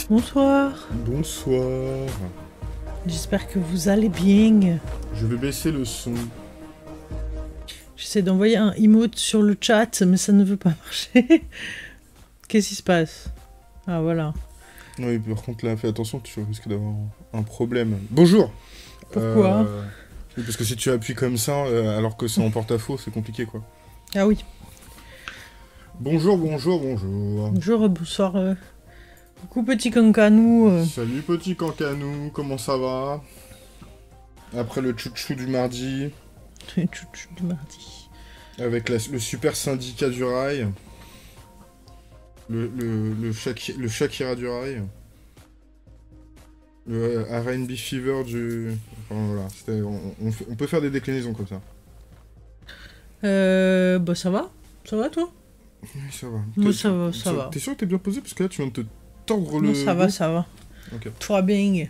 Bonsoir. Bonsoir. J'espère que vous allez bien. Je vais baisser le son. J'essaie d'envoyer un emote sur le chat, mais ça ne veut pas marcher. Qu'est-ce qui se passe? Ah, voilà. Oui, par contre, là, fais attention, tu risques d'avoir un problème. Bonjour. Pourquoi Oui, parce que si tu appuies comme ça, alors que c'est en porte-à-faux, c'est compliqué, quoi. Ah oui. Bonjour, bonjour, bonjour. Bonjour, bonsoir. Coucou petit cancanou. Salut, petit cancanou, comment ça va? Après le chouchou du mardi. Le chouchou du mardi. Avec le super syndicat du rail. Le Shakira du rail. Le R&B Fever du... Enfin voilà, on peut faire des déclinaisons comme ça. Bah ça va? Ça va toi? Oui, ça va. Moi ça va, ça va. T'es sûr que t'es bien posé? Parce que là tu viens de te tordre le... Non, ça va, ça va. Ok. Toi bien.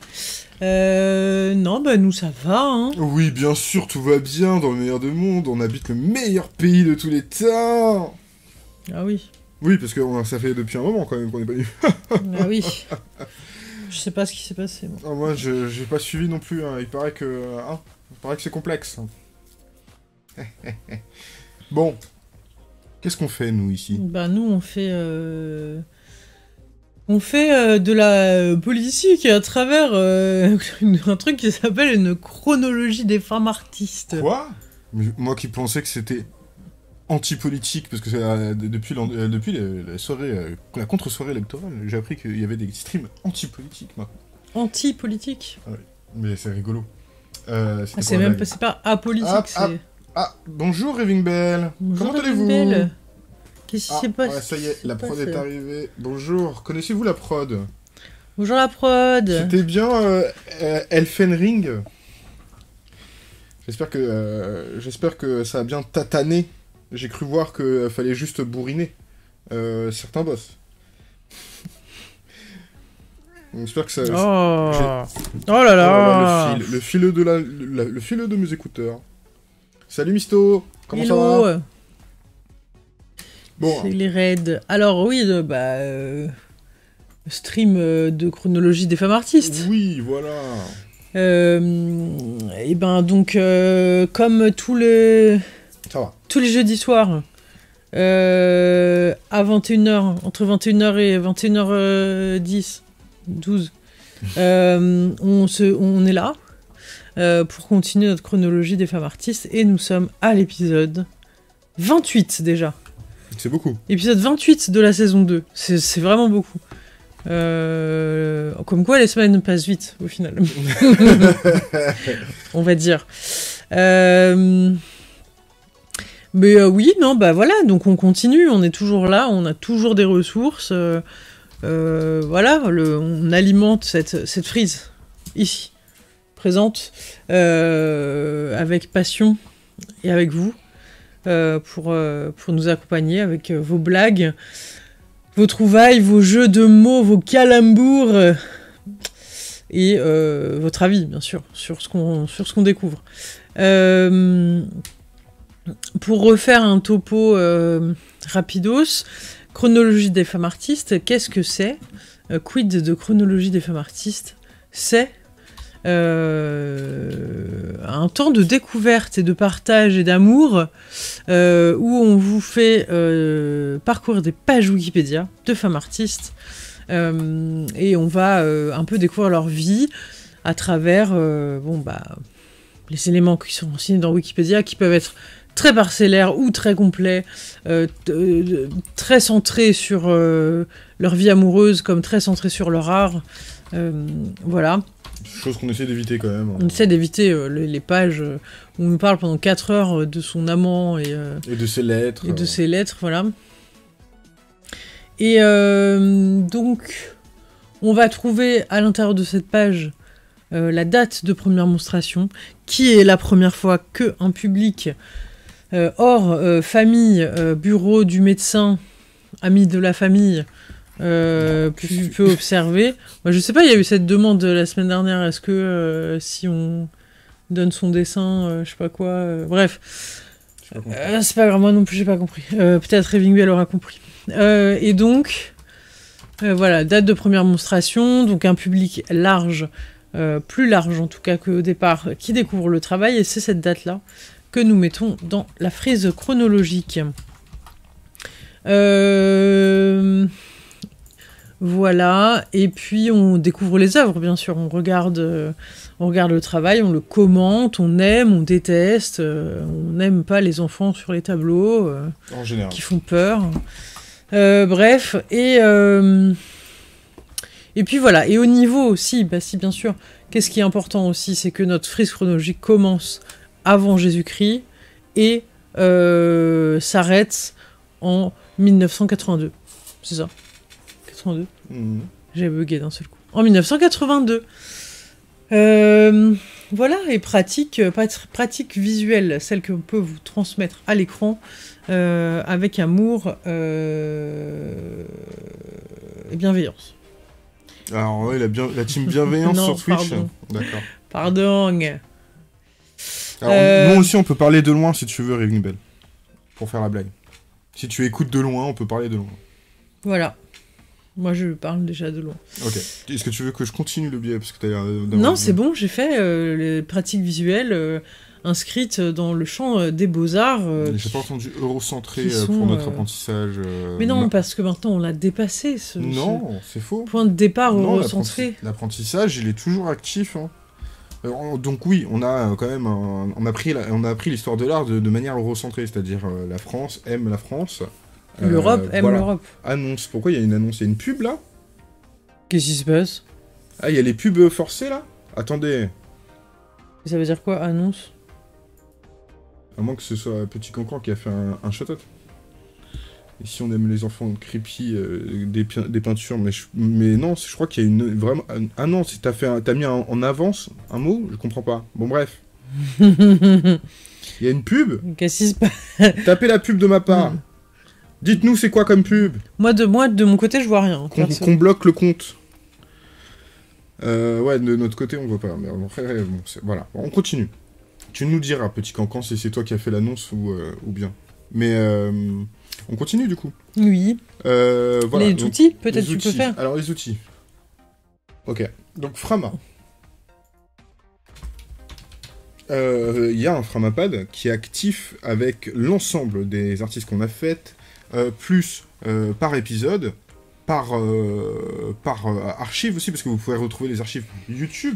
Non, bah nous ça va, hein. Oui, bien sûr, tout va bien dans le meilleur des mondes. On habite le meilleur pays de tous les temps. Ah oui. Oui, parce que ça fait depuis un moment quand même qu'on n'est pas venu. Ah oui. Je sais pas ce qui s'est passé, moi. Ah, moi, j'ai pas suivi non plus. Hein. Il paraît que c'est complexe. Bon. Qu'est-ce qu'on fait, nous, ici? Bah, nous, on fait de la politique à travers un truc qui s'appelle une chronologie des femmes artistes. Quoi? Moi qui pensais que c'était anti-politique, parce que depuis la soirée, la contre-soirée électorale, j'ai appris qu'il y avait des streams anti-politiques maintenant. Anti-politique? Ah oui, mais c'est rigolo. C'est pas apolitique, bonjour Raving Bell. Bonjour, comment allez-vous? Qu'est-ce qui s'est passé? Ouais, ça y est, la prod est arrivée. Bonjour, connaissez-vous la prod? Bonjour la prod. C'était bien Elfen Ring. J'espère que ça a bien tatané. J'ai cru voir qu'il fallait juste bourriner certains boss. J'espère que ça... Oh là là, le fileux de mes écouteurs. Salut Misto. Comment ça va? Bon. C'est les raids. Alors oui, stream de chronologie des femmes artistes. Oui, voilà. Et ben donc, comme tous les jeudis soirs, à 21h, entre 21h et 21h10, 12, on est là pour continuer notre chronologie des femmes artistes et nous sommes à l'épisode 28 déjà. C'est beaucoup. Épisode 28 de la saison 2. C'est vraiment beaucoup. Comme quoi les semaines passent vite au final. On va dire. Mais oui, non, bah voilà, donc on continue, on est toujours là, on a toujours des ressources. Voilà, on alimente cette frise ici, présente, avec passion et avec vous. Pour nous accompagner avec vos blagues, vos trouvailles, vos jeux de mots, vos calembours et votre avis, bien sûr, sur ce qu'on découvre. Pour refaire un topo rapidos, chronologie des femmes artistes, qu'est-ce que c'est? Quid de chronologie des femmes artistes? C'est un temps de découverte et de partage et d'amour où on vous fait parcourir des pages Wikipédia de femmes artistes et on va un peu découvrir leur vie à travers les éléments qui sont renseignés dans Wikipédia, qui peuvent être très parcellaires ou très complets, très centrés sur leur vie amoureuse comme très centrés sur leur art. Voilà. Chose qu'on essaie d'éviter quand même. On essaie d'éviter les pages où on parle pendant 4 heures de son amant et de ses lettres. Et de ses lettres, voilà. Et donc, on va trouver à l'intérieur de cette page la date de première monstration, qui est la première fois qu'un public hors famille, bureau du médecin, ami de la famille, peut observer. Moi, je sais pas, il y a eu cette demande la semaine dernière, est-ce que si on donne son dessin, je sais pas quoi, bref. C'est pas grave, moi non plus j'ai pas compris. Peut-être Raving Bell aura compris. Et donc, Voilà, date de première monstration, donc un public large, plus large en tout cas qu'au départ, qui découvre le travail, et c'est cette date-là que nous mettons dans la frise chronologique. Voilà, et puis on découvre les œuvres, bien sûr, on regarde le travail, on le commente, on aime, on déteste, on n'aime pas les enfants sur les tableaux, En général. qui font peur. Bref, et puis voilà, et au niveau aussi, si bien sûr, qu'est-ce qui est important aussi, c'est que notre frise chronologique commence avant Jésus-Christ et s'arrête en 1982. C'est ça 82. J'ai bugué d'un seul coup. En 1982. Voilà, et pratique visuelle, celle qu'on peut vous transmettre à l'écran avec amour et bienveillance. Alors, ouais, la team bienveillance Non, sur Twitch. pardon. D'accord. Pardon. Alors, nous aussi, on peut parler de loin si tu veux, Rivenibel. Pour faire la blague. Si tu écoutes de loin, on peut parler de loin. Voilà. Moi, je parle déjà de loin. Ok. Est-ce que tu veux que je continue le biais parce que t'as Non, c'est bon, j'ai fait les pratiques visuelles inscrites dans le champ des beaux-arts. J'ai pas entendu eurocentré qui sont, pour notre apprentissage. Mais non, parce que maintenant, on l'a dépassé, Non, c'est faux. point de départ Non, eurocentré. l'apprentissage, il est toujours actif. Hein. Donc oui, on a quand même on a appris l'histoire de l'art de manière eurocentrée, c'est-à-dire la France aime la France. L'Europe aime voilà. l'Europe. Annonce. Pourquoi il y a une annonce? Il y a une pub là? Qu'est-ce qui se passe? Ah, il y a les pubs forcées là? Attendez. Ça veut dire quoi, annonce? À moins que ce soit Petit Cancan qui a fait un shout-out. Et si on aime les enfants creepy, des peintures, mais non, je crois qu'il y a une vraiment. Ah non, si t'as mis en avance un mot, je comprends pas. Bon bref. Il y a une pub. Qu'est-ce qui se passe? Tapez la pub de ma part. Dites-nous c'est quoi comme pub. Moi de mon côté, je vois rien. Qu'on bloque le compte. Ouais, de notre côté, on voit pas. Mais après, bon, voilà. Bon, on continue. Tu nous diras, Petit Cancan, si c'est toi qui as fait l'annonce ou bien. Mais on continue du coup. Oui. Voilà, les outils, peut-être tu peux faire. Alors les outils. Ok. Donc Frama. Il y a un Framapad qui est actif avec l'ensemble des artistes qu'on a faites, plus par épisode, par archive aussi, parce que vous pouvez retrouver les archives YouTube.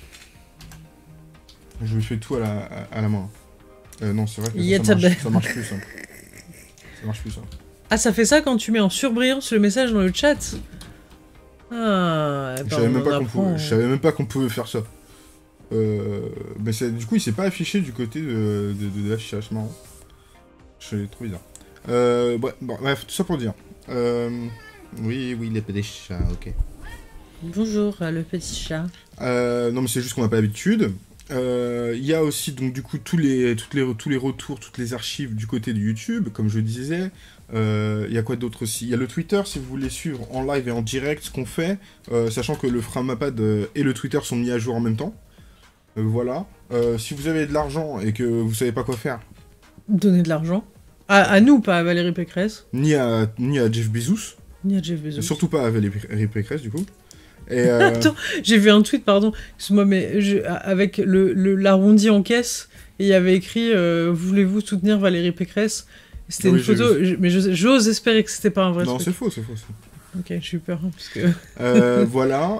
Je fais tout à la main. Non, c'est vrai que ça marche plus, ça. Ça marche plus, ça. Ah, ça fait ça quand tu mets en surbrillance le message dans le chat? Ah, je savais même pas qu'on pouvait faire ça. Mais du coup, il s'est pas affiché du côté de l'affichage, marrant. C'est trop bizarre. Bref, tout ça pour dire. Oui, le petit chat, ok. Bonjour, le petit chat. Non, mais c'est juste qu'on n'a pas l'habitude. Il y a aussi, donc, du coup, tous les retours, toutes les archives du côté de YouTube, comme je disais. Il y a quoi d'autre aussi? Il y a le Twitter, si vous voulez suivre en live et en direct ce qu'on fait, sachant que le Framapad et le Twitter sont mis à jour en même temps. Voilà. Si vous avez de l'argent et que vous savez pas quoi faire... Donnez de l'argent. À nous, pas à Valérie Pécresse. Ni à Jeff Bezos. Ni à Jeff Bezos. Surtout pas à Valérie Pécresse, du coup. Et Attends, j'ai vu un tweet, pardon. Excuse-moi, mais avec l'arrondi en caisse, et il y avait écrit voulez-vous soutenir Valérie Pécresse? C'était une photo, mais j'ose espérer que c'était pas un vrai truc. Non, c'est faux. Ok, j'ai eu peur, hein, parce que... voilà,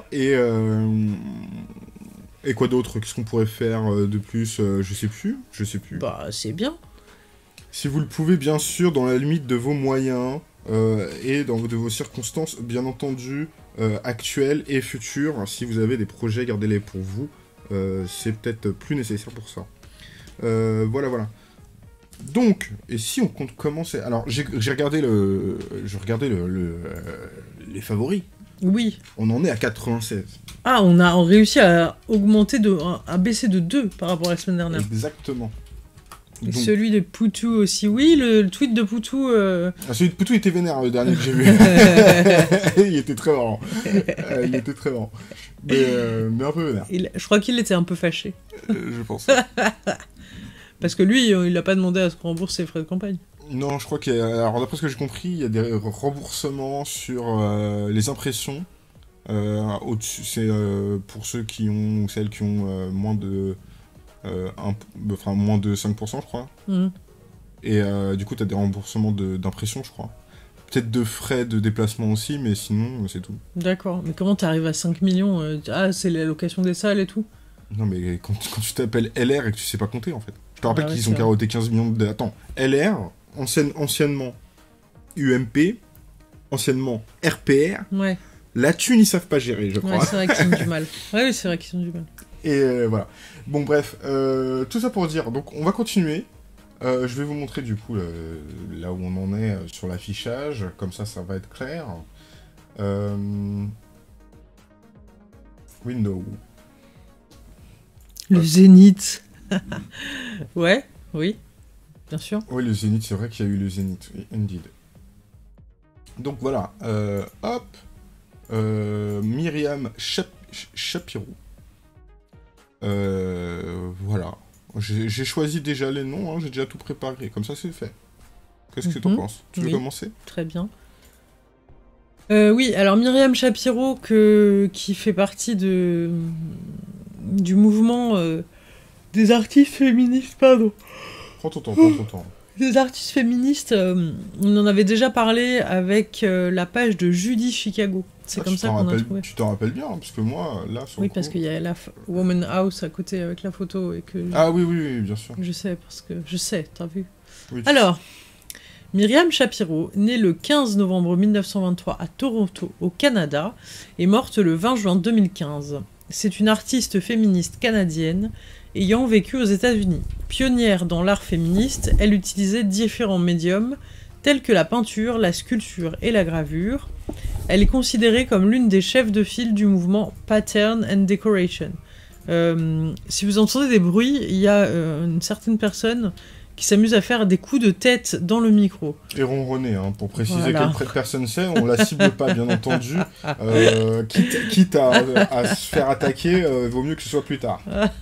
et quoi d'autre? Qu'est-ce qu'on pourrait faire de plus? Je sais plus. Bah, c'est bien. Si vous le pouvez, bien sûr, dans la limite de vos moyens et de vos circonstances, bien entendu, actuelles et futures. Si vous avez des projets, gardez-les pour vous. C'est peut-être plus nécessaire pour ça. Voilà. Donc, et si on compte commencer... Alors, j'ai regardé les favoris. Oui. On en est à 96. Ah, on a réussi à augmenter, à baisser de 2 par rapport à la semaine dernière. Exactement. Et donc, celui de Poutou aussi. Oui, le tweet de Poutou... celui de Poutou était vénère, le dernier que j'ai vu. Il était très marrant. Mais un peu vénère. Je crois qu'il était un peu fâché. Je pense. Parce que lui, il n'a pas demandé à se rembourser ses frais de campagne. Non, je crois qu'il y a... Alors, d'après ce que j'ai compris, il y a des remboursements sur les impressions. Au-dessus, c'est pour ceux qui ont, ou celles qui ont moins de 5%, je crois. Mhm. Et du coup, tu as des remboursements d'impression, je crois. Peut-être de frais de déplacement aussi, mais sinon, c'est tout. D'accord, mais comment t'arrives à 5 millions Ah, c'est la location des salles et tout? Non, mais quand tu t'appelles LR et que tu sais pas compter, en fait. Je te rappelle Ah ouais, qu'ils c'est ont vrai. carotté 15 millions de... Attends, LR, anciennement UMP, anciennement RPR, Ouais, la thune, ils savent pas gérer, je ouais, crois. c'est vrai qu'ils ont du mal. Ouais, oui, c'est vrai qu'ils ont du mal. Et voilà. Bon, bref, tout ça pour dire, donc on va continuer. Je vais vous montrer du coup là où on en est sur l'affichage, comme ça va être clair. Window. Le Zénith. Ouais, oui, bien sûr. Oui, le Zénith, c'est vrai qu'il y a eu le Zénith, oui, indeed. Donc voilà, hop, Myriam Chapiro. Voilà. J'ai choisi déjà les noms, hein, j'ai déjà tout préparé, comme ça c'est fait. Qu'est-ce que t'en penses? Tu veux Oui. commencer? Très bien. Oui, alors Myriam Chapiro, qui fait partie du mouvement des artistes féministes, pardon. Prends ton temps, prends ton temps. Des artistes féministes, on en avait déjà parlé avec la page de Judy Chicago. C'est comme ça qu'on a trouvé. Tu t'en rappelles bien, hein, parce que moi, là, sur Oui, le parce coup... qu'il y a la Woman House à côté avec la photo et que Ah oui, oui, oui, bien sûr. je sais, parce que je sais, t'as vu. Oui, Alors, Myriam Chapiro, née le 15 novembre 1923 à Toronto, au Canada, est morte le 20 juin 2015. C'est une artiste féministe canadienne ayant vécu aux États-Unis. Pionnière dans l'art féministe, elle utilisait différents médiums tels que la peinture, la sculpture et la gravure. Elle est considérée comme l'une des chefs de file du mouvement Pattern and Decoration. Si vous entendez des bruits, il y a une certaine personne qui s'amuse à faire des coups de tête dans le micro. Et ronronner, hein, pour préciser Voilà. quelle personne c'est, on la cible pas, bien entendu. Quitte à se faire attaquer, vaut mieux que ce soit plus tard.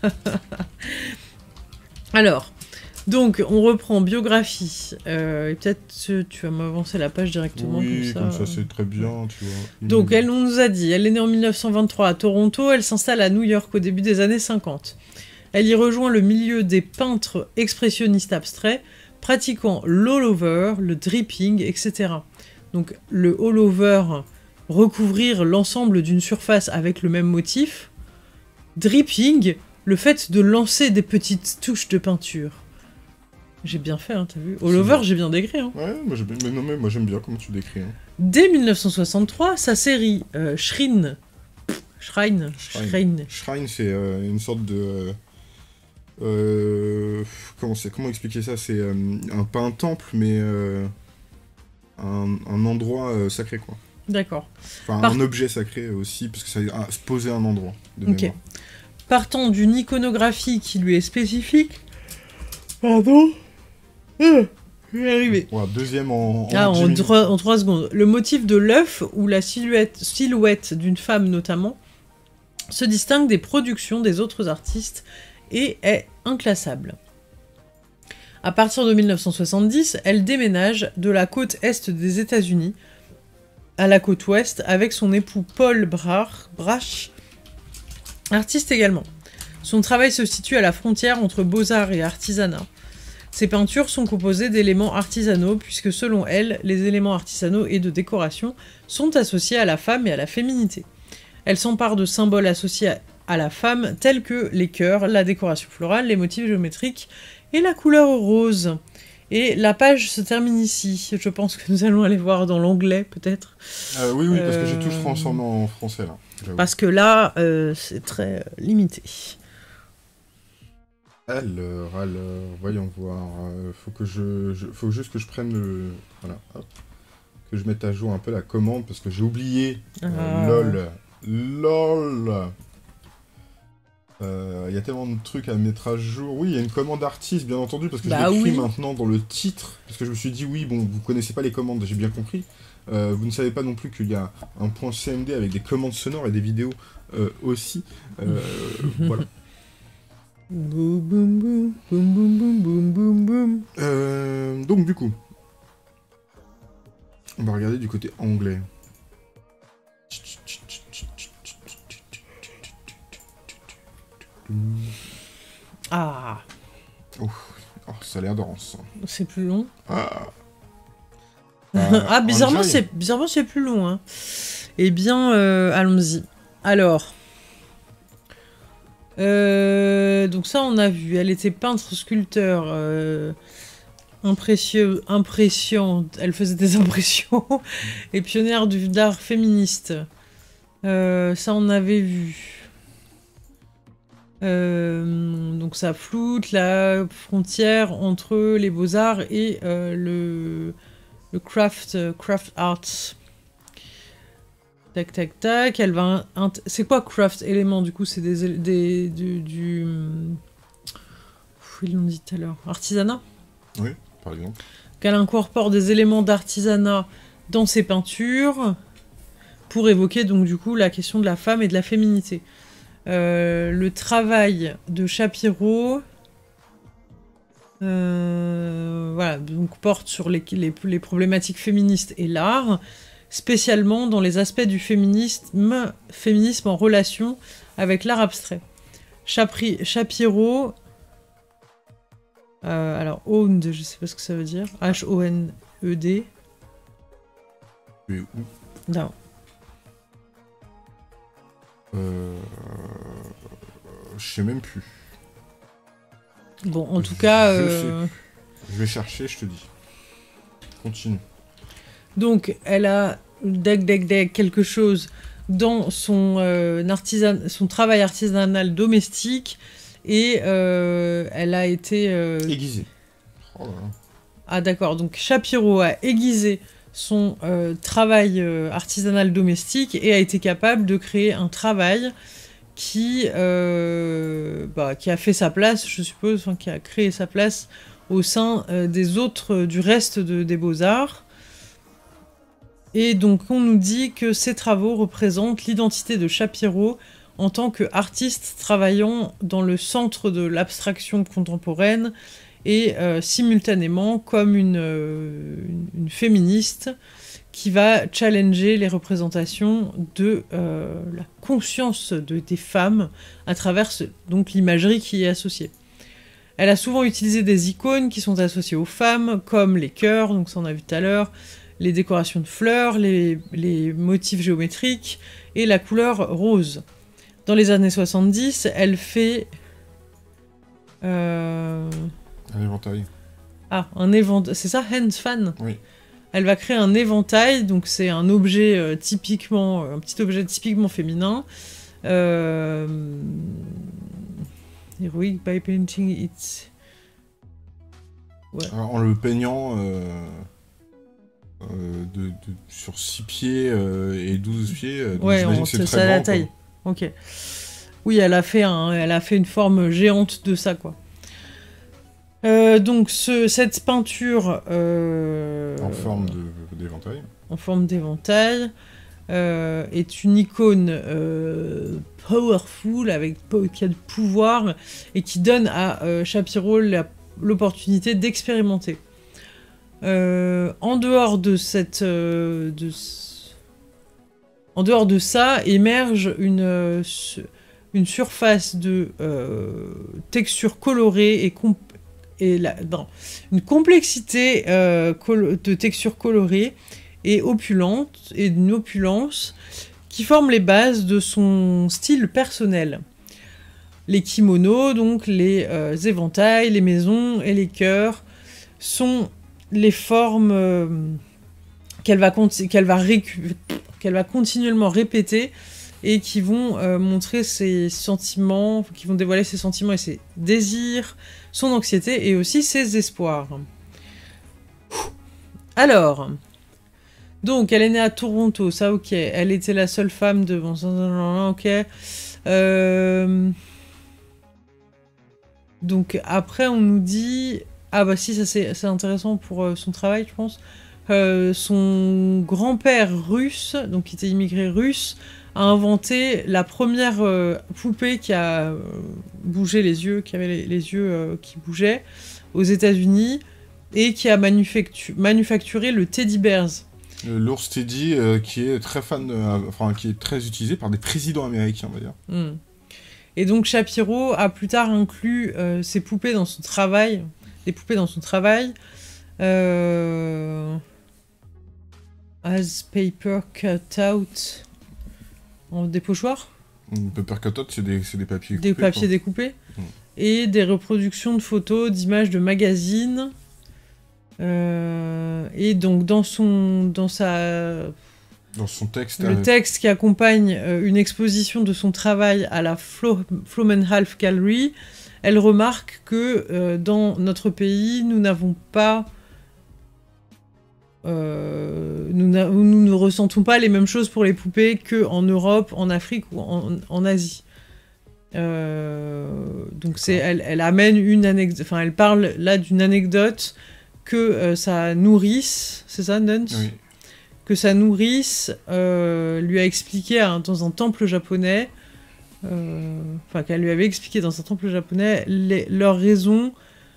Alors, donc, on reprend biographie. Et peut-être tu vas m'avancer la page directement Oui, comme ça. c'est très bien, tu vois. Donc, on nous a dit, elle est née en 1923 à Toronto, elle s'installe à New York au début des années 50. Elle y rejoint le milieu des peintres expressionnistes abstraits, pratiquant l'all-over, le dripping, etc. Donc, le all-over, recouvrir l'ensemble d'une surface avec le même motif. Dripping, le fait de lancer des petites touches de peinture. J'ai bien fait, hein, t'as vu. All-over, j'ai bien décrit. Hein. Ouais, moi j'aime bien comment tu décris. Hein. Dès 1963, sa série Shrine, Shrine, c'est une sorte de... comment expliquer ça? C'est pas un temple, mais un endroit sacré, quoi. D'accord. Enfin, un objet sacré aussi, parce que ça se posait un endroit de mémoire. Partant d'une iconographie qui lui est spécifique... Pardon je vais arriver. Voilà, deuxième en 3 secondes. Le motif de l'œuf, ou la silhouette d'une femme notamment, se distingue des productions des autres artistes et est inclassable. À partir de 1970, elle déménage de la côte est des États-Unis à la côte ouest avec son époux Paul Brasch, artiste également. Son travail se situe à la frontière entre beaux-arts et artisanat. Ses peintures sont composées d'éléments artisanaux puisque selon elle, les éléments artisanaux et de décoration sont associés à la femme et à la féminité. Elle s'empare de symboles associés à la femme tels que les cœurs, la décoration florale, les motifs géométriques et la couleur rose. Et la page se termine ici. Je pense que nous allons aller voir dans l'onglet peut-être. Oui, parce que j'ai tout transformé en français là. Parce que là, c'est très limité. Alors, voyons voir. Faut juste que je prenne le... Voilà, hop. Que je mette à jour un peu la commande, parce que j'ai oublié. LOL. Il y a tellement de trucs à mettre à jour. Oui, il y a une commande artiste, bien entendu, parce que je l'écris maintenant dans le titre. Parce que je me suis dit, oui, bon, vous connaissez pas les commandes, j'ai bien compris. Vous ne savez pas non plus qu'il y a un point CMD avec des commandes sonores et des vidéos aussi. Voilà. Boum boum boum boum boum boum boum boum. Donc du coup, On va regarder du côté anglais. Ah, Oh, ça a l'air dense. c'est plus long. Ah, Ah, bizarrement, Enjoy. c'est plus long. Hein. Eh bien, allons-y. Alors, donc ça, on a vu. Elle était peintre, sculpteur, impressionnante. Elle faisait des impressions et pionnière d'art féministe. Ça, on avait vu. Donc ça floute la frontière entre les beaux-arts et le craft arts. Tac, tac, tac. Elle va... C'est quoi craft élément du coup? C'est du... Ils l'ont dit tout à l'heure. Artisanat? Oui, par exemple. Qu'elle incorpore des éléments d'artisanat dans ses peintures pour évoquer donc du coup la question de la femme et de la féminité. Le travail de Shapiro voilà, donc porte sur les problématiques féministes et l'art, spécialement dans les aspects du féminisme en relation avec l'art abstrait. Shapiro, alors owned, je sais pas ce que ça veut dire, H-O-N-E-D. Mais où? Non. Je sais même plus. Bon, en tout cas... Je vais chercher, je te dis. Continue. Donc, elle a quelque chose dans son travail artisanal domestique et elle a été... Aiguisé. Oh là là. Ah d'accord, donc Shapiro a aiguisé son travail artisanal domestique et a été capable de créer un travail qui a fait sa place, je suppose, enfin, qui a créé sa place au sein des autres, du reste des beaux-arts. Et donc on nous dit que ces travaux représentent l'identité de Shapiro en tant qu'artiste travaillant dans le centre de l'abstraction contemporaine et simultanément comme une féministe qui va challenger les représentations de la conscience des femmes à travers donc l'imagerie qui y est associée. Elle a souvent utilisé des icônes qui sont associées aux femmes, comme les cœurs, donc ça on a vu tout à l'heure, les décorations de fleurs, les motifs géométriques et la couleur rose. Dans les années 70, elle fait... Un éventail. Ah, un éventail. C'est ça, Hands Fan? Oui. Elle va créer un éventail, donc c'est un objet un petit objet typiquement féminin. Heroic by painting it. Ouais. Alors, en le peignant sur 6 pieds et 12 pieds. Ouais, j'imagine que c'est très ça la grand, taille. Ok. Oui, elle a fait une forme géante de ça, quoi. Donc cette peinture en forme d'éventail. En forme d'éventail est une icône powerful qui a de pouvoir et qui donne à Shapiro l'opportunité d'expérimenter. En dehors de ça émerge une surface de texture colorée une complexité de texture colorée et opulente, et d'une opulence qui forme les bases de son style personnel. Les kimonos, donc les éventails, les maisons et les cœurs sont les formes qu'elle va continuellement répéter et qui vont montrer ses sentiments, qui vont dévoiler ses sentiments et ses désirs, son anxiété et aussi ses espoirs. Alors, donc elle est née à Toronto, ça ok, elle était la seule femme de... Ok. Donc après on nous dit... Ah bah si, ça c'est intéressant pour son travail, je pense. Son grand-père russe, donc qui était immigré russe, a inventé la première poupée qui a bougé les yeux, qui avait les yeux qui bougeaient aux États-Unis et qui a manufacturé le Teddy Bears. L'ours Teddy, qui est très fan, enfin, qui est très utilisé par des présidents américains, on va dire. Mm. Et donc Shapiro a plus tard inclus ces poupées dans son travail, des poupées dans son travail, as paper cut-out, des pochoirs. Paper cut-out, c'est des papiers Des coupés, papiers quoi. découpés. Et des reproductions de photos, d'images de magazines. Et donc dans son texte, le texte qui accompagne une exposition de son travail à la Flomenhalf Gallery, elle remarque que dans notre pays, nous n'avons pas... nous ne ressentons pas les mêmes choses pour les poupées qu'en Europe, en Afrique ou en Asie. Donc elle amène une anecdote, enfin elle parle là d'une anecdote que sa nourrice, c'est ça, Nuns, oui. Que sa nourrice lui a expliqué dans un temple japonais, enfin qu'elle lui avait expliqué dans un temple japonais leurs raisons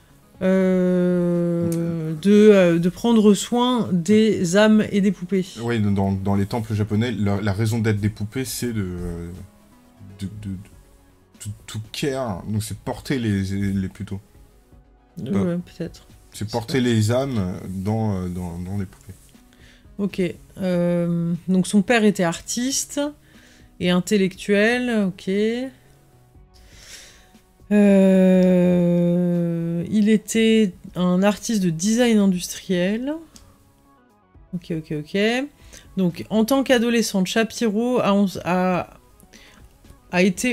de prendre soin des âmes et des poupées. Oui, dans les temples japonais, la raison d'être des poupées, c'est de to care, donc c'est porter les plutôt. Ouais, peut-être. C'est porter les âmes dans les poupées. Ok. Donc son père était artiste et intellectuel, ok. Il était un artiste de design industriel. Ok. Donc en tant qu'adolescente, Shapiro a été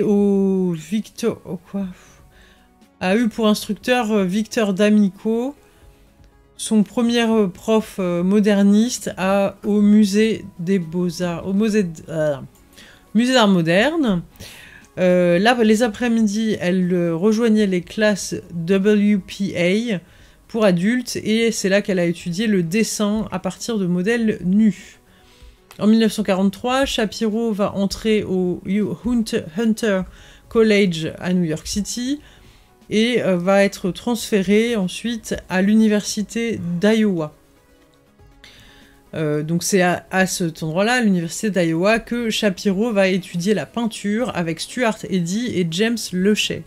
a eu pour instructeur Victor D'Amico, son premier prof moderniste au musée des Beaux-Arts, musée d'art moderne. Là, les après-midi, elle rejoignait les classes WPA pour adultes et c'est là qu'elle a étudié le dessin à partir de modèles nus. En 1943, Shapiro va entrer au Hunter College à New York City et va être transféré ensuite à l'université d'Iowa. Donc c'est à cet endroit-là, à l'université d'Iowa, que Shapiro va étudier la peinture avec Stuart Eddy et James Lichay.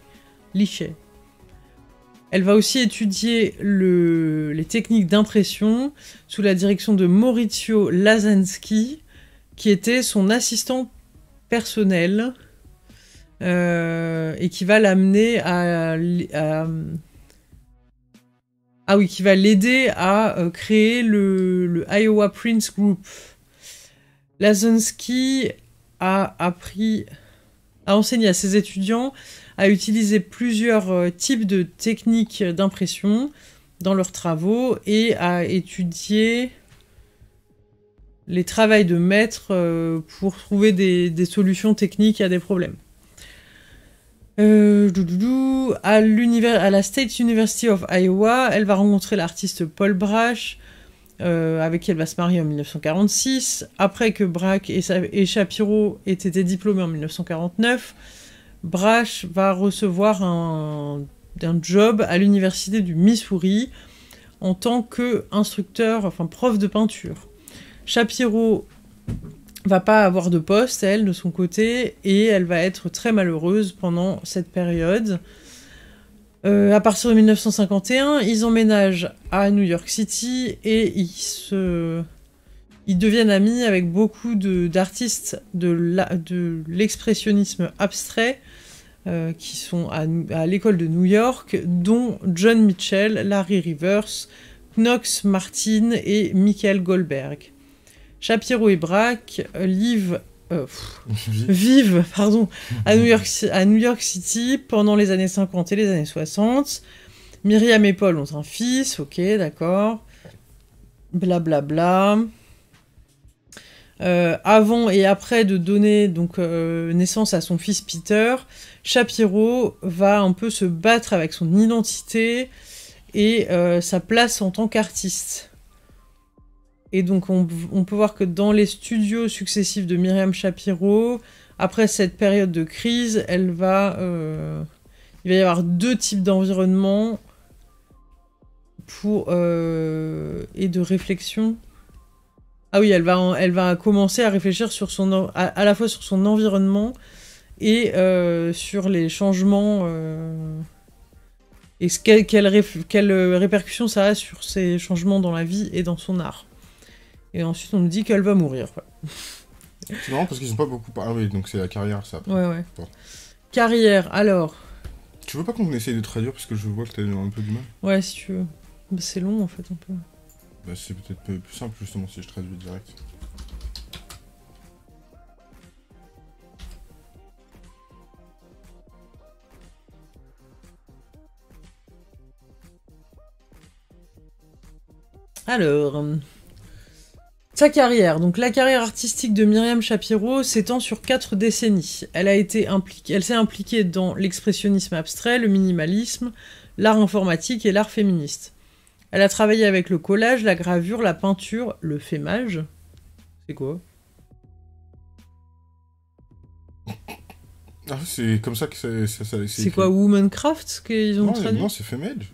Elle va aussi étudier les techniques d'impression sous la direction de Maurizio Lasansky, qui était son assistant personnel et qui va l'amener qui va l'aider à créer le Iowa Prince Group. Lasansky a enseigné à ses étudiants à utiliser plusieurs types de techniques d'impression dans leurs travaux et à étudier les travails de maître pour trouver des solutions techniques à des problèmes. À la State University of Iowa, elle va rencontrer l'artiste Paul Brash, avec qui elle va se marier en 1946. Après que Braque et Shapiro aient été diplômés en 1949, Brash va recevoir un job à l'université du Missouri en tant prof de peinture. Shapiro va pas avoir de poste, elle, de son côté, et elle va être très malheureuse pendant cette période. À partir de 1951, ils emménagent à New York City et ils deviennent amis avec beaucoup d'artistes de l'expressionnisme abstrait qui sont à l'école de New York, dont John Mitchell, Larry Rivers, Knox Martin et Michael Goldberg. Shapiro et Braque vivent à New York City pendant les années 50 et les années 60. Myriam et Paul ont un fils, ok, d'accord. Blablabla. Avant et après de donner naissance à son fils Peter, Shapiro va un peu se battre avec son identité et sa place en tant qu'artiste. Et donc on peut voir que dans les studios successifs de Myriam Shapiro, après cette période de crise, il va y avoir deux types d'environnement et de réflexion Ah oui, elle va commencer à réfléchir sur à la fois sur son environnement et sur les changements et quelle répercussion ça a sur ces changements dans la vie et dans son art. Et ensuite, on nous dit qu'elle va mourir. Voilà. C'est marrant parce qu'ils ont pas beaucoup parlé. Ah oui, donc c'est la carrière, ça. Après. Ouais. Bon. Carrière, alors. Tu veux pas qu'on essaye de traduire parce que je vois que t'as un peu du mal. Ouais, si tu veux. Bah, c'est long, en fait, un peu. Bah, c'est peut-être plus simple, justement, si je traduis direct. Alors, sa carrière. Donc, la carrière artistique de Myriam Schapiro s'étend sur 4 décennies. Elle s'est impliquée dans l'expressionnisme abstrait, le minimalisme, l'art informatique et l'art féministe. Elle a travaillé avec le collage, la gravure, la peinture, le fémage. C'est quoi? Ah, c'est comme ça que c'est quoi, Womancraft qu'ils ont traduit? Non, c'est Femage.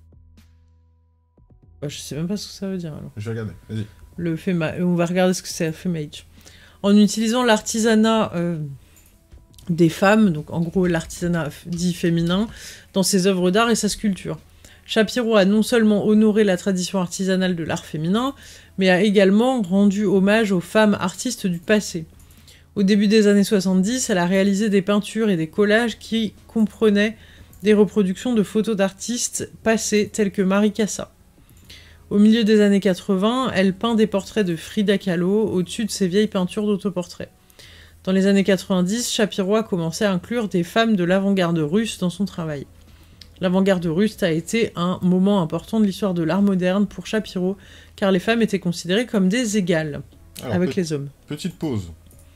Bah, je sais même pas ce que ça veut dire alors. Je vais regarder, vas-y. On va regarder ce que c'est, Femage. En utilisant l'artisanat des femmes, donc en gros l'artisanat dit féminin, dans ses œuvres d'art et sa sculpture. Schapiro a non seulement honoré la tradition artisanale de l'art féminin, mais a également rendu hommage aux femmes artistes du passé. Au début des années 70, elle a réalisé des peintures et des collages qui comprenaient des reproductions de photos d'artistes passés tels que Marie Cassa. Au milieu des années 80, elle peint des portraits de Frida Kahlo au-dessus de ses vieilles peintures d'autoportraits. Dans les années 90, Schapiro a commencé à inclure des femmes de l'avant-garde russe dans son travail. L'avant-garde russe a été un moment important de l'histoire de l'art moderne pour Schapiro, car les femmes étaient considérées comme des égales avec les hommes. Petite pause.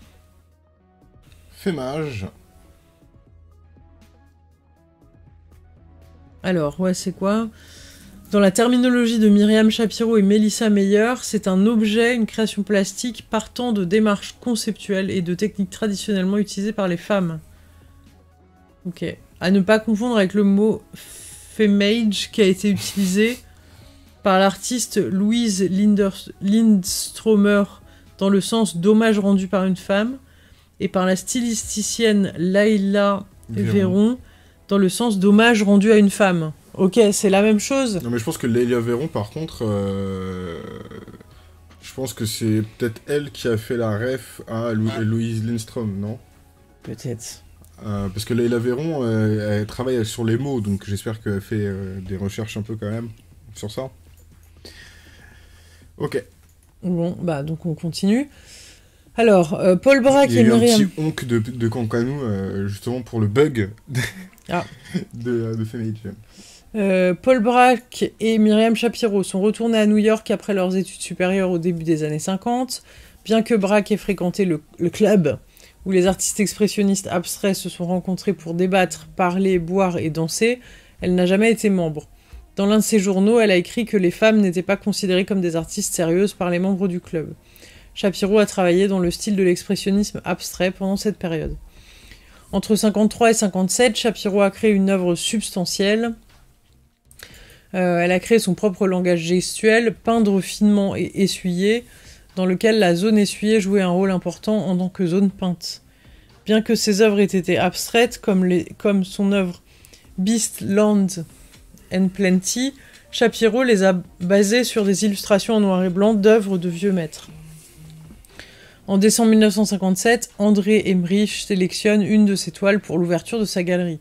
Fémage. Alors, ouais, c'est quoi? Dans la terminologie de Myriam Schapiro et Melissa Meyer, c'est un objet, une création plastique partant de démarches conceptuelles et de techniques traditionnellement utilisées par les femmes. Ok. À ne pas confondre avec le mot femage qui a été utilisé par l'artiste Louise Lindstromer dans le sens d'hommage rendu par une femme et par la stylisticienne Laila Véron dans le sens d'hommage rendu à une femme. Ok, c'est la même chose. Non mais je pense que Laila Véron par contre, je pense que c'est peut-être elle qui a fait la ref à Louise Lindstrom, non? Peut-être. Parce que Laila Véron, elle travaille sur les mots, donc j'espère qu'elle fait des recherches un peu quand même sur ça. Ok. Bon, bah donc on continue. Alors, Paul Braque et Myriam... Il y a eu Myriam... un petit onk de Cancanu, justement pour le bug de Femage. Paul Braque et Myriam Schapiro sont retournés à New York après leurs études supérieures au début des années 50. Bien que Braque ait fréquenté le club où les artistes expressionnistes abstraits se sont rencontrés pour débattre, parler, boire et danser, elle n'a jamais été membre. Dans l'un de ses journaux, elle a écrit que les femmes n'étaient pas considérées comme des artistes sérieuses par les membres du club. Schapiro a travaillé dans le style de l'expressionnisme abstrait pendant cette période. Entre 53 et 57, Schapiro a créé une œuvre substantielle. Elle a créé son propre langage gestuel, peindre finement et essuyer, dans lequel la zone essuyée jouait un rôle important en tant que zone peinte. Bien que ses œuvres aient été abstraites, comme son œuvre Beast, Land and Plenty, Schapiro les a basées sur des illustrations en noir et blanc d'œuvres de vieux maîtres. En décembre 1957, André Emmerich sélectionne une de ses toiles pour l'ouverture de sa galerie.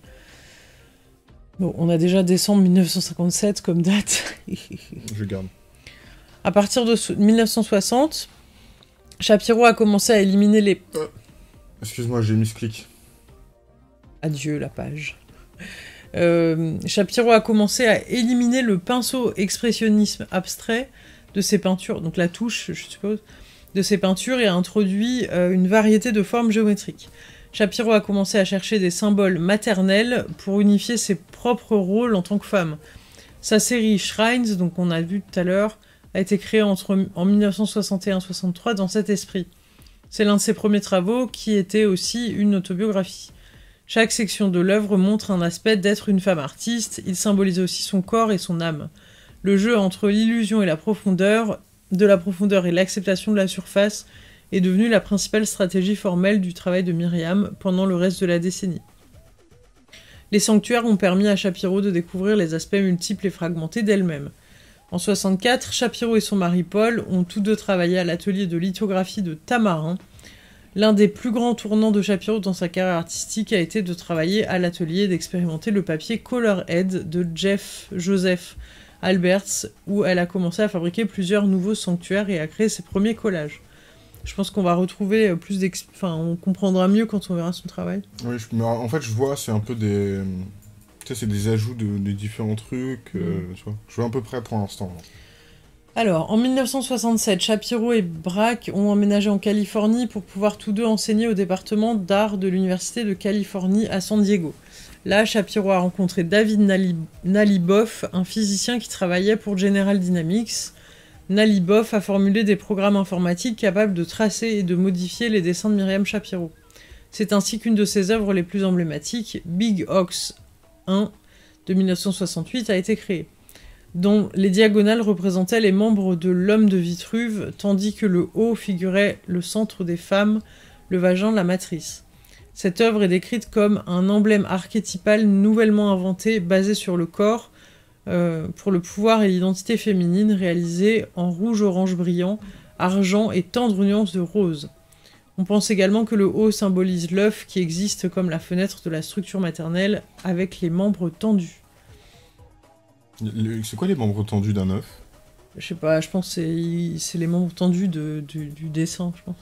Bon, on a déjà décembre 1957 comme date. Je garde. À partir de 1960, Schapiro a commencé à éliminer les... Excuse-moi, j'ai mis ce clic. Adieu la page. Schapiro a commencé à éliminer le pinceau expressionnisme abstrait de ses peintures, donc la touche, je suppose, de ses peintures et a introduit une variété de formes géométriques. Schapiro a commencé à chercher des symboles maternels pour unifier ses propres rôles en tant que femme. Sa série Shrines, donc on a vu tout à l'heure, a été créée en 1961-63 dans cet esprit. C'est l'un de ses premiers travaux qui était aussi une autobiographie. Chaque section de l'œuvre montre un aspect d'être une femme artiste, il symbolise aussi son corps et son âme. Le jeu entre l'illusion et la profondeur de la profondeur et l'acceptation de la surface est devenue la principale stratégie formelle du travail de Myriam pendant le reste de la décennie. Les sanctuaires ont permis à Shapiro de découvrir les aspects multiples et fragmentés d'elle-même. En 1964, Shapiro et son mari Paul ont tous deux travaillé à l'atelier de lithographie de Tamarin. L'un des plus grands tournants de Shapiro dans sa carrière artistique a été de travailler à l'atelier et d'expérimenter le papier Colourhead de Joseph Alberts, où elle a commencé à fabriquer plusieurs nouveaux sanctuaires et à créer ses premiers collages. Je pense qu'on va retrouver on comprendra mieux quand on verra son travail. Oui, en fait, je vois, c'est un peu des... Tu sais, c'est des ajouts de différents trucs, tu vois. Je suis à peu près pour l'instant. Alors, en 1967, Shapiro et Braque ont emménagé en Californie pour pouvoir tous deux enseigner au département d'art de l'Université de Californie à San Diego. Là, Shapiro a rencontré David Naliboff, un physicien qui travaillait pour General Dynamics. Naliboff a formulé des programmes informatiques capables de tracer et de modifier les dessins de Myriam Shapiro. C'est ainsi qu'une de ses œuvres les plus emblématiques, Big Ox 1 de 1968, a été créée, dont les diagonales représentaient les membres de l'homme de Vitruve, tandis que le haut figurait le centre des femmes, le vagin, la matrice. Cette œuvre est décrite comme un emblème archétypal nouvellement inventé, basé sur le corps, pour le pouvoir et l'identité féminine, réalisé en rouge-orange brillant, argent et tendre nuance de rose. On pense également que le haut symbolise l'œuf qui existe comme la fenêtre de la structure maternelle, avec les membres tendus. C'est quoi les membres tendus d'un œuf? Je sais pas, je pense que c'est les membres tendus du dessin, je pense.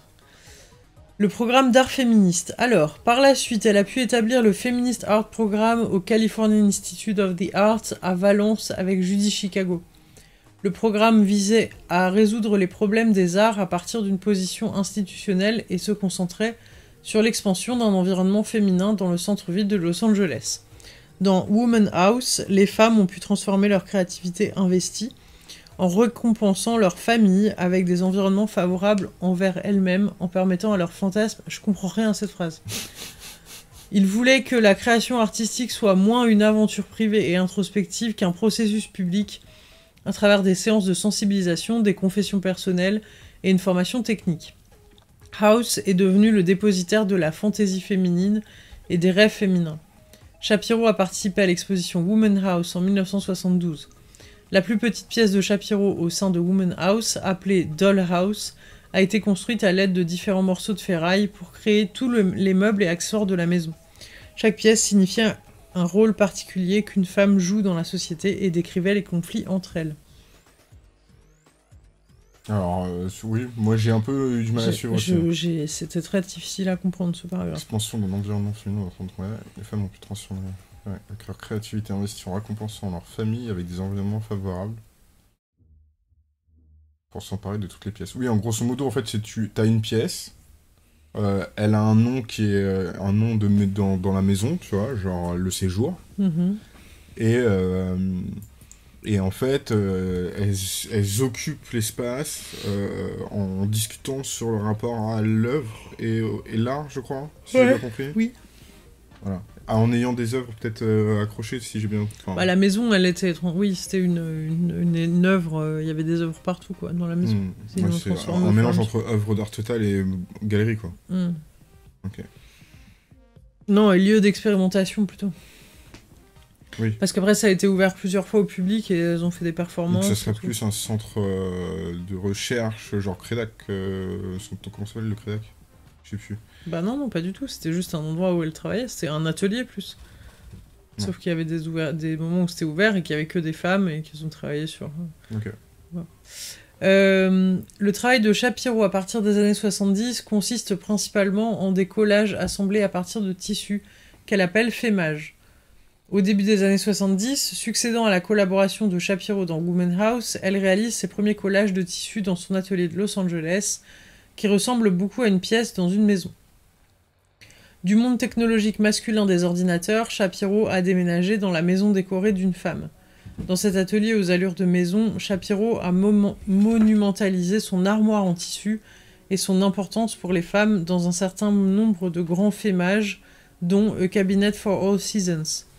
Le programme d'art féministe. Alors, par la suite, elle a pu établir le Feminist Art Program au California Institute of the Arts à Valence avec Judy Chicago. Le programme visait à résoudre les problèmes des arts à partir d'une position institutionnelle et se concentrait sur l'expansion d'un environnement féminin dans le centre-ville de Los Angeles. Dans Woman House, les femmes ont pu transformer leur créativité investie en récompensant leur famille avec des environnements favorables envers elles-mêmes, en permettant à leurs fantasmes... Je comprends rien à cette phrase. Ils voulaient que la création artistique soit moins une aventure privée et introspective qu'un processus public, à travers des séances de sensibilisation, des confessions personnelles et une formation technique. House est devenu le dépositaire de la fantaisie féminine et des rêves féminins. Shapiro a participé à l'exposition Woman House en 1972. La plus petite pièce de Shapiro au sein de Woman House, appelée Doll House, a été construite à l'aide de différents morceaux de ferraille pour créer tous les meubles et accessoires de la maison. Chaque pièce signifiait un rôle particulier qu'une femme joue dans la société et décrivait les conflits entre elles. Alors, oui, moi j'ai un peu eu du mal à suivre aussi. C'était très difficile à comprendre ce paragraphe. L'expansion de l'environnement féminin, les femmes ont pu transformer avec leur créativité investie en récompensant leur famille avec des environnements favorables. Pour s'emparer de toutes les pièces. Oui, en grosso modo, en fait, tu as une pièce, elle a un nom qui est un nom dans la maison, tu vois, genre le séjour. Et en fait, elles occupent l'espace en discutant sur le rapport à l'œuvre et l'art, je crois, si j'ai bien compris. Oui. Voilà. En ayant des œuvres peut-être accrochées, si j'ai bien... Bah, la maison, elle était... Oui, c'était une œuvre... Il y avait des œuvres partout, quoi, dans la maison. C'est un mélange entre œuvre d'art total et galerie, quoi. Ok. Non, lieu d'expérimentation, plutôt. Oui. Parce qu'après, ça a été ouvert plusieurs fois au public et elles ont fait des performances. Donc ça serait plus un centre de recherche, genre Crédac. Comment ça s'appelle le Crédac? Je sais plus. Bah non, pas du tout. C'était juste un endroit où elle travaillait. C'était un atelier, plus. Sauf qu'il y avait des moments où c'était ouvert et qu'il n'y avait que des femmes et qu'elles ont travaillé sur... Ok. Voilà. Le travail de Shapiro à partir des années 70 consiste principalement en des collages assemblés à partir de tissus qu'elle appelle fémage. Au début des années 70, succédant à la collaboration de Shapiro dans Woman House, elle réalise ses premiers collages de tissus dans son atelier de Los Angeles, qui ressemble beaucoup à une pièce dans une maison. Du monde technologique masculin des ordinateurs, Shapiro a déménagé dans la maison décorée d'une femme. Dans cet atelier aux allures de maison, Shapiro a monumentalisé son armoire en tissu et son importance pour les femmes dans un certain nombre de grands fémages, dont A Cabinet for All Seasons.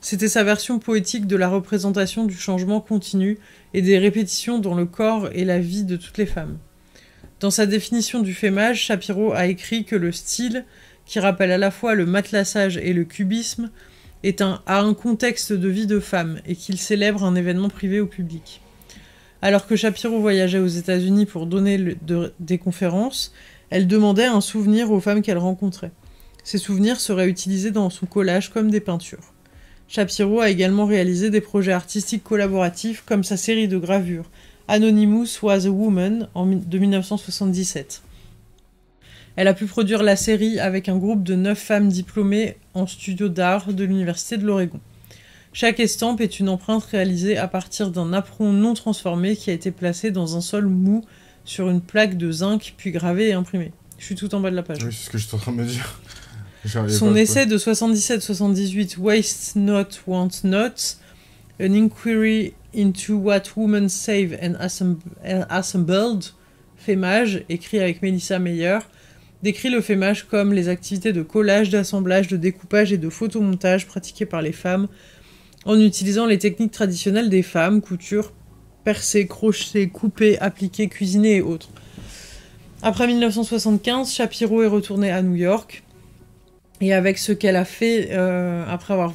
C'était sa version poétique de la représentation du changement continu et des répétitions dans le corps et la vie de toutes les femmes. Dans sa définition du fémage, Shapiro a écrit que le style, qui rappelle à la fois le matelassage et le cubisme, a un contexte de vie de femme et qu'il célèbre un événement privé au public. Alors que Shapiro voyageait aux États-Unis pour donner des conférences, elle demandait un souvenir aux femmes qu'elle rencontrait. Ces souvenirs seraient utilisés dans son collage comme des peintures. Shapiro a également réalisé des projets artistiques collaboratifs comme sa série de gravures Anonymous Was a Woman de 1977. Elle a pu produire la série avec un groupe de 9 femmes diplômées en studio d'art de l'Université de l'Oregon. Chaque estampe est une empreinte réalisée à partir d'un apron non transformé qui a été placé dans un sol mou sur une plaque de zinc puis gravé et imprimé. Je suis tout en bas de la page. Oui, c'est ce que je suis en train de me dire. Son essai de 77-78, Waste Not, Want Not, An Inquiry into What Women Save and Assembled, Fémage, écrit avec Melissa Meyer, décrit le fémage comme les activités de collage, d'assemblage, de découpage et de photomontage pratiquées par les femmes en utilisant les techniques traditionnelles des femmes, couture, percer, crochet, couper, appliquer, cuisiner et autres. Après 1975, Shapiro est retournée à New York et avec ce qu'elle a fait après avoir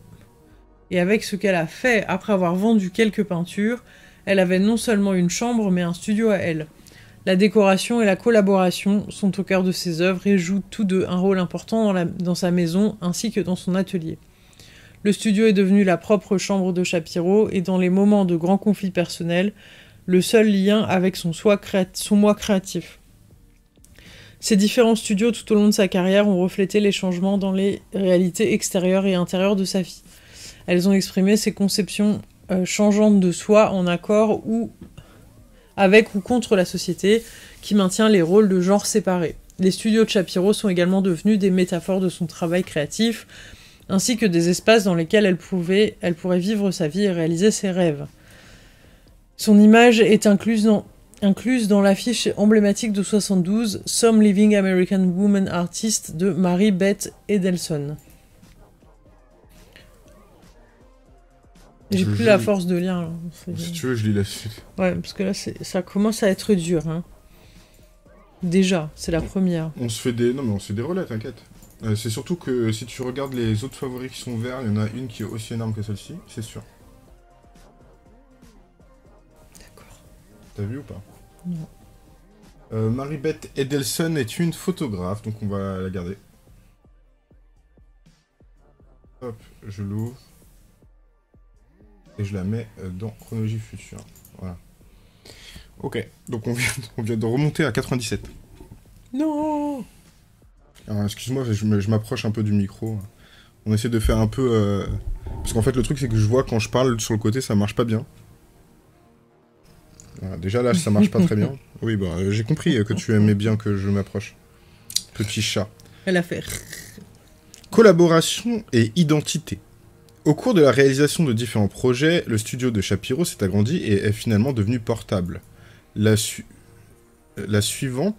vendu quelques peintures, elle avait non seulement une chambre mais un studio à elle. La décoration et la collaboration sont au cœur de ses œuvres et jouent tous deux un rôle important dans sa maison ainsi que dans son atelier. Le studio est devenu la propre chambre de Shapiro et dans les moments de grands conflits personnels, le seul lien avec son moi créatif. Ces différents studios tout au long de sa carrière ont reflété les changements dans les réalités extérieures et intérieures de sa vie. Elles ont exprimé ses conceptions changeantes de soi en accord avec ou contre la société, qui maintient les rôles de genre séparés. Les studios de Shapiro sont également devenus des métaphores de son travail créatif, ainsi que des espaces dans lesquels elle pourrait vivre sa vie et réaliser ses rêves. Son image est incluse dans l'affiche emblématique de 72, Some Living American Woman Artist de Mary Beth Edelson. J'ai plus la force de lire. Là. Si tu veux, je lis la suite. Ouais, parce que là, ça commence à être dur. Hein. Déjà, c'est la première. On se fait des relais, t'inquiète. C'est surtout que si tu regardes les autres favoris qui sont verts, il y en a une qui est aussi énorme que celle-ci, c'est sûr. D'accord. T'as vu ou pas? Non. Mary-Beth Edelson est une photographe, donc on va la garder. Hop, je l'ouvre. Et je la mets dans chronologie future. Voilà. Ok, donc on vient de remonter à 97. Non. Alors excuse-moi, je m'approche un peu du micro. On essaie de faire un peu... Parce qu'en fait le truc c'est que je vois quand je parle sur le côté ça marche pas bien. Voilà, déjà là ça marche pas très bien. Oui bah j'ai compris que tu aimais bien que je m'approche. Petit chat. Elle a fait... Collaboration et identité. Au cours de la réalisation de différents projets, le studio de Shapiro s'est agrandi et est finalement devenu portable. La suivant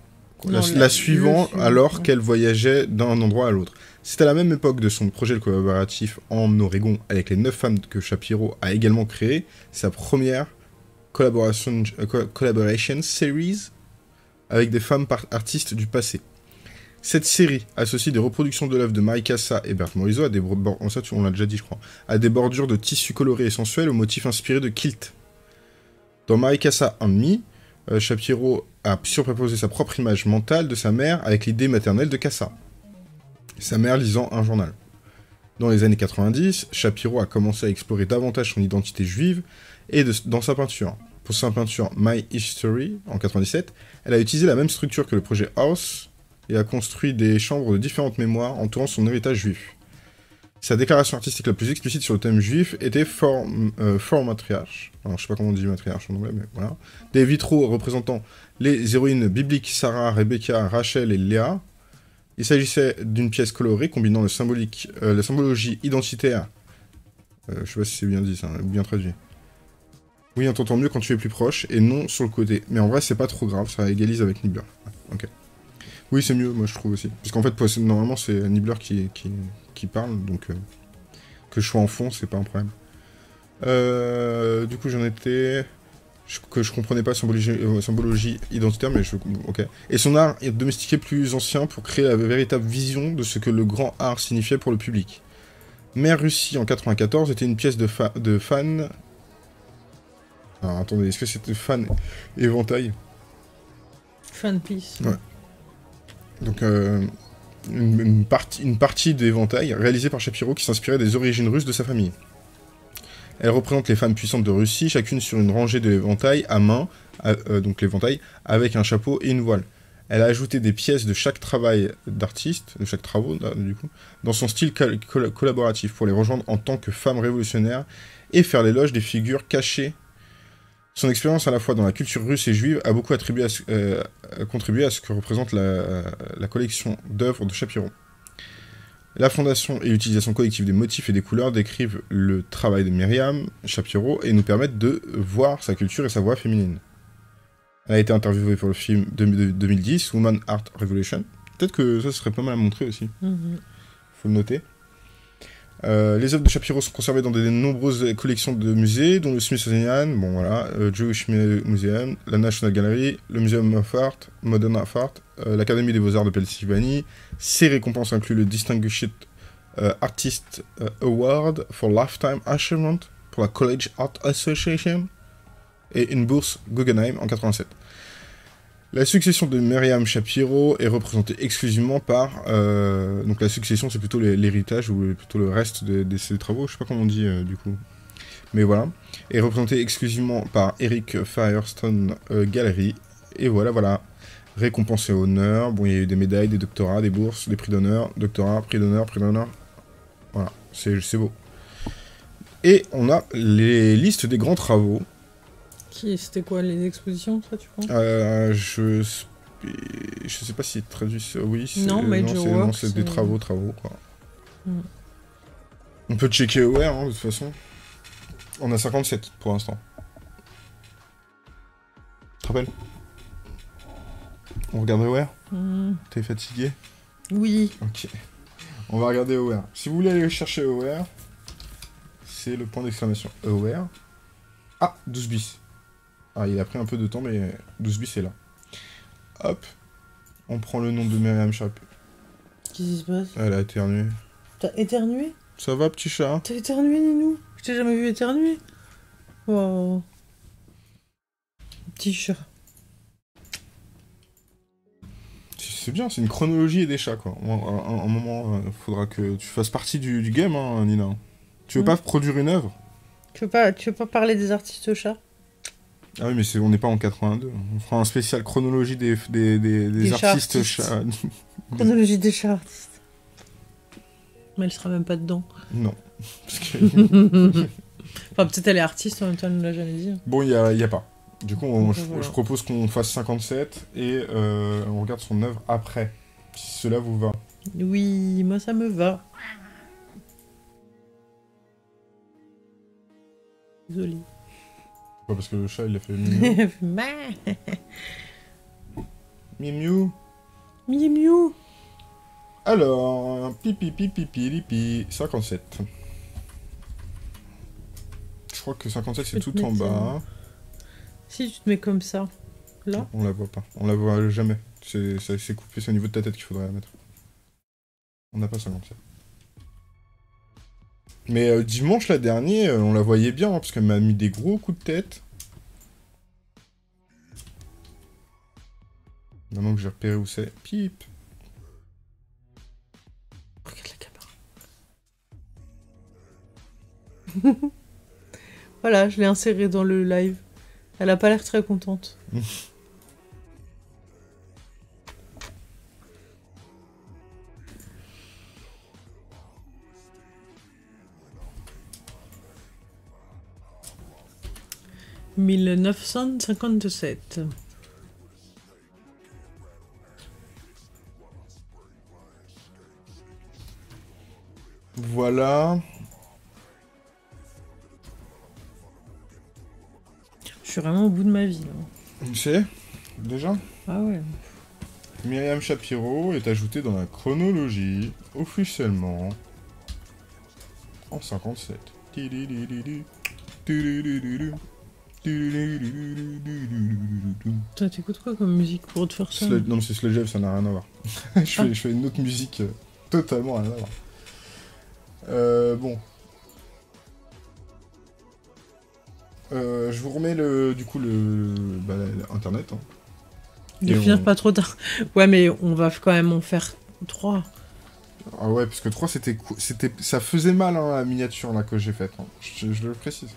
alors qu'elle voyageait d'un endroit à l'autre. C'est à la même époque de son projet collaboratif en Oregon avec les 9 femmes que Shapiro a également créé sa première collaboration series avec des femmes artistes du passé. Cette série associe des reproductions de l'œuvre de Mary Cassatt et Berthe Morisot à des on l'a déjà dit je crois, à des bordures de tissus colorés et sensuels aux motifs inspirés de kilt. Dans Mary Cassatt and Me, Shapiro a surposé sa propre image mentale de sa mère avec l'idée maternelle de Cassatt. Sa mère lisant un journal. Dans les années 90, Shapiro a commencé à explorer davantage son identité juive et dans sa peinture. Pour sa peinture My History en 97, elle a utilisé la même structure que le projet House et a construit des chambres de différentes mémoires entourant son héritage juif. Sa déclaration artistique la plus explicite sur le thème juif était For Matriarch. Alors, je sais pas comment on dit matriarche en anglais, mais voilà. Des vitraux représentant les héroïnes bibliques Sarah, Rebecca, Rachel et Léa. Il s'agissait d'une pièce colorée combinant la symbologie identitaire. Je sais pas si c'est bien dit, ça, bien traduit. Oui, on t'entend mieux quand tu es plus proche et non sur le côté. Mais en vrai, c'est pas trop grave, ça égalise avec Nibbler. Ok. Oui, c'est mieux, moi je trouve aussi. Parce qu'en fait, normalement, c'est Nibbler qui parle, donc Que je sois en fond, c'est pas un problème. Du coup, j'en étais... que je comprenais pas symbologie identitaire, mais ok. Et son art est domestiqué plus ancien pour créer la véritable vision de ce que le grand art signifiait pour le public. Mère Russie en 94 était une pièce de fan... Alors, attendez, est-ce que c'était fan éventail? Fan piece. Ouais. Donc, une partie d'éventail réalisée par Shapiro qui s'inspirait des origines russes de sa famille. Elle représente les femmes puissantes de Russie, chacune sur une rangée de l'éventail à main, donc l'éventail, avec un chapeau et une voile. Elle a ajouté des pièces de chaque travail d'artiste, de chaque travaux, du coup, dans son style collaboratif, pour les rejoindre en tant que femme révolutionnaire et faire l'éloge des figures cachées. Son expérience à la fois dans la culture russe et juive a beaucoup contribué à ce que représente la collection d'œuvres de Shapiro. La fondation et l'utilisation collective des motifs et des couleurs décrivent le travail de Myriam Shapiro et nous permettent de voir sa culture et sa voix féminine. Elle a été interviewée pour le film 2010, Woman Art Revolution. Peut-être que ça serait pas mal à montrer aussi. Faut le noter. Les œuvres de Shapiro sont conservées dans de nombreuses collections de musées, dont le Smithsonian, bon voilà, Jewish Museum, la National Gallery, le Museum of Art, Modern Art, l'Académie des Beaux-Arts de Pennsylvanie. Ces récompenses incluent le Distinguished Artist Award for Lifetime Achievement pour la College Art Association et une bourse Guggenheim en 87. La succession de Myriam Shapiro est représentée exclusivement par... donc la succession, c'est plutôt l'héritage, ou plutôt le reste de ses travaux, je sais pas comment on dit du coup. Mais voilà. Est représentée exclusivement par Eric Firestone Gallery. Et voilà. Récompensé au honneur. Bon, il y a eu des médailles, des doctorats, des bourses, des prix d'honneur, doctorat, prix d'honneur. Voilà, c'est beau. Et on a les listes des grands travaux. C'était quoi, les expositions, ça, tu penses? Je sais pas si traduit ça. Oui, c'est des travaux, quoi. On peut checker Aware, de toute façon. On a 57 pour l'instant. Tu te rappelles? On regarde Aware? T'es fatigué? Oui. Ok. On va regarder Aware. Si vous voulez aller chercher Aware, c'est le point d'exclamation. Aware. Ah, 12 bis. Ah, il a pris un peu de temps, mais 12 bis est là. Hop. On prend le nom de Myriam Shapiro. Qu'est-ce qui se passe? Elle a éternué. T'as éternué? Ça va, petit chat? T'as éternué, Ninou? Je t'ai jamais vu éternuer. Wow. Petit chat. C'est bien, c'est une chronologie et des chats, quoi. Un moment, faudra que tu fasses partie du game, hein, Nina. Tu veux pas produire une œuvre? Tu veux pas parler des artistes chats? Ah oui, mais on n'est pas en 82. On fera un spécial chronologie des artistes chats. Chronologie des chats artistes. Mais elle sera même pas dedans. Non. Parce que... Enfin, peut-être elle est artiste, en même temps, elle ne l'a jamais dit. Bon, il y a pas. Du coup, je propose qu'on fasse 57 et on regarde son œuvre après. Si cela vous va. Oui, moi ça me va. Désolée. Pas parce que le chat, il a fait miou. Miu miu. Miu. Alors, pipi, 57. Je crois que 57 c'est tout en bas. Si tu te mets comme ça, là. On la voit pas. On la voit jamais. C'est coupé, c'est au niveau de ta tête qu'il faudrait la mettre. On n'a pas 57. Mais dimanche, la dernière, on la voyait bien, hein, parce qu'elle m'a mis des gros coups de tête. Maintenant que j'ai repéré où c'est. Pip. Regarde la caméra. Voilà, je l'ai insérée dans le live. Elle a pas l'air très contente. « 1957. » Voilà. Je suis vraiment au bout de ma vie, là. Tu sais, déjà, Ah ouais. Myriam Shapiro est ajoutée dans la chronologie, officiellement. en 57. Toi, t'écoutes quoi comme musique pour te faire ça? Non, mais c'est Sludge, ça n'a rien à voir. Je fais une autre musique totalement rien à voir. Bon. Je vous remets Internet. Hein. De finir pas trop tard. Ouais, mais on va quand même en faire 3. Ah ouais, parce que 3, ça faisait mal, hein, la miniature là que j'ai faite. Hein. Je le précise.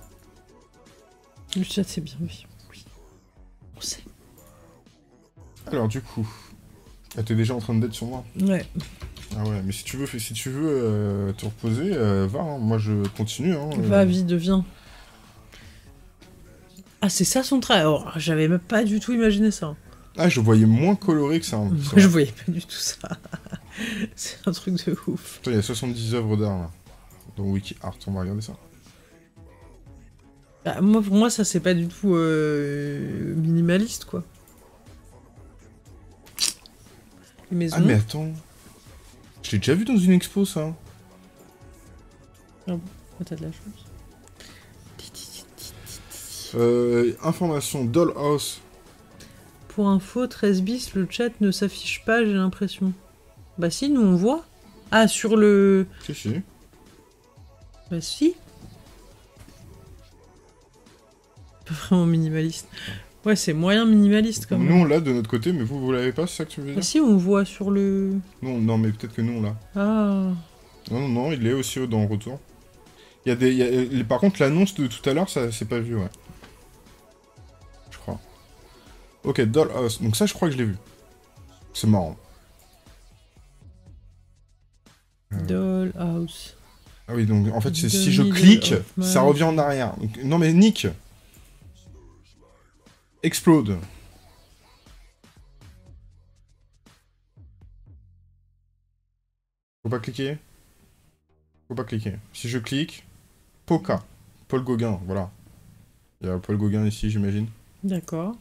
Le chat, c'est bien, oui. On sait. Alors, du coup... Ah, t'es déjà en train de d'être sur moi. Ouais. Ah ouais, mais si tu veux te reposer, va, hein. Moi je continue. Hein, Va, vite, viens. Ah, c'est ça son trait. Oh, j'avais même pas du tout imaginé ça. Ah, je voyais moins coloré que ça. Hein, je voyais pas du tout ça. C'est un truc de ouf. Attends, il y a 70 œuvres d'art là. Dans WikiArt, on va regarder ça. Bah, pour moi, ça c'est pas du tout minimaliste quoi. Les maisons. Ah, mais attends. Je l'ai déjà vu dans une expo ça. Ah bon, t'as de la chance. Information Dollhouse. Pour info, 13 bis, le chat ne s'affiche pas, j'ai l'impression. Bah si, nous on voit. Ah, sur le... Si. Bah si. Pas vraiment minimaliste. Ouais, c'est moyen minimaliste quand même. Nous on l'a de notre côté, mais vous l'avez pas, c'est ça que tu veux dire? Bah si, on voit sur le... Non, mais peut-être que nous on l'a. Ah. Non, il est aussi dans le retour. Par contre, l'annonce de tout à l'heure, ça c'est pas vu, ouais. Je crois. Ok, Dollhouse. Donc ça, je crois que je l'ai vu. C'est marrant. Dollhouse. Ah oui, donc en fait, c'est si je clique, ça revient en arrière. Donc, non mais Nick. Explode. Faut pas cliquer. Si je clique, Poca. Paul Gauguin, voilà. Il y a Paul Gauguin ici, j'imagine. D'accord.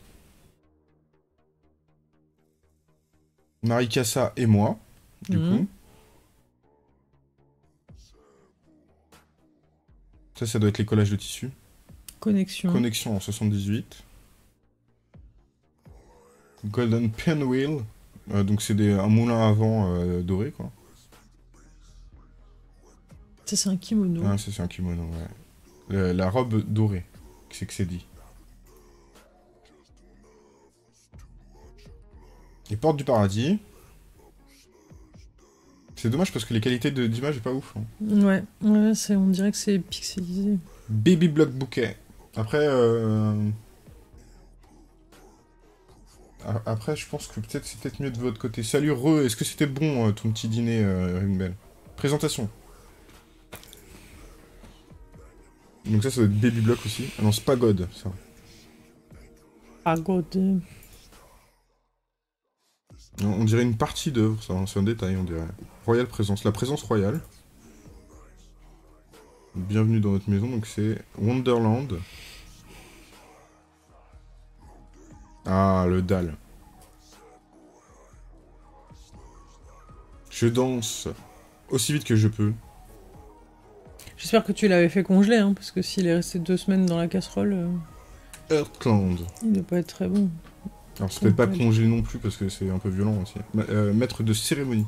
Marie Cassa et moi, du coup. Ça doit être les collages de tissu. Connexion en 78. Golden Pinwheel. Donc c'est un moulin à vent doré, quoi. Ça, c'est un kimono. Ah, ça, c'est un kimono, ouais. La robe dorée, c'est que c'est dit. Les portes du paradis. C'est dommage parce que les qualités d'image est pas ouf. Hein. Ouais, on dirait que c'est pixelisé. Baby Block Bouquet. Après, je pense que c'est peut-être mieux de votre côté. Salut Re, est-ce que c'était bon ton petit dîner, Ringbell? Présentation. Donc ça doit être Baby Block aussi. Ah non, c'est pas God, ça. Ah, God. On dirait une partie d'œuvre, ça, c'est un détail, on dirait. Royale présence, la présence royale. Bienvenue dans notre maison, donc c'est Wonderland. Ah, le dalle. Je danse aussi vite que je peux. J'espère que tu l'avais fait congeler, hein, parce que s'il est resté 2 semaines dans la casserole... Heartland. Il doit pas être très bon. Alors c'est peut-être pas congelé non plus, parce que c'est un peu violent aussi. Maître de cérémonie.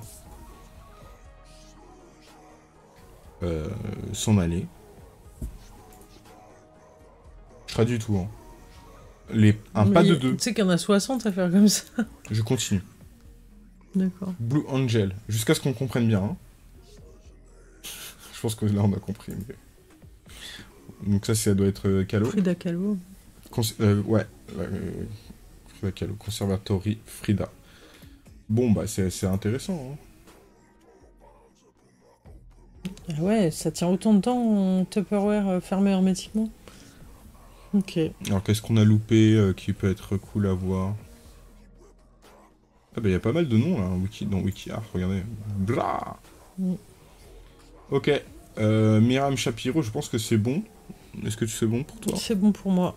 S'en aller. Je traduis tout, hein. Pas de 2. Tu sais qu'il y en a 60 à faire comme ça. Je continue. D'accord. Blue Angel. Jusqu'à ce qu'on comprenne bien. Hein. Je pense que là on a compris. Mais... Donc ça doit être Kahlo. Frida Kahlo. Ouais. Frida Kahlo. Conservatory Frida. Bon bah c'est intéressant. Hein. Ah ouais, ça tient autant de temps en Tupperware fermé hermétiquement. Ok. Alors qu'est-ce qu'on a loupé qui peut être cool à voir? Ah bah il y a pas mal de noms là, dans WikiArt, regardez. Blah Ok. Myriam Shapiro, je pense que c'est bon. Est-ce que c'est bon pour toi? C'est bon pour moi.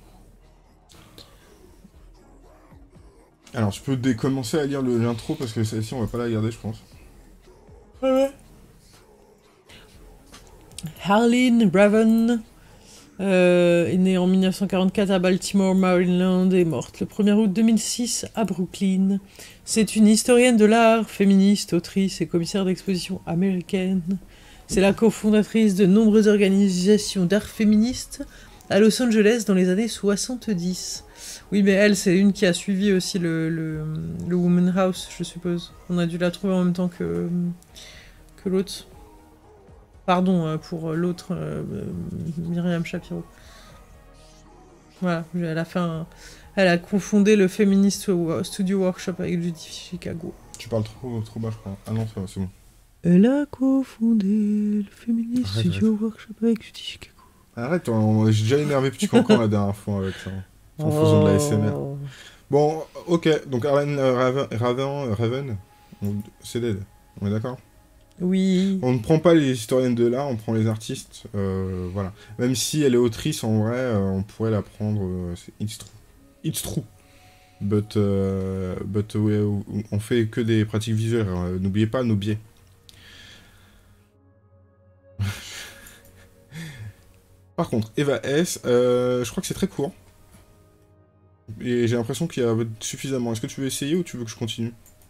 Alors, tu peux commencer à lire l'intro parce que celle-ci, on va pas la garder, je pense. Ouais. Harleen Raven est née en 1944 à Baltimore, Maryland, et est morte le 1er août 2006 à Brooklyn. C'est une historienne de l'art, féministe, autrice et commissaire d'exposition américaine. C'est la cofondatrice de nombreuses organisations d'art féministes à Los Angeles dans les années 70. Oui, mais elle, c'est une qui a suivi aussi le Woman House, je suppose. On a dû la trouver en même temps que l'autre. Pardon pour l'autre, Myriam Shapiro. Voilà, elle a confondé le Feminist Studio Workshop avec Judy Chicago. Tu parles trop bas, je crois. Ah non, c'est bon. Elle a confondé le Feminist Studio Workshop avec Judy Chicago. Arrête, j'ai déjà énervé Petit Cancan la dernière fois avec ça. En faisant de la SMR. Bon, ok, donc Harleen Raven, c'est dead. On est d'accord ? Oui. On ne prend pas les historiennes de l'art, on prend les artistes. Voilà. Même si elle est autrice, en vrai, on pourrait la prendre. It's true. But on fait que des pratiques visuelles. N'oubliez pas nos biais. Par contre, Eva S, je crois que c'est très court. Et j'ai l'impression qu'il y a suffisamment. Est-ce que tu veux essayer ou tu veux que je continue ?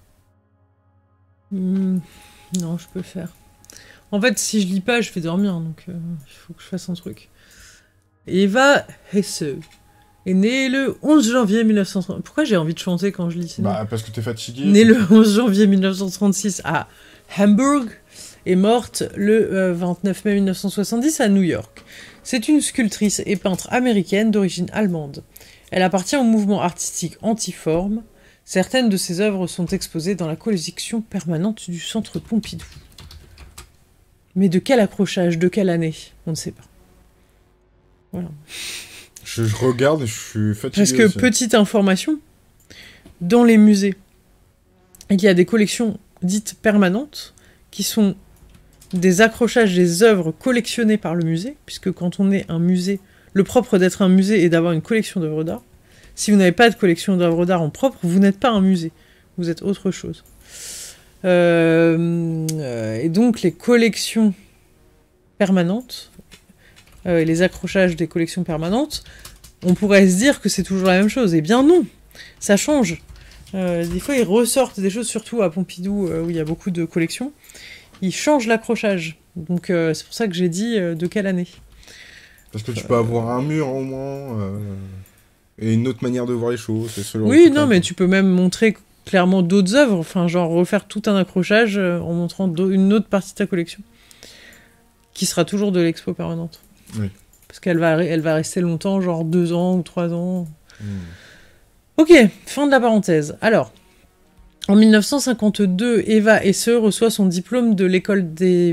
Non, je peux faire. En fait, si je lis pas, je vais dormir, donc il faut que je fasse un truc. Eva Hesse est née le 11 janvier 1930. Pourquoi j'ai envie de chanter quand je lis ça ? Bah, parce que t'es fatigué. Née le 11 janvier 1936 à Hamburg et morte le 29 mai 1970 à New York. C'est une sculptrice et peintre américaine d'origine allemande. Elle appartient au mouvement artistique Antiforme. Certaines de ses œuvres sont exposées dans la collection permanente du Centre Pompidou. Mais de quel accrochage, de quelle année ? On ne sait pas. Voilà. Je regarde et je suis fatigué. Parce que, aussi. Petite information, dans les musées, il y a des collections dites permanentes qui sont des accrochages des œuvres collectionnées par le musée, puisque quand on est un musée, le propre d'être un musée est d'avoir une collection d'œuvres d'art. Si vous n'avez pas de collection d'œuvres d'art en propre, vous n'êtes pas un musée, vous êtes autre chose. Et donc les collections permanentes, les accrochages des collections permanentes, on pourrait se dire que c'est toujours la même chose. Eh bien non, ça change. Des fois ils ressortent des choses, surtout à Pompidou, où il y a beaucoup de collections. Ils changent l'accrochage. Donc c'est pour ça que j'ai dit de quelle année. Parce que tu peux avoir un mur au moins, et une autre manière de voir les choses. Oui, non, mais tu peux même montrer clairement d'autres œuvres, enfin genre refaire tout un accrochage en montrant une autre partie de ta collection, qui sera toujours de l'expo permanente. Oui. Parce qu'elle va rester longtemps, genre 2 ans ou 3 ans. Ok, fin de la parenthèse. Alors, en 1952, Eva Hesse reçoit son diplôme de l'école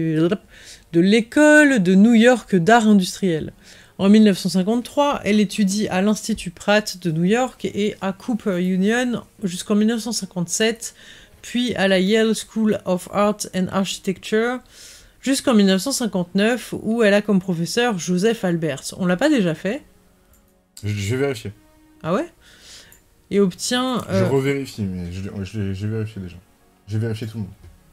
de New York d'art industriel. En 1953, elle étudie à l'Institut Pratt de New York et à Cooper Union jusqu'en 1957, puis à la Yale School of Art and Architecture jusqu'en 1959, où elle a comme professeur Joseph Alberts. On l'a pas déjà fait ? Je vais vérifier. Ah ouais ? Et obtient... Je revérifie, mais j'ai vérifié déjà. J'ai vérifié tout le monde.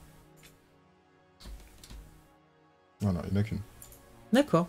Voilà, il n'y en a qu'une. D'accord.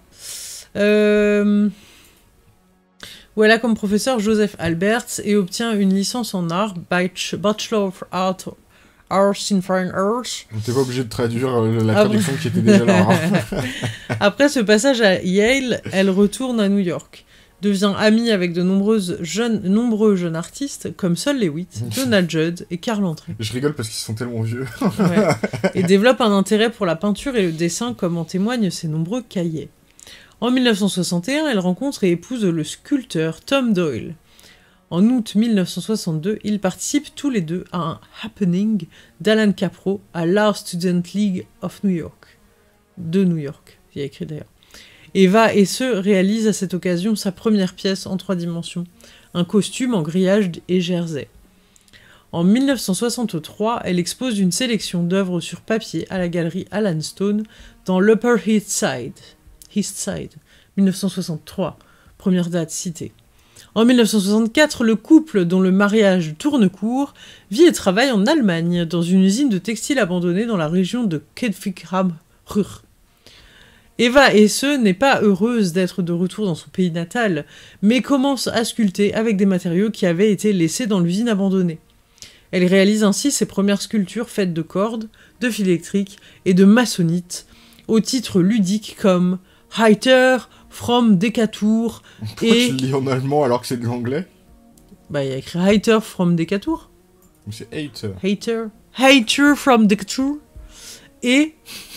Où elle a comme professeur Joseph Alberts et obtient une licence en art, Bachelor of Arts in Fine Arts. T'es pas obligé de traduire la traduction qui était déjà là. Après ce passage à Yale, elle retourne à New York, devient amie avec de nombreux jeunes artistes comme Sol Lewitt, Donald Judd et Carl André. Je rigole parce qu'ils sont tellement vieux. Ouais. Et développe un intérêt pour la peinture et le dessin, comme en témoignent ses nombreux cahiers. En 1961, elle rencontre et épouse le sculpteur Tom Doyle. En août 1962, ils participent tous les deux à un happening d'Alan Capro à l'Art Student League of New York. De New York, il y a écrit d'ailleurs. Eva Hesse réalise à cette occasion sa première pièce en 3 dimensions, un costume en grillage et jersey. En 1963, elle expose une sélection d'œuvres sur papier à la galerie Alan Stone dans l'Upper East Side, 1963, première date citée. En 1964, le couple, dont le mariage tourne court, vit et travaille en Allemagne, dans une usine de textile abandonnée dans la région de Kedfikram-Ruhr. Eva Hesse n'est pas heureuse d'être de retour dans son pays natal, mais commence à sculpter avec des matériaux qui avaient été laissés dans l'usine abandonnée. Elle réalise ainsi ses premières sculptures faites de cordes, de fils électriques et de maçonnite, au titre ludique comme « Heiter from Decatur » Pourquoi tu le lis en allemand alors que c'est de l'anglais? Bah, il y a écrit « Heiter from Decatur ». C'est hater. Heiter from Decatur. Et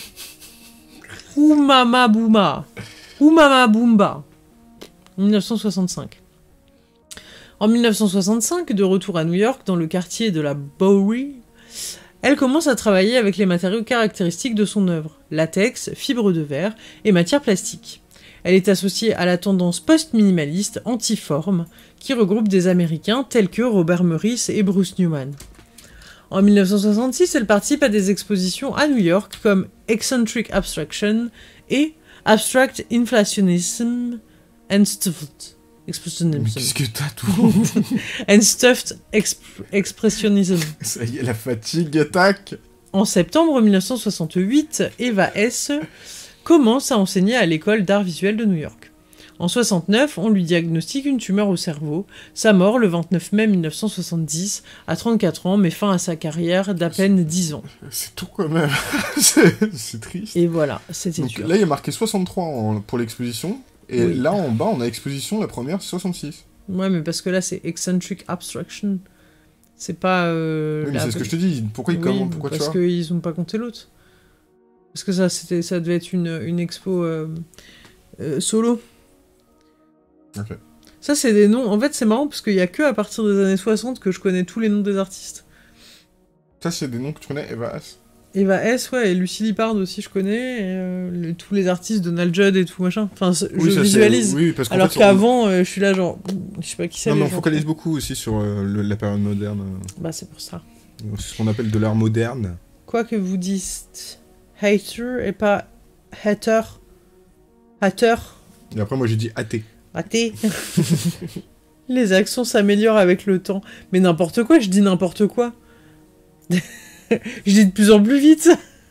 Oumama Bouma. Oumama Boomba. 1965. En 1965, de retour à New York, dans le quartier de la Bowery, elle commence à travailler avec les matériaux caractéristiques de son œuvre, latex, fibres de verre et matières plastiques. Elle est associée à la tendance post-minimaliste anti-forme, qui regroupe des Américains tels que Robert Morris et Bruce Newman. En 1966, elle participe à des expositions à New York comme Eccentric Abstraction et Abstract Inflationism and Stuffed Expressionism. Qu'est-ce que t'as tout? And Stuffed Expressionism. Ça y est, la fatigue attaque. En septembre 1968, Eva Hesse commence à enseigner à l'école d'art visuel de New York. En 69, on lui diagnostique une tumeur au cerveau. Sa mort, le 29 mai 1970, à 34 ans, met fin à sa carrière d'à peine 10 ans. C'est tout quand même. c'est triste. Et voilà, c'était dur. Là, il y a marqué 63 pour l'exposition. Et Oui. là, en bas, on a exposition, la première, 66. Ouais, mais parce que là, c'est Eccentric Abstraction. C'est pas... Oui, mais c'est ce que je te dis. Pourquoi ils commentent? Pourquoi tu vois? Parce qu'ils ont pas compté l'autre. Parce que ça devait être une expo solo. Ok. Ça, c'est des noms... En fait, c'est marrant, parce qu'il y a que à partir des années 60 que je connais tous les noms des artistes. Ça, c'est des noms que tu connais, Eva Hesse? Eva Hesse, ouais, et Lucy Lippard aussi, je connais, et, tous les artistes, Donald Judd et tout, machin. Enfin, Oui, je ça, visualise. Oui, parce qu'en Alors fait, qu'avant, je suis là, genre, je sais pas qui c'est. Non, mais les on gens. focalise beaucoup aussi sur la période moderne. Bah, c'est pour ça. C'est ce qu'on appelle de l'art moderne. Quoi que vous dites, hater et pas hater. Hater. Et après, moi, j'ai dit athée. Raté. Les accents s'améliorent avec le temps. Mais n'importe quoi, je dis n'importe quoi. Je dis de plus en plus vite.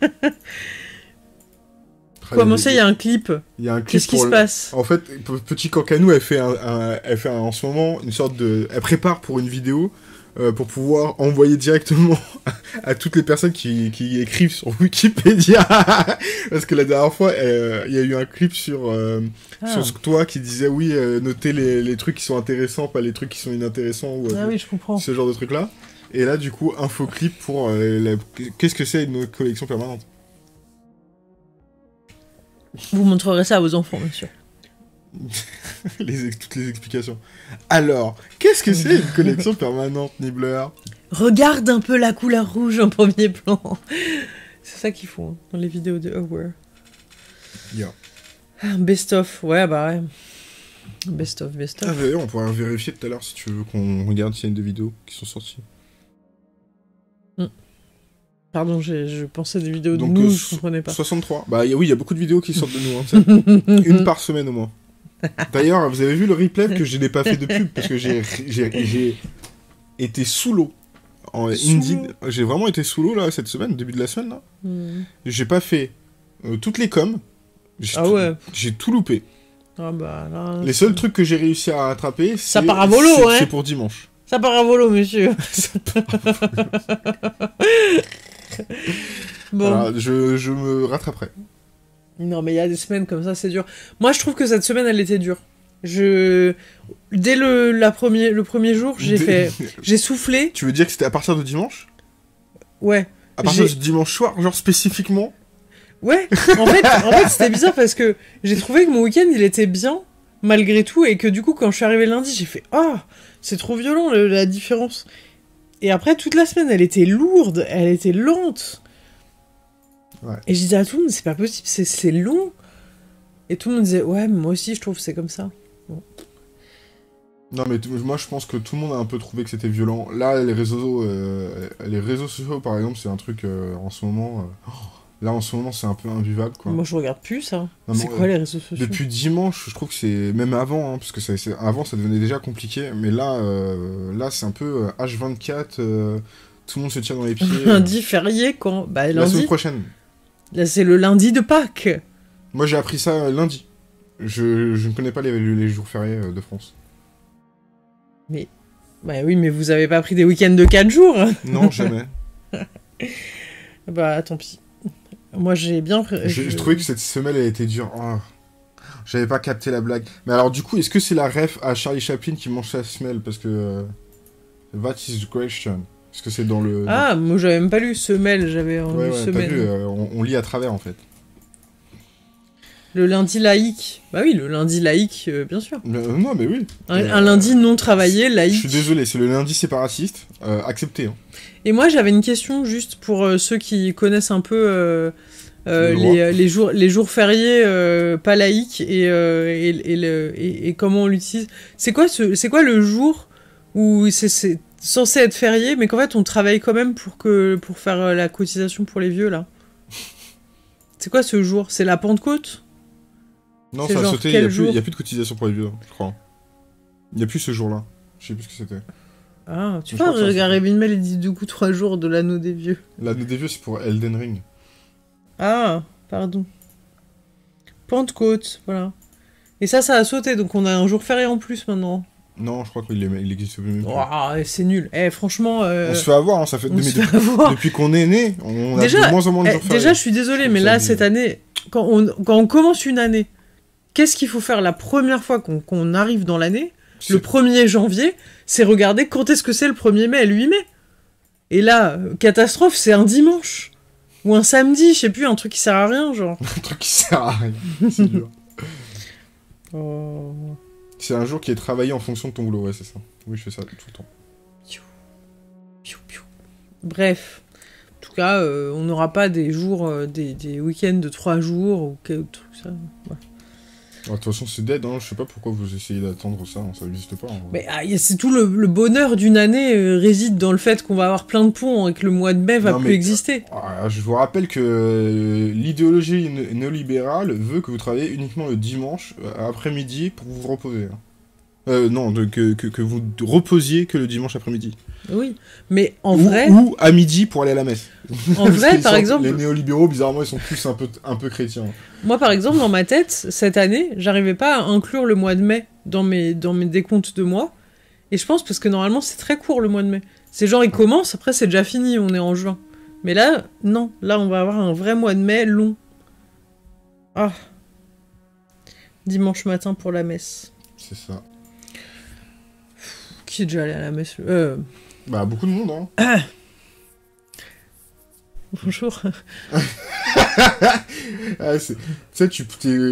Comment ça, il y a un clip? Il y a un clip. Qu'est-ce qui se passe? En fait, Petit Cancanou, elle fait en ce moment une sorte de... Elle prépare pour une vidéo pour pouvoir envoyer directement à toutes les personnes qui écrivent sur Wikipédia. Parce que la dernière fois, il y a eu un clip sur toi qui disait oui, notez les trucs qui sont intéressants, pas les trucs qui sont inintéressants. Ou, Ah oui, je comprends. ce genre de trucs-là. Et là, du coup, infoclip pour... Qu'est-ce que c'est une collection permanente? Vous montrerez ça à vos enfants, monsieur. Toutes les explications. Alors, qu'est-ce que c'est une collection permanente, Nibbler? Regarde un peu la couleur rouge en premier plan. C'est ça qu'ils font dans les vidéos de Aware. Yeah. Best of, ouais, bah ouais. Best of. Ah, d'ailleurs, on pourra vérifier tout à l'heure si tu veux qu'on regarde s'il y a des vidéos qui sont sorties. Pardon, je pensais des vidéos de Donc, nous, je comprenais pas. 63. Bah oui, il y a beaucoup de vidéos qui sortent de nous. Hein, une par semaine au moins. D'ailleurs, vous avez vu le replay que je n'ai pas fait de pub parce que j'ai été sous l'eau. J'ai vraiment été sous l'eau là cette semaine, début de la semaine là. J'ai pas fait toutes les coms. Ouais. J'ai tout loupé. Ah bah là. Les seuls trucs que j'ai réussi à rattraper, Ça part à volo, hein. C'est pour dimanche. Ça part à volo, monsieur. Bon. Voilà, je me rattraperai. Non, mais il y a des semaines comme ça, c'est dur. Moi, je trouve que cette semaine, elle était dure. Dès le premier jour, j'ai soufflé. Tu veux dire que c'était à partir de dimanche? Ouais. À partir du dimanche soir, genre spécifiquement? Ouais. En fait, c'était bizarre parce que j'ai trouvé que mon week-end, il était bien, malgré tout, et que du coup, quand je suis arrivée lundi, j'ai fait « Oh, c'est trop violent, la différence !» Et après, toute la semaine, elle était lourde, elle était lente. Ouais. Et je disais à tout le monde, c'est pas possible, c'est long. Et tout le monde disait, ouais, mais moi aussi, je trouve que c'est comme ça. Bon. Non, mais moi, je pense que tout le monde a un peu trouvé que c'était violent. Là, les réseaux sociaux, par exemple, c'est un truc en ce moment... Là, en ce moment, c'est un peu invivable, quoi. Moi, je regarde plus ça. Non, c'est quoi les réseaux sociaux? Depuis dimanche, je trouve que c'est... Même avant, hein, parce que avant, ça devenait déjà compliqué. Mais là, c'est un peu H24, tout le monde se tire dans les pieds. Lundi férié, quand? Bah, lundi. La semaine prochaine. Là, c'est le lundi de Pâques. Moi, j'ai appris ça lundi. Je ne connais pas les jours fériés de France. Mais... Bah oui, mais vous avez pas pris des week-ends de 4 jours. Non, jamais. Bah, tant pis. Moi, j'ai bien... Je trouvais que cette semaine, elle était dure. Oh. J'avais pas capté la blague. Mais alors, du coup, est-ce que c'est la ref à Charlie Chaplin qui mange sa semelle? Parce que... That is the question. Est-ce que c'est dans le... Ah, moi, j'avais même pas lu semelle, j'avais Ouais, lu ouais, semaine. t'as vu, on lit à travers, en fait. Le lundi laïque. Bah oui, le lundi laïque, bien sûr. Non, mais oui. Un lundi non travaillé, laïque. Je suis désolé, c'est le lundi séparatiste. Accepté. Hein. Et moi, j'avais une question juste pour ceux qui connaissent un peu les jours fériés pas laïques et comment on l'utilise. C'est quoi le jour où c'est censé être férié, mais qu'en fait on travaille quand même pour faire la cotisation pour les vieux là. C'est quoi ce jour? C'est la Pentecôte? Non, c'est ça a genre sauté, quel il jour? n'y a plus de cotisation pour les vieux, je crois. Il n'y a plus ce jour-là. Je sais plus ce que c'était. Ah, tu Je vois, crois que ça, regarder Mail, il dit du coup 3 jours de l'anneau des vieux. L'anneau des vieux, c'est pour Elden Ring. Ah, pardon. Pentecôte, voilà. Et ça a sauté, donc on a un jour férié en plus maintenant. Non, je crois qu'il existe même plus. Ouah, c'est nul. Franchement... On se fait avoir, hein, ça fait... avoir. Depuis qu'on est né, on a déjà, de moins en moins de jours fériés. Déjà, je suis désolée, mais là, cette année, quand on commence une année, qu'est-ce qu'il faut faire la première fois qu'on arrive dans l'année? Le 1er janvier, c'est regarder quand est-ce que c'est le 1er mai et le 8 mai. Et là, catastrophe, c'est un dimanche. Ou un samedi, je sais plus, un truc qui sert à rien, genre. Un truc qui sert à rien, c'est dur. Oh... C'est un jour qui est travaillé en fonction de ton boulot, ouais, c'est ça. Oui, je fais ça tout le temps. Bref. En tout cas, on n'aura pas des jours, des week-ends de 3 jours ou quelque truc ça. Ouais. De toute façon, c'est dead, hein. Je sais pas pourquoi vous essayez d'attendre ça, hein. Ça n'existe pas. Hein. Mais c'est tout le bonheur d'une année réside dans le fait qu'on va avoir plein de ponts et que le mois de mai va plus exister. Je vous rappelle que l'idéologie néolibérale veut que vous travaillez uniquement le dimanche après-midi pour vous reposer. Hein. Non, que vous reposiez que le dimanche après-midi. Oui, mais en vrai... Ou à midi pour aller à la messe. En vrai, par exemple... Les néolibéraux, bizarrement, ils sont tous un peu chrétiens. Moi, par exemple, dans ma tête, cette année, j'arrivais pas à inclure le mois de mai dans mes décomptes de mois. Et je pense parce que normalement, c'est très court le mois de mai. C'est genre, il commence, après c'est déjà fini, on est en juin. Mais là, non. Là, on va avoir un vrai mois de mai long. Ah. Dimanche matin pour la messe. C'est ça. Qui est déjà allé à la messe? Bah, beaucoup de monde, hein. Bonjour. Tu sais, tu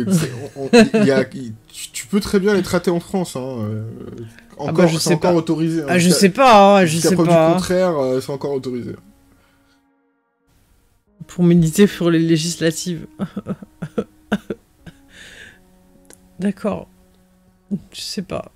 peux très bien les traiter en France, hein. Encore, c'est encore autorisé. Hein, je sais pas, je sais pas. Du contraire, c'est encore autorisé. Pour militer sur les législatives. D'accord. Je sais pas.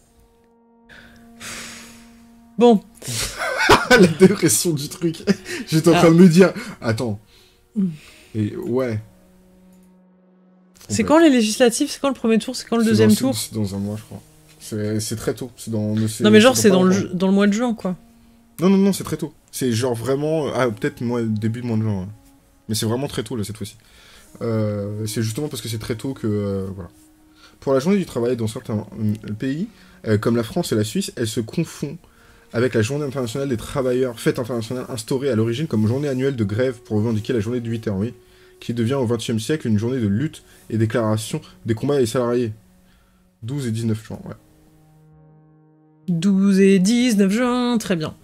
Bon. La dépression du truc. J'étais en train de me dire, attends. Et ouais. C'est quand les législatives? C'est quand le premier tour? C'est quand le deuxième tour? C'est dans un mois, je crois. C'est très tôt. Non, mais genre, c'est dans le mois de juin, quoi. Non, c'est très tôt. C'est genre vraiment... Ah, peut-être début de mois de juin. Ouais. Mais c'est vraiment très tôt, là, cette fois-ci. C'est justement parce que c'est très tôt que... voilà. Pour la journée du travail, dans certains pays, comme la France et la Suisse, elle se confond avec la journée internationale des travailleurs, fête internationale instaurée à l'origine comme journée annuelle de grève pour revendiquer la journée de 8 heures, oui, qui devient au XXe siècle une journée de lutte et déclaration des combats des salariés. 12 et 19 juin, ouais. 12 et 19 juin, très bien.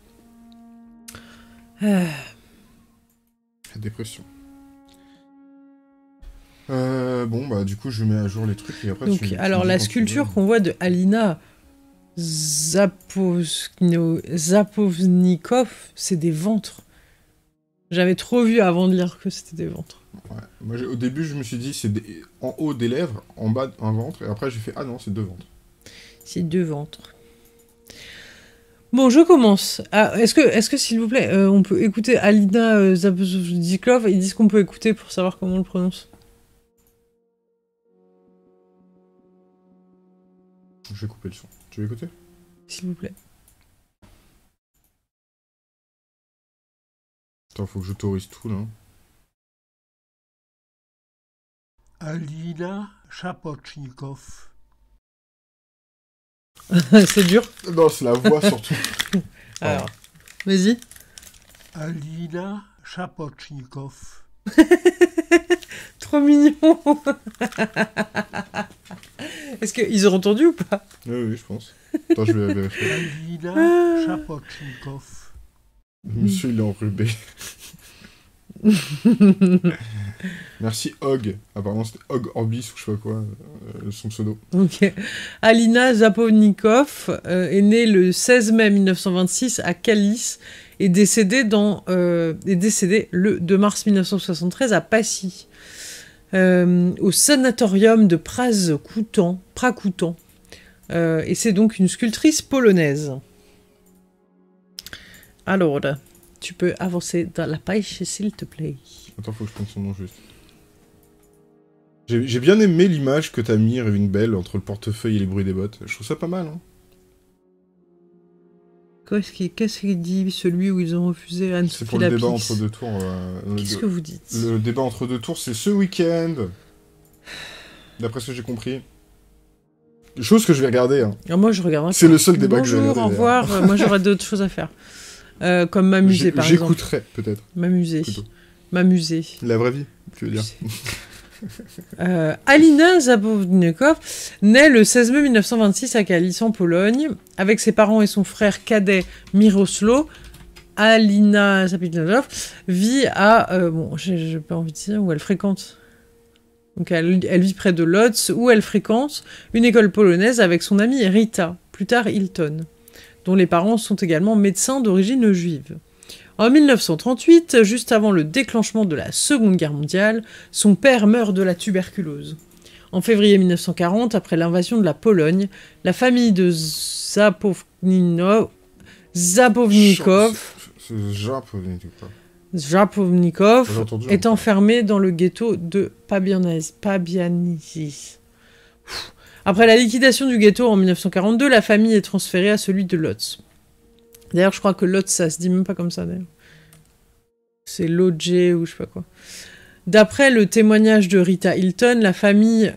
La dépression. Bon, bah du coup, je mets à jour les trucs et après... Donc, alors, la sculpture qu'on voit de Alina Zapovnikov, c'est des ventres. J'avais trop vu avant de lire que c'était des ventres. Ouais. Moi, au début, je me suis dit, c'est en haut des lèvres, en bas un ventre, et après j'ai fait, ah non, c'est 2 ventres. C'est 2 ventres. Bon, je commence. Ah, est-ce que s'il vous plaît, on peut écouter Alina Zapovnikov? Ils disent qu'on peut écouter pour savoir comment on le prononce. Je vais couper le son. Tu veux écouter? S'il vous plaît. Attends, faut que j'autorise tout, là. Alina Shapochnikov. C'est dur. Non, c'est la voix surtout. Alors, vas-y. Alina Shapochnikov. Trop mignon. Est-ce qu'ils auront entendu ou pas? Oui, je pense. Attends, je vais vérifier. Alina Shapochnikov. Monsieur, il est enrubé. Merci, Hog. Apparemment, c'était Hog Orbis ou je sais pas quoi, son pseudo. Ok. Alina Zapovnikov est née le 16 mai 1926 à Kalisz et décédée le 2 mars 1973 à Passy, au sanatorium de Praz-Koutan. Et c'est donc une sculptrice polonaise. Alors, tu peux avancer dans la page, s'il te plaît. Attends, faut que je prenne son nom juste. J'ai bien aimé l'image que t'as mis, Raving Bell, entre le portefeuille et les bruits des bottes. Je trouve ça pas mal, hein. Qu'est-ce qu'il dit, celui où ils ont refusé Anne-Sophie C'est pour le débat entre deux tours. Qu'est-ce que vous dites? Le débat entre deux tours, c'est ce week-end. D'après ce que j'ai compris. Chose que je vais regarder. Hein. Alors moi, je regarde. C'est le seul débat que je vais regarder. Bonjour, au revoir. Moi, j'aurais d'autres choses à faire. Comme m'amuser, par exemple. J'écouterai, peut-être. M'amuser. M'amuser. La vraie vie, tu veux dire. Alina Zapovnikov naît le 16 mai 1926 à Kalisz en Pologne. Avec ses parents et son frère cadet Mirosław, Alina Zapovnikov vit à... bon, j'ai pas envie de dire où elle fréquente. Donc elle vit près de Lodz où elle fréquente une école polonaise avec son amie Rita, plus tard Hilton, dont les parents sont également médecins d'origine juive. En 1938, juste avant le déclenchement de la Seconde Guerre mondiale, son père meurt de la tuberculose. En février 1940, après l'invasion de la Pologne, la famille de Zapovnikov est enfermée dans le ghetto de Pabianice. Après la liquidation du ghetto en 1942, la famille est transférée à celui de Lodz. D'ailleurs, je crois que Lodz, ça se dit même pas comme ça, d'ailleurs. C'est Lodz ou je sais pas quoi. D'après le témoignage de Rita Hilton, la famille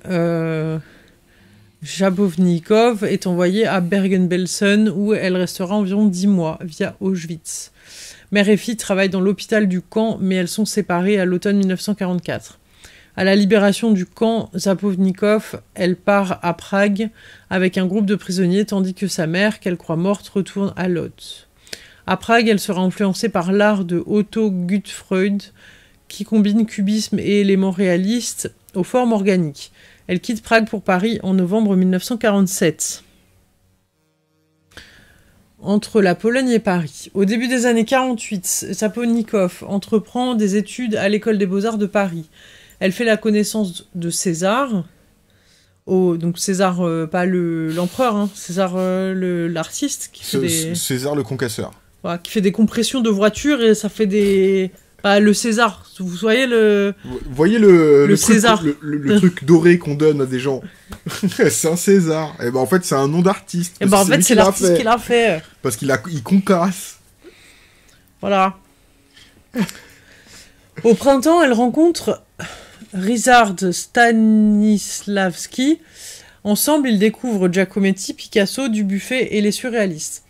Zapovnikov est envoyée à Bergen-Belsen, où elle restera environ 10 mois, via Auschwitz. Mère et fille travaillent dans l'hôpital du camp, mais elles sont séparées à l'automne 1944. À la libération du camp Zapovnikov, elle part à Prague avec un groupe de prisonniers, tandis que sa mère, qu'elle croit morte, retourne à Lodz. À Prague, elle sera influencée par l'art de Otto Gutfreud, qui combine cubisme et éléments réalistes aux formes organiques. Elle quitte Prague pour Paris en novembre 1947. Entre la Pologne et Paris. Au début des années 48, Zapovnikov entreprend des études à l'école des beaux-arts de Paris. Elle fait la connaissance de César, donc César, pas l'empereur, hein, César l'artiste, qui fait César le concasseur. Voilà, qui fait des compressions de voitures et ça fait des... le César, vous voyez le... Vous voyez le César. Truc, le truc doré qu'on donne à des gens. C'est un César. Et ben en fait c'est un nom d'artiste. Et ben en fait c'est l'artiste qui l'a fait. Parce qu'il concasse. Voilà. Au printemps, elle rencontre Ryszard Stanisławski. Ensemble, ils découvrent Giacometti, Picasso, Dubuffet et les surréalistes.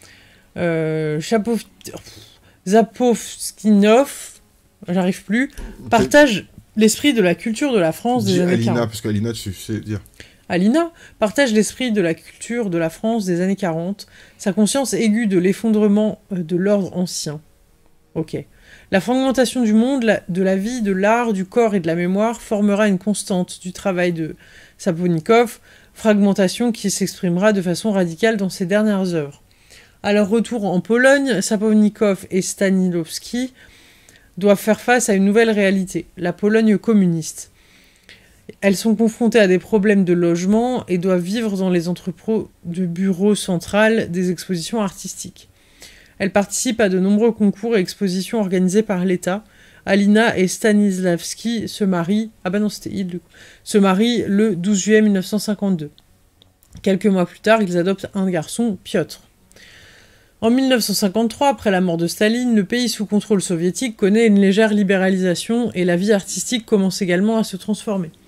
Zapovnikov, j'arrive plus, partage l'esprit de la culture de la France des années 40. Parce qu'Alina, tu sais dire. Alina partage l'esprit de la culture de la France des années 40, sa conscience aiguë de l'effondrement de l'ordre ancien. Ok. La fragmentation du monde, de la vie, de l'art, du corps et de la mémoire formera une constante du travail de Zapovnikov, fragmentation qui s'exprimera de façon radicale dans ses dernières œuvres. À leur retour en Pologne, Zapovnikov et Stanisławski doivent faire face à une nouvelle réalité, la Pologne communiste. Elles sont confrontées à des problèmes de logement et doivent vivre dans les entrepôts de bureau central des expositions artistiques. Elles participent à de nombreux concours et expositions organisés par l'État. Alina et Stanisławski se marient... se marient le 12 juillet 1952. Quelques mois plus tard, ils adoptent un garçon, Piotr. En 1953, après la mort de Staline, le pays sous contrôle soviétique connaît une légère libéralisation et la vie artistique commence également à se transformer.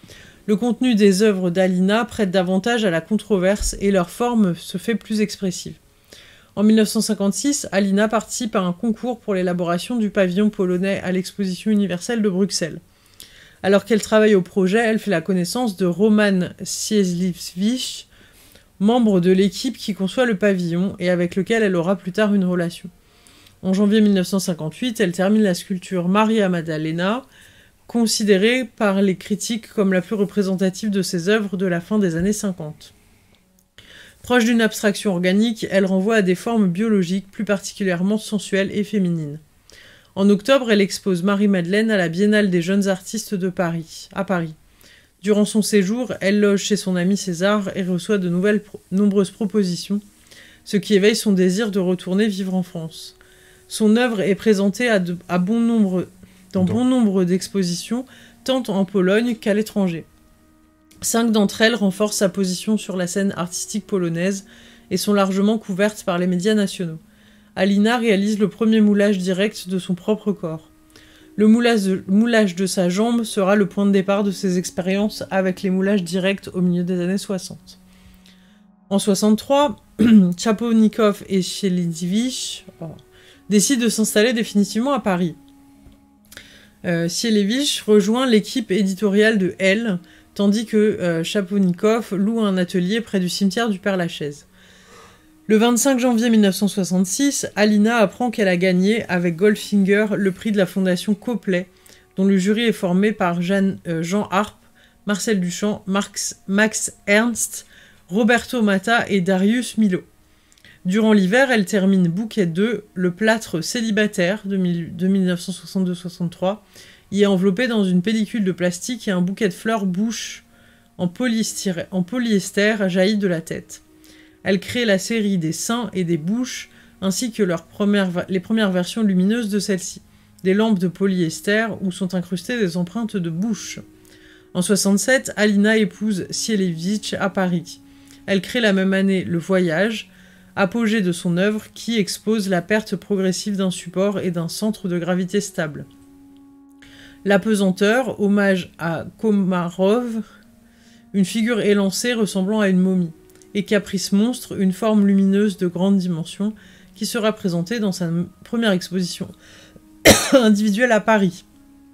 Le contenu des œuvres d'Alina prête davantage à la controverse et leur forme se fait plus expressive. En 1956, Alina participe à un concours pour l'élaboration du pavillon polonais à l'exposition universelle de Bruxelles. Alors qu'elle travaille au projet, elle fait la connaissance de Roman Cieśliwicz, membre de l'équipe qui conçoit le pavillon et avec lequel elle aura plus tard une relation. En janvier 1958, elle termine la sculpture Maria Maddalena, considérée par les critiques comme la plus représentative de ses œuvres de la fin des années 50. Proche d'une abstraction organique, elle renvoie à des formes biologiques, plus particulièrement sensuelles et féminines. En octobre, elle expose Marie-Madeleine à la Biennale des jeunes artistes de Paris, à Paris. Durant son séjour, elle loge chez son ami César et reçoit de nombreuses propositions, ce qui éveille son désir de retourner vivre en France. Son œuvre est présentée dans bon nombre d'expositions, tant en Pologne qu'à l'étranger. 5 d'entre elles renforcent sa position sur la scène artistique polonaise et sont largement couvertes par les médias nationaux. Alina réalise le premier moulage direct de son propre corps. Le moulage de sa jambe sera le point de départ de ses expériences avec les moulages directs au milieu des années 60. En 63, Chaponikov et Sielewicz décident de s'installer définitivement à Paris. Sielewicz rejoint l'équipe éditoriale de Elle, tandis que Chaponikov loue un atelier près du cimetière du Père-Lachaise. Le 25 janvier 1966, Alina apprend qu'elle a gagné, avec Goldfinger, le prix de la fondation Copley, dont le jury est formé par Jean Harpe, Marcel Duchamp, Max Ernst, Roberto Matta et Darius Milhaud. Durant l'hiver, elle termine Bouquet 2, le plâtre célibataire de 1962-63, y est enveloppé dans une pellicule de plastique et un bouquet de fleurs bouche en polyester jaillit de la tête. Elle crée la série des seins et des bouches, ainsi que les premières versions lumineuses de celles-ci, des lampes de polyester où sont incrustées des empreintes de bouche. En 1967, Alina épouse Sielewicz à Paris. Elle crée la même année Le Voyage, apogée de son œuvre qui expose la perte progressive d'un support et d'un centre de gravité stable. L'Apesanteur, hommage à Komarov, une figure élancée ressemblant à une momie, et Caprice Monstre, une forme lumineuse de grande dimension, qui sera présentée dans sa première exposition individuelle à Paris.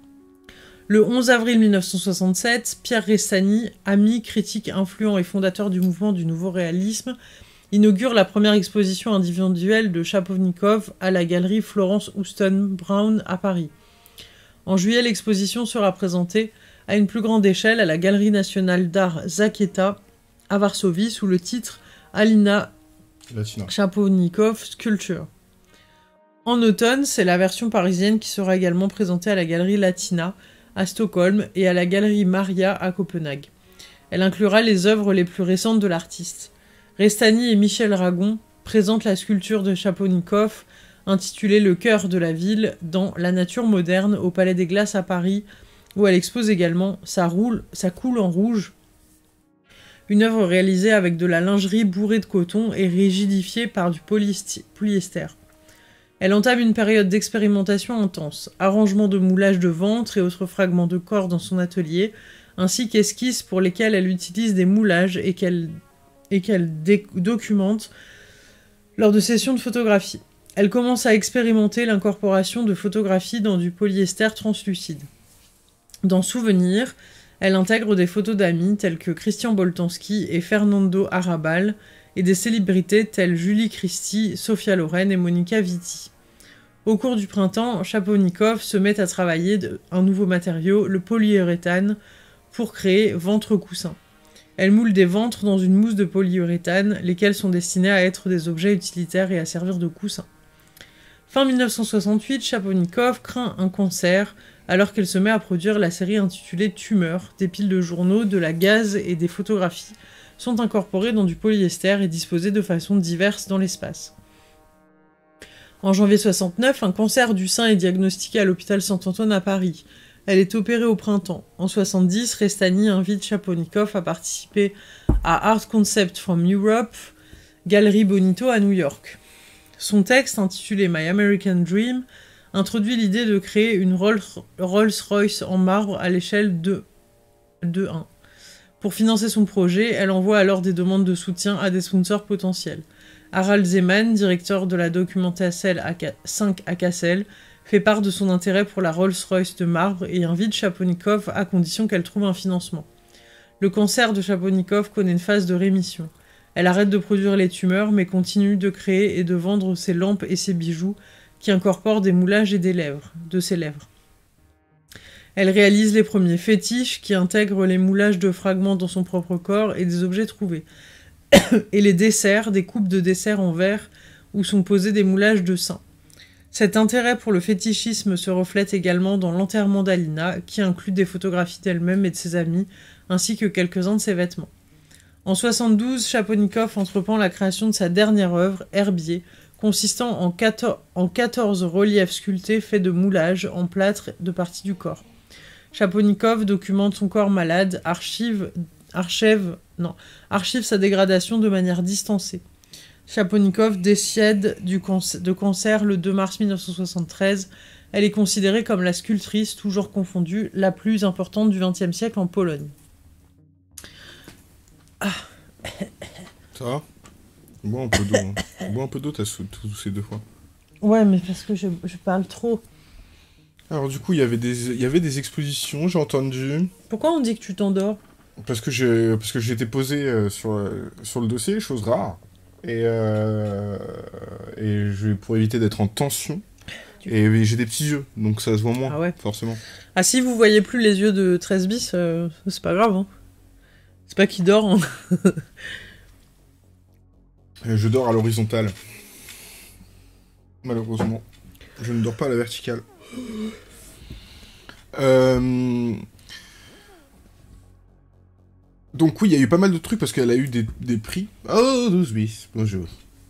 Le 11 avril 1967, Pierre Restany, ami, critique influent et fondateur du mouvement du nouveau réalisme, inaugure la première exposition individuelle de Chaponikov à la galerie Florence Houston Brown à Paris. En juillet, l'exposition sera présentée à une plus grande échelle à la Galerie nationale d'art Zakieta à Varsovie sous le titre Alina Chaponikov Sculpture. En automne, c'est la version parisienne qui sera également présentée à la Galerie Latina à Stockholm et à la Galerie Maria à Copenhague. Elle inclura les œuvres les plus récentes de l'artiste. Restany et Michel Ragon présentent la sculpture de Chaponikov intitulée Le cœur de la ville dans La nature moderne au Palais des Glaces à Paris, où elle expose également Ça coule en rouge, une œuvre réalisée avec de la lingerie bourrée de coton et rigidifiée par du polyester. Elle entame une période d'expérimentation intense, arrangement de moulage de ventre et autres fragments de corps dans son atelier, ainsi qu'esquisses pour lesquelles elle utilise des moulages et qu'elle documente lors de sessions de photographie. Elle commence à expérimenter l'incorporation de photographie dans du polyester translucide. Dans Souvenir, elle intègre des photos d'amis tels que Christian Boltanski et Fernando Arrabal et des célébrités telles Julie Christie, Sophia Loren et Monica Vitti. Au cours du printemps, Chaponikov se met à travailler un nouveau matériau, le polyuréthane, pour créer ventre-coussin. Elle moule des ventres dans une mousse de polyuréthane, lesquels sont destinés à être des objets utilitaires et à servir de coussin. Fin 1968, Chaponikov craint un cancer alors qu'elle se met à produire la série intitulée Tumeur. Des piles de journaux, de la gaze et des photographies sont incorporées dans du polyester et disposées de façon diverse dans l'espace. En janvier 69, un cancer du sein est diagnostiqué à l'hôpital Saint-Antoine à Paris. Elle est opérée au printemps. En 70, Restany invite Chaponikov à participer à Art Concept from Europe, Galerie Bonito à New York. Son texte, intitulé My American Dream, introduit l'idée de créer une Rolls-Royce en marbre à l'échelle de 1. Pour financer son projet, elle envoie alors des demandes de soutien à des sponsors potentiels. Harald Zeman, directeur de la Documentatie 5 à Kassel, fait part de son intérêt pour la Rolls-Royce de marbre et invite Shaponikov à condition qu'elle trouve un financement. Le cancer de Shaponikov connaît une phase de rémission. Elle arrête de produire les tumeurs, mais continue de créer et de vendre ses lampes et ses bijoux qui incorporent des moulages et de ses lèvres. Elle réalise les premiers fétiches qui intègrent les moulages de fragments dans son propre corps et des objets trouvés. Et les desserts, des coupes de desserts en verre où sont posés des moulages de seins. Cet intérêt pour le fétichisme se reflète également dans l'enterrement d'Alina, qui inclut des photographies d'elle-même et de ses amis, ainsi que quelques-uns de ses vêtements. En 1972, Shaponikov entreprend la création de sa dernière œuvre, Herbier, consistant en 14 reliefs sculptés faits de moulages en plâtre de parties du corps. Shaponikov documente son corps malade, archive sa dégradation de manière distancée. Shaponikov décède de cancer le 2 mars 1973. Elle est considérée comme la sculptrice, toujours confondue, la plus importante du XXe siècle en Pologne. Ça va? Bois un peu d'eau. Hein. Bois un peu d'eau, t'as toussé 2 fois. Ouais, mais parce que je parle trop. Alors du coup, il y avait des expositions, j'ai entendu. Pourquoi on dit que tu t'endors? Parce que j'étais posé sur le dossier, chose rare. Et pour éviter d'être en tension. Et j'ai des petits yeux, donc ça se voit moins, forcément. Ah, si vous voyez plus les yeux de 13 bis, c'est pas grave. Hein. C'est pas qu'il dort. Hein. Je dors à l'horizontale. Malheureusement. Je ne dors pas à la verticale. Donc oui, il y a eu pas mal de trucs parce qu'elle a eu des prix. Oh, 12 bis. Bonjour.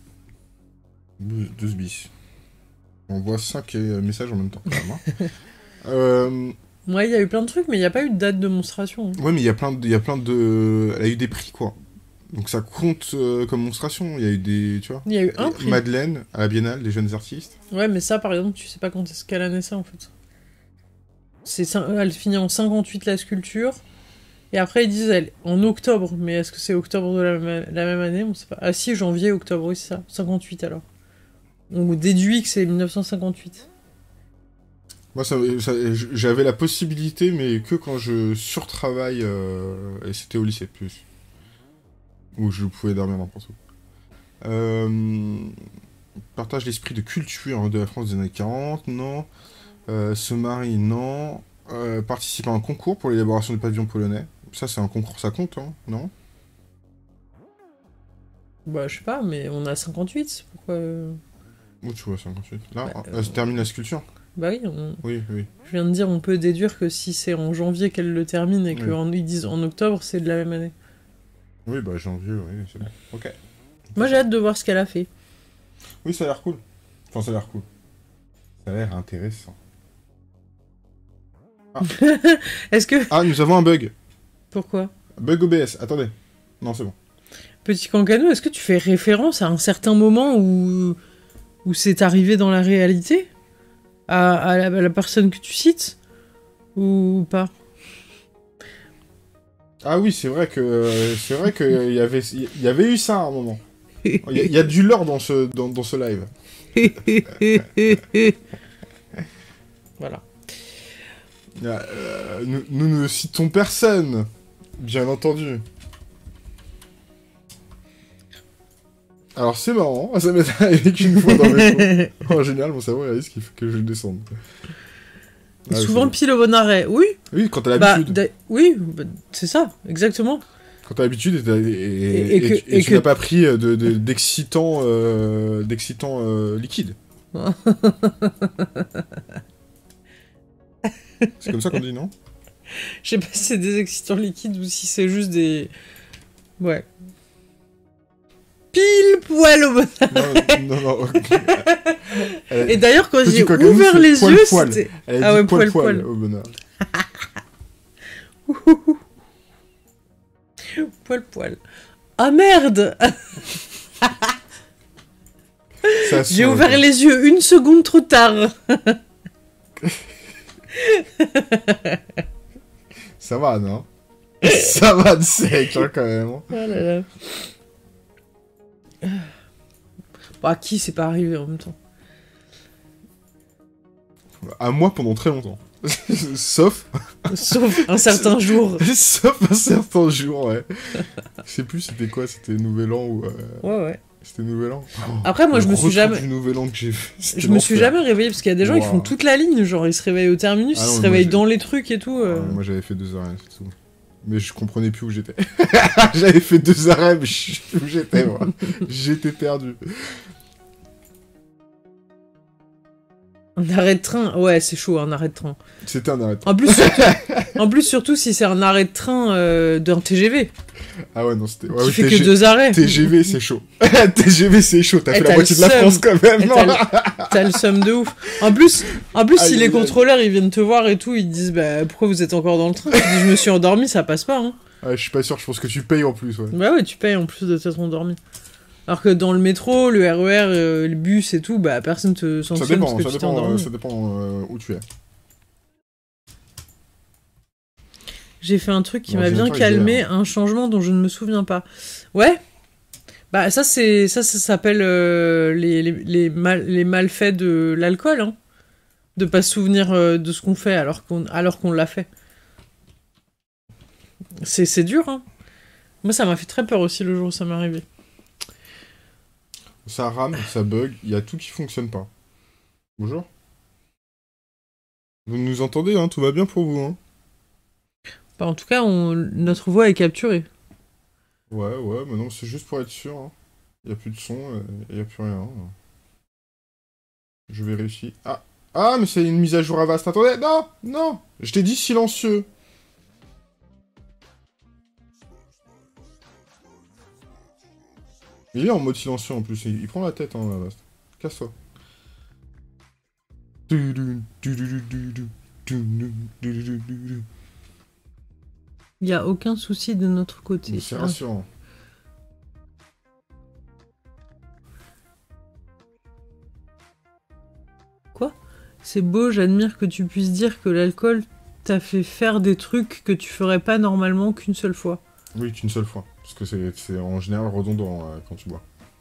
12 bis. On voit 5 messages en même temps, quand même. Hein. Ouais, il y a eu plein de trucs, mais il n'y a pas eu de date de monstration. Hein. Ouais, mais il y a plein de... Elle a eu des prix, quoi. Donc ça compte comme monstration. Il y a eu des... Tu vois. Il y a eu un prix. Madeleine, à la Biennale, des jeunes artistes. Ouais, mais ça, par exemple, tu sais pas quand est-ce qu'elle a né ça, en fait. Elle finit en 58, la sculpture. Et après, ils disent en octobre. Mais est-ce que c'est octobre de la même année? On sait pas. Ah si, janvier, octobre, oui, c'est ça. 58, alors. On déduit que c'est 1958. Moi, j'avais la possibilité, mais que quand je surtravaille, et c'était au lycée, plus. Où je pouvais dormir n'importe où. Partage l'esprit de culture de la France des années 40, non. Se marie, non. Participe à un concours pour l'élaboration du pavillon polonais. Ça, c'est un concours, ça compte, hein, non? Bah, je sais pas, mais on a 58, pourquoi... Où tu vois 58? Là, elle se termine la sculpture. Bah oui, oui. Je viens de dire, on peut déduire que si c'est en janvier qu'elle le termine et qu'ils disent en octobre, c'est de la même année. Oui, bah janvier, oui, c'est bon. Ok. Moi, j'ai hâte de voir ce qu'elle a fait. Oui, ça a l'air cool. Enfin, ça a l'air cool. Ça a l'air intéressant. Ah. Est-ce que... Ah, nous avons un bug. Pourquoi? Bug OBS. Attendez. Non, c'est bon. Petit Cancano, est-ce que tu fais référence à un certain moment où c'est arrivé dans la réalité? À la personne que tu cites? Ou pas? Ah oui, c'est vrai que il y avait eu ça à un moment. Il y a du lore dans ce live. Voilà. Nous ne citons personne, bien entendu. Alors c'est marrant, ça m'est arrivé qu'une fois dans mes cours. En général, mon cerveau réalise qu'il faut que je descende. Ah, souvent pile au bon arrêt, oui. Oui, quand t'as l'habitude. Oui, c'est ça, exactement. Quand t'as l'habitude et tu n'as pas pris d'excitants liquides. C'est comme ça qu'on dit, non? Je sais pas si c'est des excitants liquides ou si c'est juste des... Ouais. Pile poil au bon arrêt. Non. Et d'ailleurs, quand j'ai ouvert les yeux, c'était... Ah ouais, poil au bon arrêt. Poil. Ah merde. J'ai ouvert les yeux 1 seconde trop tard. Ça va, non? Ça va de sec, hein, quand même. Oh là là. Bah, à qui c'est pas arrivé en même temps? À moi pendant très longtemps. Sauf Sauf un certain jour. Sauf un certain jour, ouais. Je sais plus c'était quoi, c'était Nouvel An ou... Ouais. C'était Nouvel An. Après, moi, je me suis jamais... du Nouvel An que j'ai fait. Je me suis jamais réveillé, parce qu'il y a des gens, ils font toute la ligne, genre, ils se réveillent au terminus, Ah non, ils se mais réveillent moi, dans les trucs et tout. Moi, j'avais fait 2 arrêts, c'est tout. Mais je comprenais plus où j'étais. J'avais fait 2 arrêts, mais je sais plus où j'étais, moi. J'étais perdu. Un arrêt de train, ouais, c'est chaud, un arrêt de train. C'était un arrêt de train. En plus, surtout si c'est un arrêt de train d'un TGV. Ah ouais, non, c'était... Qui fait que 2 arrêts. TGV, c'est chaud. TGV, c'est chaud. T'as fait la t'as moitié de le la France, quand même. T'as le seum de ouf. En plus, si les contrôleurs, ils viennent te voir et tout, ils te disent, bah, pourquoi vous êtes encore dans le train? Tu dis, je me suis endormi, ça passe pas, hein. Ouais, je suis pas sûr, je pense que tu payes en plus, ouais. Bah ouais, tu payes en plus de t'être endormi. Alors que dans le métro, le RER, le bus et tout, bah personne te sanctionne parce que tu t'es endormi. Ça dépend où tu es. J'ai fait un truc qui m'a bien calmé, un changement dont je ne me souviens pas. Ouais. Bah ça s'appelle les malfaits de l'alcool, hein. De pas se souvenir de ce qu'on fait alors qu'on l'a fait. C'est dur, hein. Moi, ça m'a fait très peur aussi le jour où ça m'est arrivé. Ça rame, ça bug, il y a tout qui fonctionne pas. Bonjour. Vous nous entendez, hein, tout va bien pour vous, hein. Bah, en tout cas, notre voix est capturée. Ouais, mais non, c'est juste pour être sûr, hein. Il y a plus de son, il y a plus rien. Je vérifie. Ah, mais c'est une mise à jour Avast. Attendez, non, je t'ai dit silencieux. Il est en mode silencieux en plus, il prend la tête, hein, Avast. Casse-toi. Il n'y a aucun souci de notre côté. C'est rassurant. Quoi? C'est beau, j'admire que tu puisses dire que l'alcool t'a fait faire des trucs que tu ferais pas normalement qu'une seule fois. Oui, qu'une seule fois. Parce que c'est en général redondant quand tu bois.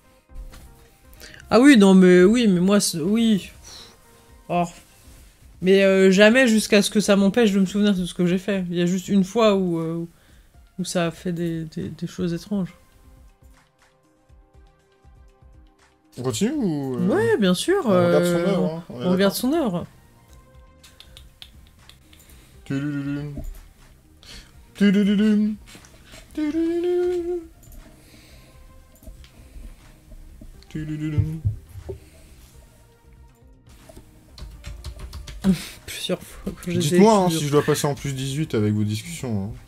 Ah oui, non, mais oui, mais moi, oui. Oh. Mais jamais jusqu'à ce que ça m'empêche de me souvenir de ce que j'ai fait. Il y a juste une fois où ça a fait des choses étranges. On continue ou... Ouais, bien sûr. On regarde son œuvre, hein. On regarde son œuvre. Tudududum. Tudududum. Tudududum. Tudududum. Plusieurs fois que j'ai Dites-moi hein, si je dois passer en plus 18 avec vos discussions. Hein.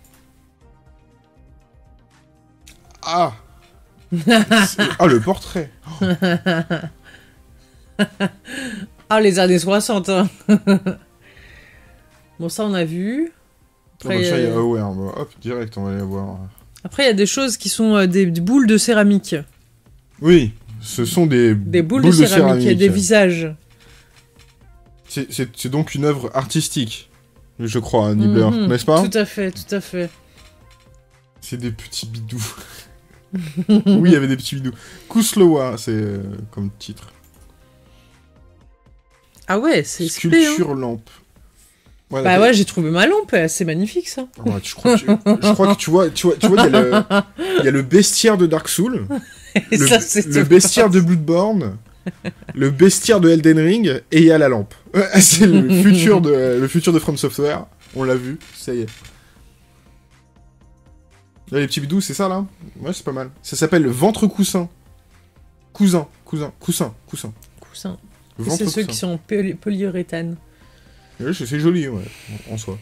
Ah. Ah, le portrait. Ah, les années 60, hein. Bon, ça, on a vu. Après, ça, il y a Aware. Hop, direct, on va aller voir. Après, il y a des choses qui sont des boules de céramique. Oui, ce sont des boules de céramique. Et des visages. C'est donc une œuvre artistique, je crois, Nibbler, n'est-ce pas? Tout à fait, tout à fait. C'est des petits bidous. Oui, il y avait des petits bidous. Kuslowa, c'est comme titre. Ah ouais, c'est Sculpture hein. lampe. Ouais, bah ouais, j'ai trouvé ma lampe, c'est magnifique ça. Ouais, je crois que tu vois, il y a le bestiaire de Dark Souls, le bestiaire de Bloodborne, le bestiaire de Elden Ring, et il y a la lampe. C'est le futur de From Software. On l'a vu, ça y est. Là, les petits bidous, c'est ça, là? Ouais, c'est pas mal. Ça s'appelle le ventre coussin. Coussin. C'est ceux qui sont en polyuréthane. Ouais, c'est joli, ouais, en soi.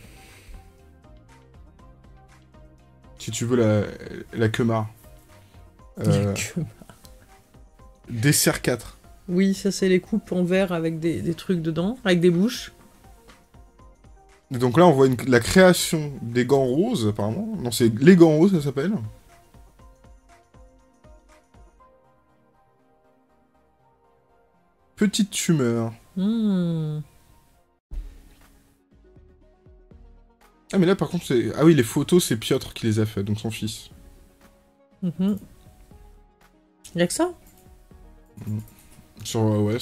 Si tu veux la Kemar. La Kemar. Dessert 4. Oui, ça c'est les coupes en verre avec des trucs dedans, avec des bouches. Et donc là, on voit la création des gants roses, apparemment. Non, c'est les gants roses, ça s'appelle. Petite tumeur. Ah, mais là, par contre, c'est... Ah oui, les photos, c'est Piotr qui les a fait, donc son fils. Mhm. Y'a que ça? Ouais,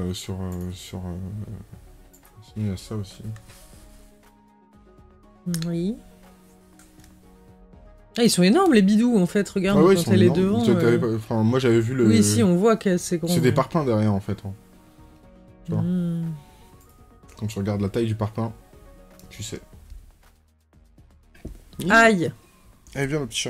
il y a ça aussi. Oui. Ah, ils sont énormes, les bidous, en fait. Regarde, Ah ouais, quand elle est devant. Enfin, moi, j'avais vu le... Oui, si, on voit que c'est grand. C'est des parpaings derrière, en fait. Hein. Tu vois. Hmm. Quand tu regardes la taille du parpaing, tu sais. Aïe! Allez, viens, le petit chat.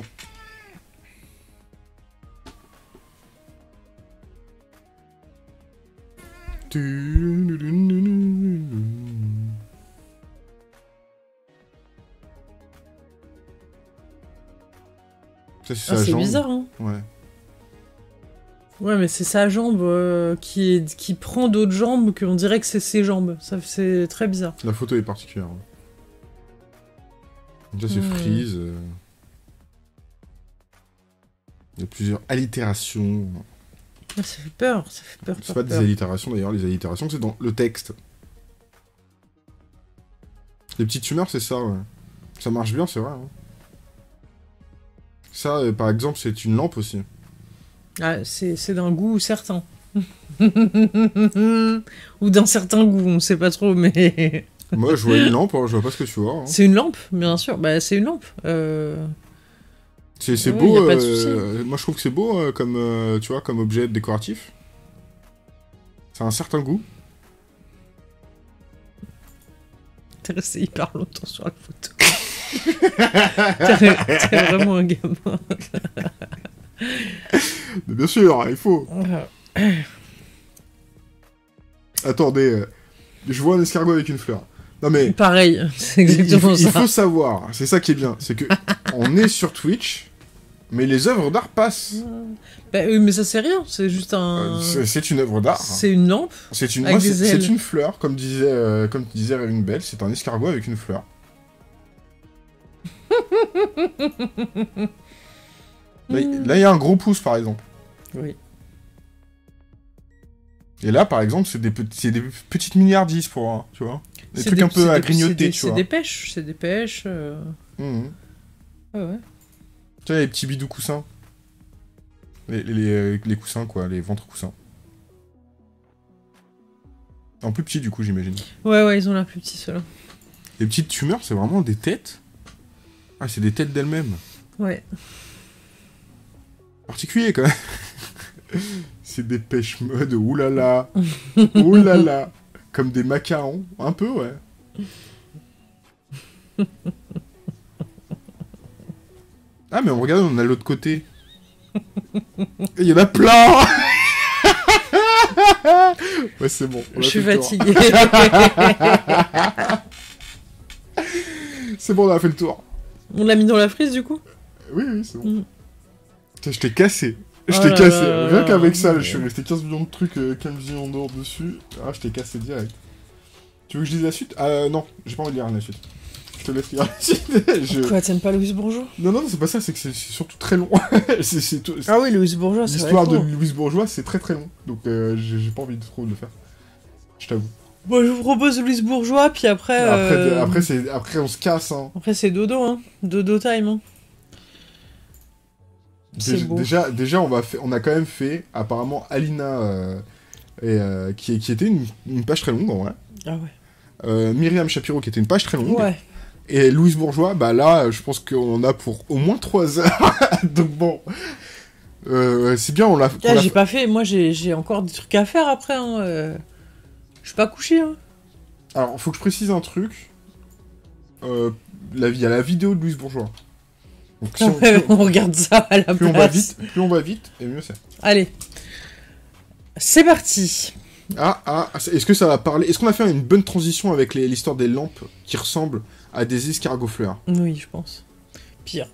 Ça, c'est sa C'est jambe. bizarre, hein? Ouais. Ouais, mais c'est sa jambe qui prend d'autres jambes qu'on dirait que c'est ses jambes. Ça, c'est très bizarre. La photo est particulière. Ça, c'est Freeze. Il y a plusieurs allitérations. Ah, ça fait peur, ça fait peur. C'est pas des allitérations d'ailleurs, les allitérations, c'est dans le texte. Les petites tumeurs, c'est ça, ouais. Ça marche bien, c'est vrai. Hein. Ça, par exemple, c'est une lampe aussi. Ah, c'est d'un goût certain. Ou d'un certain goût, on sait pas trop, mais... Moi, je vois une lampe, hein, je vois pas ce que tu vois. Hein. C'est une lampe, bien sûr. Bah, c'est une lampe. C'est ouais, beau, y a pas de souci. moi je trouve que c'est beau comme, tu vois, comme objet décoratif. Ça a un certain goût. T'es resté hyper longtemps sur la photo. T'es vraiment un gamin. Mais bien sûr, il faut. Attendez, je vois un escargot avec une fleur. Non mais... Pareil, c'est exactement il ça. faut savoir, c'est ça qui est bien, c'est que on est sur Twitch, mais les œuvres d'art passent. Bah, mais ça c'est rien, c'est juste un... C'est une œuvre d'art. C'est une lampe. C'est avec des ailes. une fleur, comme disait Raving Bell, c'est un escargot avec une fleur. Là, il y a un gros pouce, par exemple. Oui. Et là, par exemple, c'est des petites milliardises pour, tu vois. Des trucs un peu à grignoter, tu vois. C'est des pêches. Mhm. Ouais. Tu vois, les petits bidous coussins. Les coussins, quoi, les ventres coussins. En plus petit, du coup, j'imagine. Ouais, ils ont l'air plus petits, ceux-là. Les petites tumeurs, c'est vraiment des têtes. Ah, c'est des têtes d'elles-mêmes. Ouais. Particulier, quand même. C'est des pêches mode, oulala. Oulala. Comme des macarons. Un peu, ouais. Ah, mais regarde, on a l'autre côté. Il y en a plein. Ouais, c'est bon. Je suis fatigué. C'est bon, on a fait le tour. On l'a mis dans la frise, du coup? Oui, c'est bon. Putain, je t'ai cassé. Je Oh t'ai là cassé. là Rien là qu'avec ça, là. je suis resté 15 millions de trucs, 15 millions d'or dessus. Ah, je t'ai cassé direct. Tu veux que je dise la suite? Non, j'ai pas envie de lire la suite. Je te laisse lire la suite. Quoi, t'aimes pas Louise Bourgeois? Non, c'est pas ça, c'est que c'est surtout très long. c'est tout. Ah oui, Louise Bourgeois, c'est L'histoire de vrai. Louise Bourgeois, c'est très très long. Donc j'ai pas envie de trop le faire. Je t'avoue. Bon, je vous propose Louise Bourgeois, puis après... Après, on se casse, hein. Après, c'est dodo, hein. Dodo time, hein. C'est beau. Déjà on a quand même fait, apparemment, Alina, qui était une page très longue, en vrai. Ah ouais. Myriam Shapiro, qui était une page très longue. Ouais. Et Louise Bourgeois, bah là, je pense qu'on en a pour au moins 3 heures. Donc bon... c'est bien, on l'a... J'ai pas fait... Moi, j'ai encore des trucs à faire après, hein. Je suis pas couché, hein. Alors, faut que je précise un truc. Il y a la vidéo de Louise Bourgeois. Donc, si on regarde ça à la plus place. plus on va vite, et mieux c'est. Allez. C'est parti. Est-ce que ça va parler... Est-ce qu'on a fait une bonne transition avec l'histoire des lampes qui ressemblent à des escargots fleurs? Oui, je pense. Pire.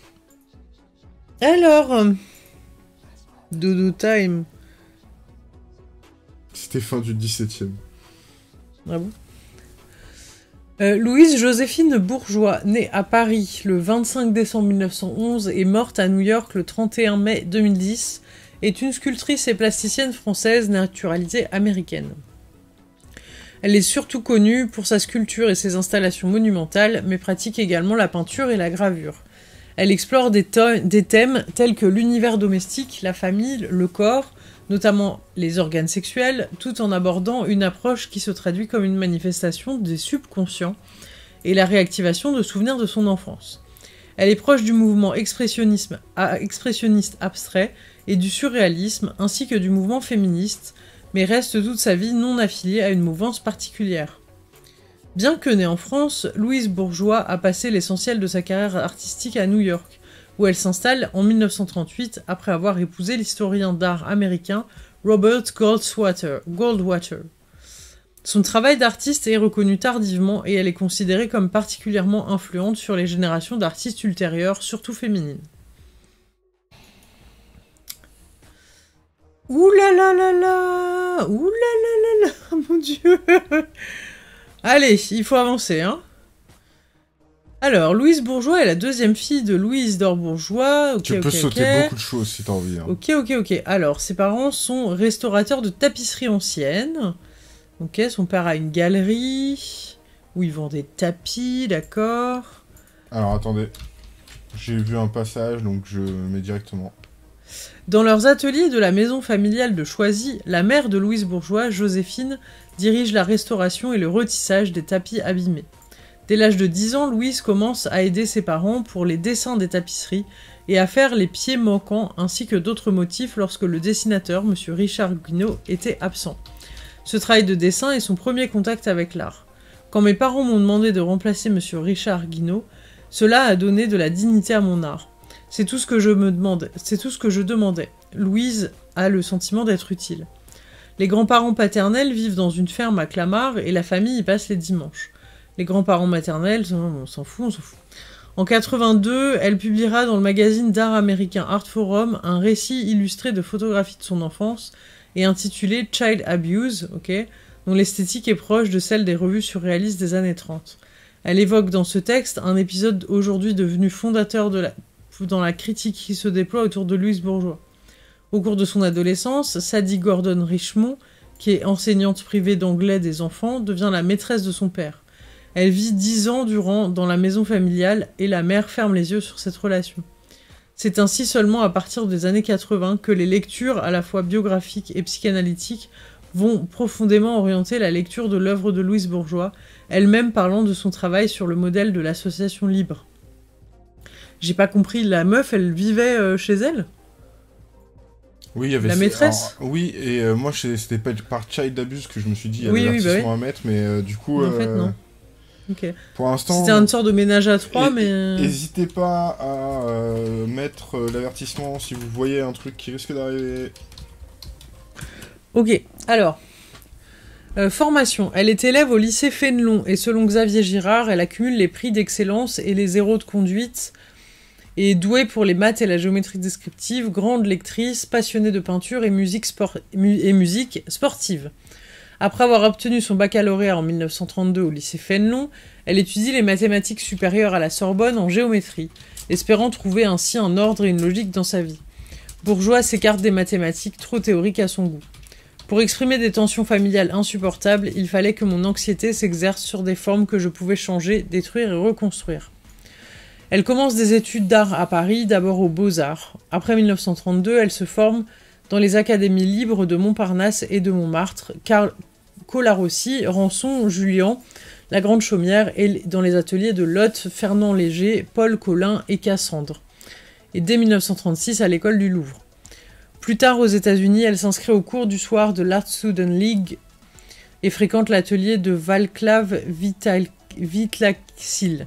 Alors... Dodo time. C'était fin du 17e. Ah bon? Louise Joséphine Bourgeois, née à Paris le 25 décembre 1911 et morte à New York le 31 mai 2010, est une sculptrice et plasticienne française naturalisée américaine. Elle est surtout connue pour sa sculpture et ses installations monumentales, mais pratique également la peinture et la gravure. Elle explore des thèmes tels que l'univers domestique, la famille, le corps, notamment les organes sexuels, tout en abordant une approche qui se traduit comme une manifestation des subconscients et la réactivation de souvenirs de son enfance. Elle est proche du mouvement expressionniste abstrait et du surréalisme, ainsi que du mouvement féministe, mais reste toute sa vie non affiliée à une mouvance particulière. Bien que née en France, Louise Bourgeois a passé l'essentiel de sa carrière artistique à New York, où elle s'installe en 1938 après avoir épousé l'historien d'art américain Robert Goldwater. Son travail d'artiste est reconnu tardivement et elle est considérée comme particulièrement influente sur les générations d'artistes ultérieures, surtout féminines. Ouh là là là là, ouh là là là là, mon Dieu. Allez, il faut avancer, hein. Alors, Louise Bourgeois est la deuxième fille de Louise d'Or Bourgeois. Tu peux sauter beaucoup de choses si t'as envie. Hein. Ok. Alors, ses parents sont restaurateurs de tapisserie ancienne. Ok, son père a une galerie où ils vendent des tapis, d'accord. Alors, attendez. J'ai vu un passage, donc je mets directement. Dans leurs ateliers de la maison familiale de Choisy, la mère de Louise Bourgeois, Joséphine, dirige la restauration et le retissage des tapis abîmés. Dès l'âge de 10 ans, Louise commence à aider ses parents pour les dessins des tapisseries et à faire les pieds manquants ainsi que d'autres motifs lorsque le dessinateur, M. Richard Guinaud, était absent. Ce travail de dessin est son premier contact avec l'art. Quand mes parents m'ont demandé de remplacer M. Richard Guinaud, cela a donné de la dignité à mon art. C'est tout ce que je demandais. Louise a le sentiment d'être utile. Les grands-parents paternels vivent dans une ferme à Clamart et la famille y passe les dimanches. Les grands-parents maternels, on s'en fout. En 82, elle publiera dans le magazine d'art américain Art Forum un récit illustré de photographies de son enfance et intitulé Child Abuse, dont l'esthétique est proche de celle des revues surréalistes des années 30. Elle évoque dans ce texte un épisode aujourd'hui devenu fondateur dans la critique qui se déploie autour de Louise Bourgeois. Au cours de son adolescence, Sadie Gordon Richmond, qui est enseignante privée d'anglais des enfants, devient la maîtresse de son père. Elle vit 10 ans durant dans la maison familiale et la mère ferme les yeux sur cette relation. C'est ainsi seulement à partir des années 80 que les lectures à la fois biographiques et psychanalytiques vont profondément orienter la lecture de l'œuvre de Louise Bourgeois, elle-même parlant de son travail sur le modèle de l'association libre. J'ai pas compris, la meuf, elle vivait chez elle ? Oui, il y avait la maîtresse. Alors, oui, et moi, c'était pas par Child Abuse que je me suis dit, il y avait l'avertissement à mettre, mais du coup... En fait, non. Ok. Pour l'instant... C'était une sorte de ménage à trois, mais... N'hésitez pas à mettre l'avertissement si vous voyez un truc qui risque d'arriver. Ok, alors... formation. Elle est élève au lycée Fénelon, et selon Xavier Girard, elle accumule les prix d'excellence et les zéros de conduite, et douée pour les maths et la géométrie descriptive, grande lectrice, passionnée de peinture et musique sportive. Après avoir obtenu son baccalauréat en 1932 au lycée Fénelon, elle étudie les mathématiques supérieures à la Sorbonne en géométrie, espérant trouver ainsi un ordre et une logique dans sa vie. Bourgeois s'écarte des mathématiques trop théoriques à son goût. Pour exprimer des tensions familiales insupportables, il fallait que mon anxiété s'exerce sur des formes que je pouvais changer, détruire et reconstruire. Elle commence des études d'art à Paris, d'abord aux Beaux-Arts. Après 1932, elle se forme dans les académies libres de Montparnasse et de Montmartre, Colarossi, Rançon, Julian, la Grande Chaumière et dans les ateliers de Lotte, Fernand Léger, Paul Colin et Cassandre. Et dès 1936 à l'école du Louvre. Plus tard aux États-Unis, elle s'inscrit au cours du soir de l'Art Student League et fréquente l'atelier de Václav Vitlacil.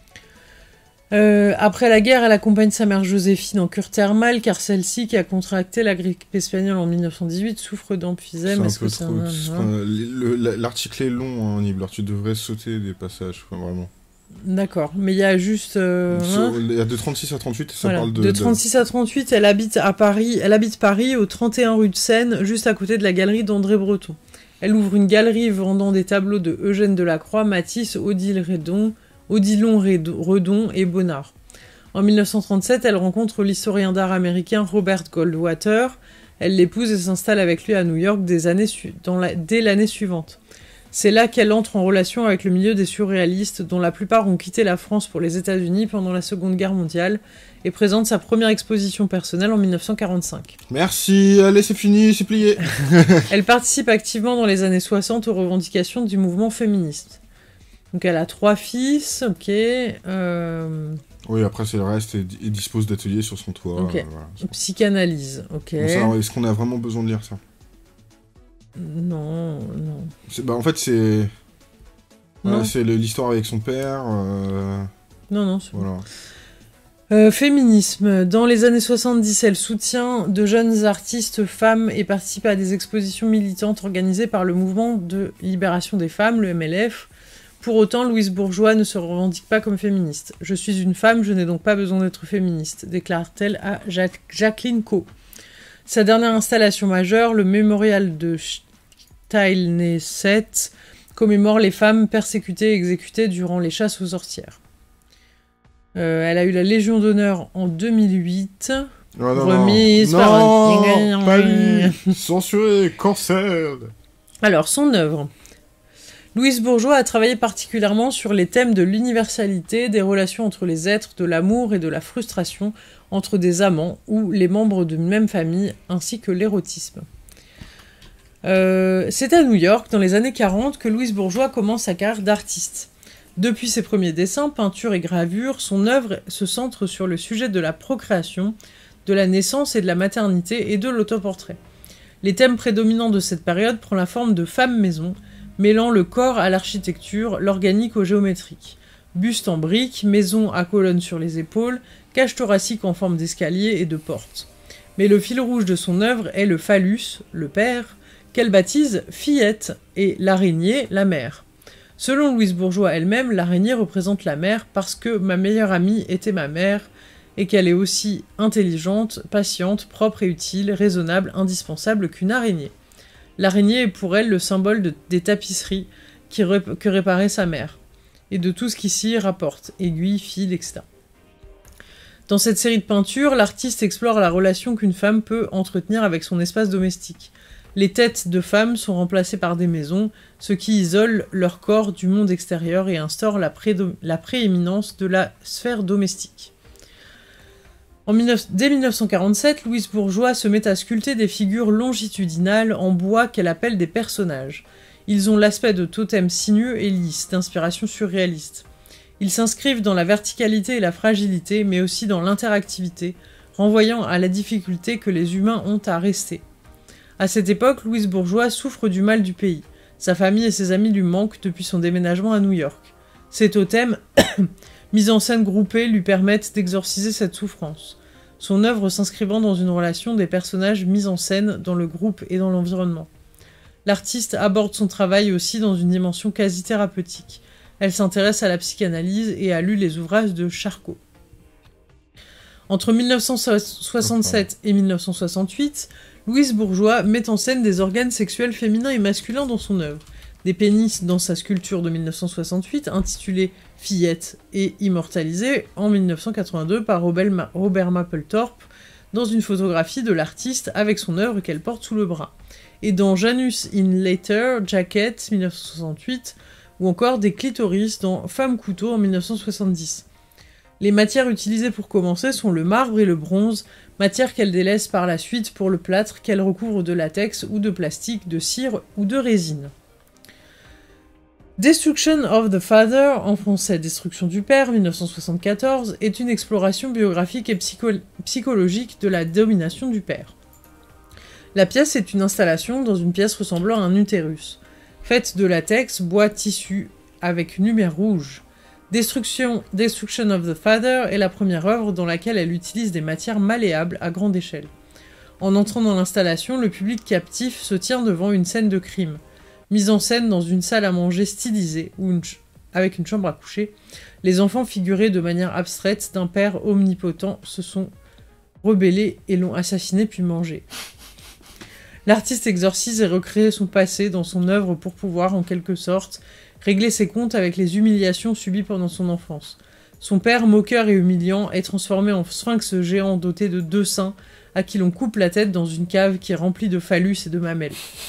Après la guerre, elle accompagne sa mère Joséphine en cure thermale car celle-ci, qui a contracté la grippe espagnole en 1918, souffre d'emphysème. C'est un peu trop. L'article est long, hein, Nibler. Tu devrais sauter des passages, vraiment. D'accord, mais il y a juste... il y a de 36 à 38, ça parle de... De 36 à 38, elle habite Paris, au 31 rue de Seine, juste à côté de la galerie d'André Breton. Elle ouvre une galerie vendant des tableaux de Eugène Delacroix, Matisse, Odilon Redon et Bonnard. En 1937, elle rencontre l'historien d'art américain Robert Goldwater. Elle l'épouse et s'installe avec lui à New York dès l'année suivante. C'est là qu'elle entre en relation avec le milieu des surréalistes, dont la plupart ont quitté la France pour les États-Unis pendant la Seconde Guerre mondiale, et présente sa première exposition personnelle en 1945. Merci, allez, c'est fini, c'est plié. Elle participe activement dans les années 60 aux revendications du mouvement féministe. Donc elle a 3 fils, ok. Oui, après c'est le reste, et dispose d'ateliers sur son toit. Ok. Voilà. Psychanalyse, ok. Bon, ça, est-ce qu'on a vraiment besoin de lire ça? Non. En fait, c'est... Voilà, Non. c'est l'histoire avec son père. Non, c'est Voilà. Féminisme. Dans les années 70, elle soutient de jeunes artistes femmes et participe à des expositions militantes organisées par le mouvement de libération des femmes, le MLF. Pour autant, Louise Bourgeois ne se revendique pas comme féministe. « Je suis une femme, je n'ai donc pas besoin d'être féministe », déclare-t-elle à Jacqueline Co. Sa dernière installation majeure, le mémorial de Steilneset, commémore les femmes persécutées et exécutées durant les chasses aux sorcières. Elle a eu la Légion d'honneur en 2008. Remise par... Non, pas lui. Censuré, cancel. Alors, son œuvre. Louise Bourgeois a travaillé particulièrement sur les thèmes de l'universalité, des relations entre les êtres, de l'amour et de la frustration entre des amants ou les membres d'une même famille, ainsi que l'érotisme. C'est à New York, dans les années 40, que Louise Bourgeois commence sa carrière d'artiste. Depuis ses premiers dessins, peintures et gravures, son œuvre se centre sur le sujet de la procréation, de la naissance et de la maternité et de l'autoportrait. Les thèmes prédominants de cette période prennent la forme de femmes maison, mêlant le corps à l'architecture, l'organique au géométrique. Buste en briques, maison à colonnes sur les épaules, cage thoracique en forme d'escalier et de porte. Mais le fil rouge de son œuvre est le phallus, le père, qu'elle baptise fillette, et l'araignée, la mère. Selon Louise Bourgeois elle-même, l'araignée représente la mère parce que ma meilleure amie était ma mère et qu'elle est aussi intelligente, patiente, propre et utile, raisonnable, indispensable qu'une araignée. L'araignée est pour elle le symbole des tapisseries que réparait sa mère et de tout ce qui s'y rapporte, aiguilles, fils, etc. Dans cette série de peintures, l'artiste explore la relation qu'une femme peut entretenir avec son espace domestique. Les têtes de femmes sont remplacées par des maisons, ce qui isole leur corps du monde extérieur et instaure la prééminence de la sphère domestique. Dès 1947, Louise Bourgeois se met à sculpter des figures longitudinales en bois qu'elle appelle des personnages. Ils ont l'aspect de totems sinueux et lisses, d'inspiration surréaliste. Ils s'inscrivent dans la verticalité et la fragilité, mais aussi dans l'interactivité, renvoyant à la difficulté que les humains ont à rester. À cette époque, Louise Bourgeois souffre du mal du pays. Sa famille et ses amis lui manquent depuis son déménagement à New York. Ces totems, mis en scène groupés, lui permettent d'exorciser cette souffrance. Son œuvre s'inscrivant dans une relation des personnages mis en scène dans le groupe et dans l'environnement. L'artiste aborde son travail aussi dans une dimension quasi thérapeutique. Elle s'intéresse à la psychanalyse et a lu les ouvrages de Charcot. Entre 1967 et 1968, Louise Bourgeois met en scène des organes sexuels féminins et masculins dans son œuvre. Des pénis dans sa sculpture de 1968, intitulée « Fillette » et immortalisée en 1982 par Robert Mapplethorpe dans une photographie de l'artiste avec son œuvre qu'elle porte sous le bras. Et dans Janus in Leather Jacket 1968, ou encore des clitoris dans Femme couteau en 1970. Les matières utilisées pour commencer sont le marbre et le bronze, matière qu'elle délaisse par la suite pour le plâtre qu'elle recouvre de latex ou de plastique, de cire ou de résine. Destruction of the Father, en français Destruction du Père, 1974, est une exploration biographique et psychologique de la domination du père. La pièce est une installation dans une pièce ressemblant à un utérus, faite de latex, bois, tissu, avec une lumière rouge. Destruction of the Father est la première œuvre dans laquelle elle utilise des matières malléables à grande échelle. En entrant dans l'installation, le public captif se tient devant une scène de crime, mise en scène dans une salle à manger stylisée, avec une chambre à coucher. Les enfants figurés de manière abstraite d'un père omnipotent se sont rebellés et l'ont assassiné puis mangé. L'artiste exorcise et recrée son passé dans son œuvre pour pouvoir, en quelque sorte, régler ses comptes avec les humiliations subies pendant son enfance. Son père, moqueur et humiliant, est transformé en sphinx géant doté de 2 seins, à qui l'on coupe la tête dans une cave qui est remplie de phallus et de mamelles.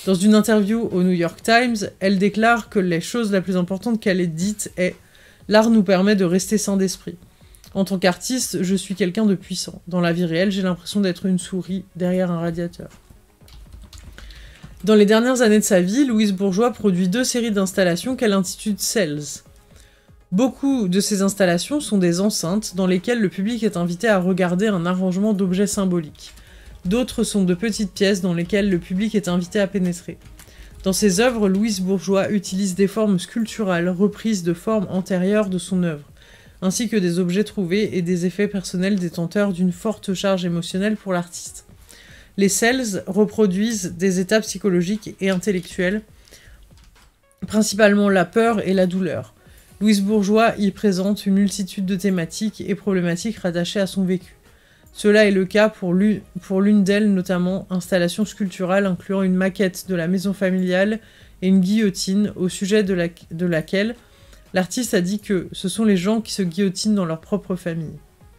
Dans une interview au New York Times, elle déclare que la chose la plus importante qu'elle ait dite est « L'art nous permet de rester sain d'esprit. En tant qu'artiste, je suis quelqu'un de puissant. Dans la vie réelle, j'ai l'impression d'être une souris derrière un radiateur. » Dans les dernières années de sa vie, Louise Bourgeois produit 2 séries d'installations qu'elle intitule Cells. Beaucoup de ces installations sont des enceintes dans lesquelles le public est invité à regarder un arrangement d'objets symboliques. D'autres sont de petites pièces dans lesquelles le public est invité à pénétrer. Dans ses œuvres, Louise Bourgeois utilise des formes sculpturales reprises de formes antérieures de son œuvre, ainsi que des objets trouvés et des effets personnels détenteurs d'une forte charge émotionnelle pour l'artiste. Les cells reproduisent des états psychologiques et intellectuels, principalement la peur et la douleur. Louise Bourgeois y présente une multitude de thématiques et problématiques rattachées à son vécu. Cela est le cas pour l'une d'elles, notamment installation sculpturale incluant une maquette de la maison familiale et une guillotine, au sujet de laquelle l'artiste a dit que ce sont les gens qui se guillotinent dans leur propre famille.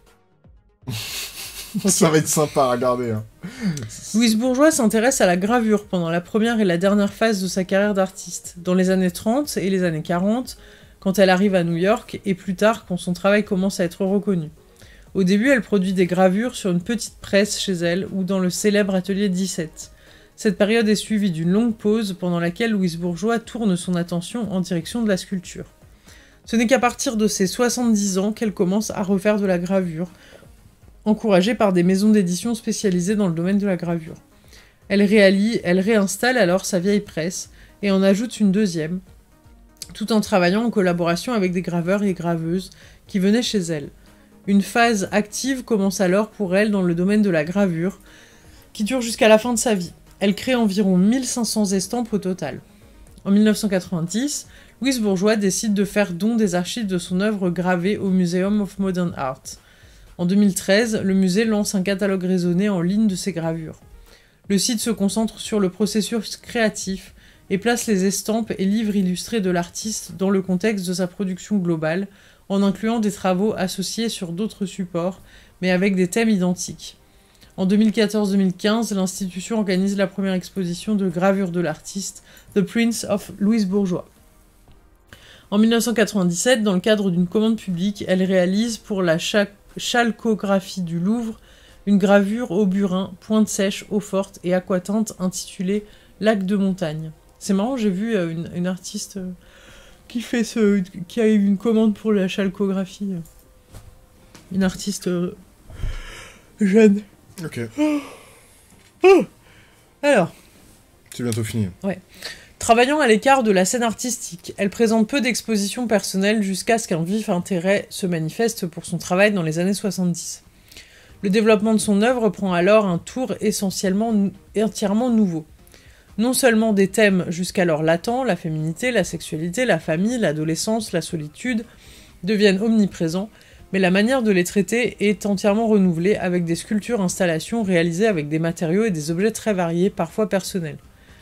Ça va être sympa à regarder. Hein. Louise Bourgeois s'intéresse à la gravure pendant la première et la dernière phase de sa carrière d'artiste, dans les années 30 et les années 40, quand elle arrive à New York, et plus tard quand son travail commence à être reconnu. Au début, elle produit des gravures sur une petite presse chez elle ou dans le célèbre atelier 17. Cette période est suivie d'une longue pause pendant laquelle Louise Bourgeois tourne son attention en direction de la sculpture. Ce n'est qu'à partir de ses 70 ans qu'elle commence à refaire de la gravure, encouragée par des maisons d'édition spécialisées dans le domaine de la gravure. Elle réinstalle alors sa vieille presse et en ajoute une deuxième, tout en travaillant en collaboration avec des graveurs et graveuses qui venaient chez elle. Une phase active commence alors pour elle dans le domaine de la gravure, qui dure jusqu'à la fin de sa vie. Elle crée environ 1500 estampes au total. En 1990, Louise Bourgeois décide de faire don des archives de son œuvre gravée au Museum of Modern Art. En 2013, le musée lance un catalogue raisonné en ligne de ses gravures. Le site se concentre sur le processus créatif et place les estampes et livres illustrés de l'artiste dans le contexte de sa production globale, en incluant des travaux associés sur d'autres supports, mais avec des thèmes identiques. En 2014-2015, l'institution organise la première exposition de gravure de l'artiste, The Prince of Louise Bourgeois. En 1997, dans le cadre d'une commande publique, elle réalise pour la chalcographie du Louvre une gravure au burin, pointe sèche, eau forte et aquatinte intitulée Lac de montagne. C'est marrant, j'ai vu une artiste qui a eu une commande pour la chalcographie. Une artiste jeune. Ok. Alors. C'est bientôt fini. Ouais. Travaillant à l'écart de la scène artistique, elle présente peu d'expositions personnelles jusqu'à ce qu'un vif intérêt se manifeste pour son travail dans les années 70. Le développement de son œuvre prend alors un tour entièrement nouveau. Non seulement des thèmes jusqu'alors latents, la féminité, la sexualité, la famille, l'adolescence, la solitude, deviennent omniprésents, mais la manière de les traiter est entièrement renouvelée avec des sculptures-installations réalisées avec des matériaux et des objets très variés, parfois personnels.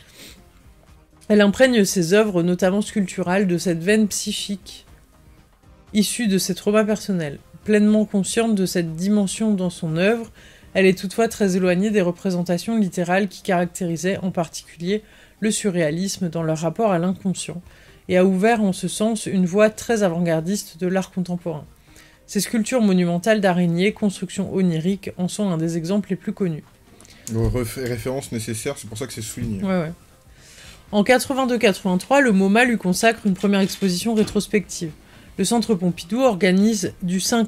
Elle imprègne ses œuvres, notamment sculpturales, de cette veine psychique issue de ses traumas personnels. Pleinement consciente de cette dimension dans son œuvre, elle est toutefois très éloignée des représentations littérales qui caractérisaient en particulier le surréalisme dans leur rapport à l'inconscient, et a ouvert en ce sens une voie très avant-gardiste de l'art contemporain. Ces sculptures monumentales d'araignées, constructions oniriques, en sont un des exemples les plus connus. Référence nécessaire, c'est pour ça que c'est souligné. Ouais. En 82-83, le MoMA lui consacre une première exposition rétrospective. Le Centre Pompidou organise du 5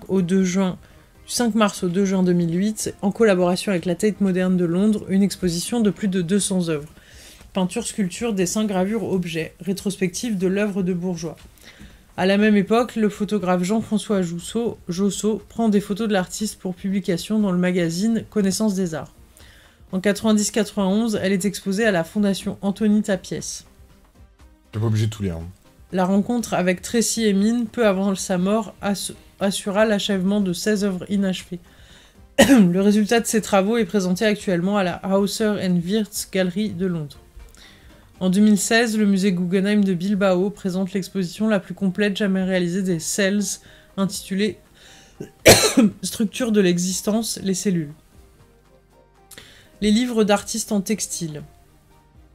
mars au 2 juin 2008, en collaboration avec la Tate Modern de Londres, une exposition de plus de 200 œuvres. Peinture, sculpture, dessin, gravure, objets, rétrospective de l'œuvre de Bourgeois. À la même époque, le photographe Jean-François Josso prend des photos de l'artiste pour publication dans le magazine Connaissance des Arts. En 90-91, elle est exposée à la Fondation Anthony Tapies. T'es pas obligé de tout lire. Hein. La rencontre avec Tracy Emin, peu avant sa mort, assura l'achèvement de 16 œuvres inachevées. Le résultat de ces travaux est présenté actuellement à la Hauser & Wirth Gallery de Londres. En 2016, le musée Guggenheim de Bilbao présente l'exposition la plus complète jamais réalisée des Cells, intitulée Structure de l'existence, les cellules. Les livres d'artistes en textile.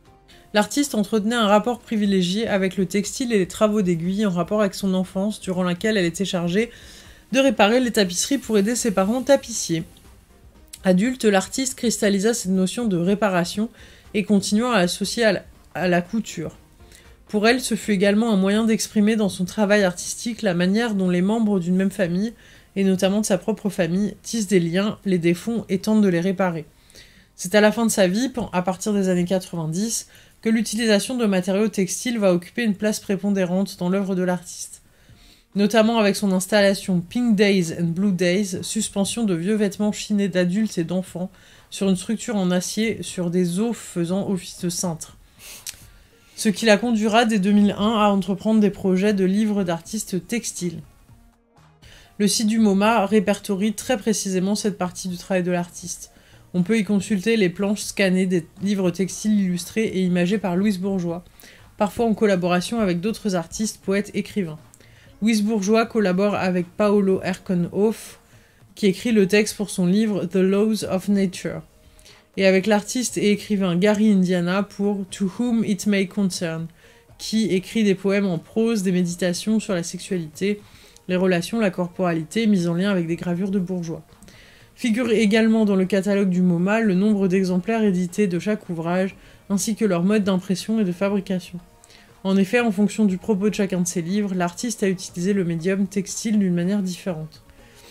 L'artiste entretenait un rapport privilégié avec le textile et les travaux d'aiguille en rapport avec son enfance, durant laquelle elle était chargée de réparer les tapisseries pour aider ses parents tapissiers. Adulte, l'artiste cristallisa cette notion de réparation et continua à l'associer à la couture. Pour elle, ce fut également un moyen d'exprimer dans son travail artistique la manière dont les membres d'une même famille, et notamment de sa propre famille, tissent des liens, les défont et tentent de les réparer. C'est à la fin de sa vie, à partir des années 90, que l'utilisation de matériaux textiles va occuper une place prépondérante dans l'œuvre de l'artiste. Notamment avec son installation Pink Days and Blue Days, suspension de vieux vêtements chinés d'adultes et d'enfants sur une structure en acier sur des os faisant office de cintre. Ce qui la conduira dès 2001 à entreprendre des projets de livres d'artistes textiles. Le site du MoMA répertorie très précisément cette partie du travail de l'artiste. On peut y consulter les planches scannées des livres textiles illustrés et imagés par Louise Bourgeois, parfois en collaboration avec d'autres artistes, poètes, écrivains. Louise Bourgeois collabore avec Paolo Herkenhoff, qui écrit le texte pour son livre The Laws of Nature, et avec l'artiste et écrivain Gary Indiana pour To Whom It May Concern, qui écrit des poèmes en prose, des méditations sur la sexualité, les relations, la corporalité, mises en lien avec des gravures de Bourgeois. Figure également dans le catalogue du MoMA le nombre d'exemplaires édités de chaque ouvrage, ainsi que leur mode d'impression et de fabrication. En effet, en fonction du propos de chacun de ses livres, l'artiste a utilisé le médium textile d'une manière différente.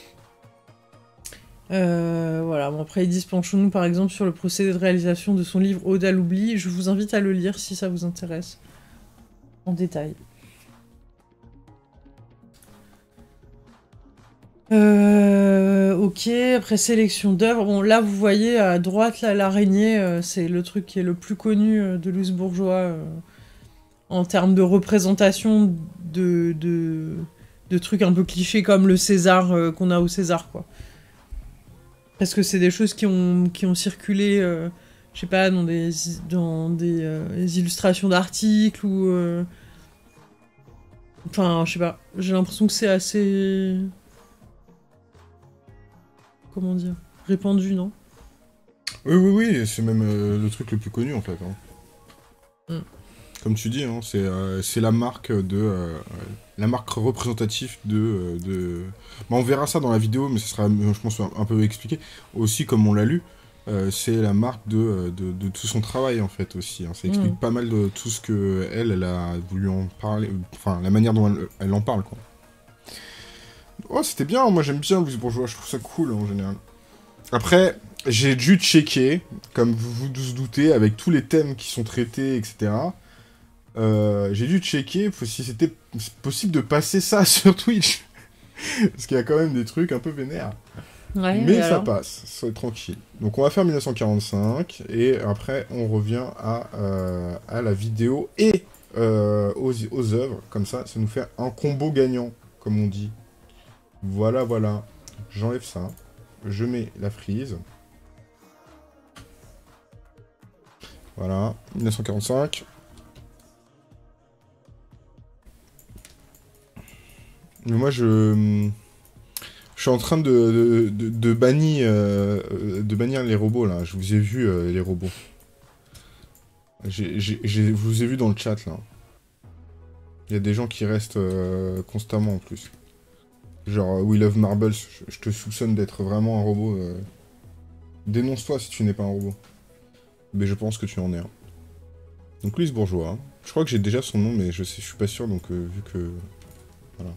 Voilà, bon, après ils disent penchons-nous par exemple sur le procédé de réalisation de son livre Ode à l'oubli. Je vous invite à le lire si ça vous intéresse, en détail. Ok, après sélection d'œuvres. Bon, là vous voyez à droite là, l'araignée, c'est le truc qui est le plus connu de Louise Bourgeois en termes de représentation de trucs un peu clichés comme le César qu'on a au César, quoi. Parce que c'est des choses qui ont circulé, je sais pas, dans des illustrations d'articles ou... Enfin, je sais pas, j'ai l'impression que c'est assez... Comment dire, répandu, non? Oui, c'est même le truc le plus connu en fait. Hein. Mm. Comme tu dis, hein, c'est la marque la marque représentative de... Bah, on verra ça dans la vidéo, mais ce sera, je pense, un peu expliqué. Aussi, comme on l'a lu, c'est la marque de tout son travail en fait aussi. Hein. Ça explique pas mal de tout ce que elle a voulu en parler, enfin la manière dont elle en parle, quoi. Oh, c'était bien, moi j'aime bien Louise Bourgeois, je trouve ça cool en général. Après, j'ai dû checker, comme vous vous doutez, avec tous les thèmes qui sont traités, etc. J'ai dû checker si c'était possible de passer ça sur Twitch. Parce qu'il y a quand même des trucs un peu vénères. Ouais, mais ça alors passe, c'est tranquille. Donc on va faire 1945, et après on revient à la vidéo et aux œuvres. Comme ça nous fait un combo gagnant, comme on dit. Voilà. J'enlève ça. Je mets la frise. Voilà, 1945. Mais moi, je suis en train de bannir les robots, là. Je vous ai vu, les robots. Je vous ai vu dans le chat, là. Il y a des gens qui restent constamment, en plus. Genre, We Love Marbles, je te soupçonne d'être vraiment un robot. Dénonce-toi si tu n'es pas un robot. Mais je pense que tu en es un. Donc, Louise Bourgeois. Hein. Je crois que j'ai déjà son nom, mais je suis pas sûr, donc vu que... Voilà.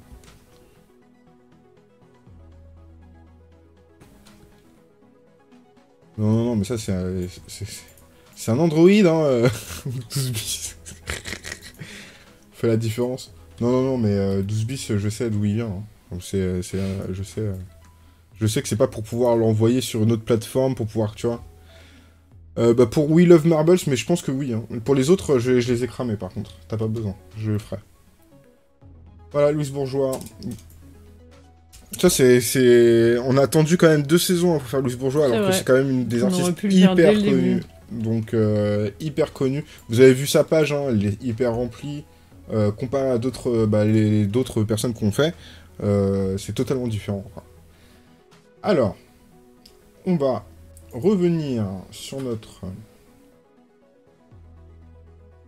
Non, mais ça, c'est un Android, hein, 12 bis. Fait la différence. Non, mais 12 bis, je sais d'où il vient. Hein. Donc je sais que c'est pas pour pouvoir l'envoyer sur une autre plateforme, pour pouvoir, tu vois. Pour We Love Marbles, mais je pense que oui. Hein. Pour les autres, je les ai cramés, par contre. T'as pas besoin, je le ferai. Voilà, Louise Bourgeois. Ça, on a attendu quand même 2 saisons pour faire Louise Bourgeois, alors que c'est quand même une des artistes hyper connue. Donc, hyper connue. Vous avez vu sa page, hein, elle est hyper remplie. Comparé à d'autres personnes qu'on fait, c'est totalement différent. Alors, on va revenir sur notre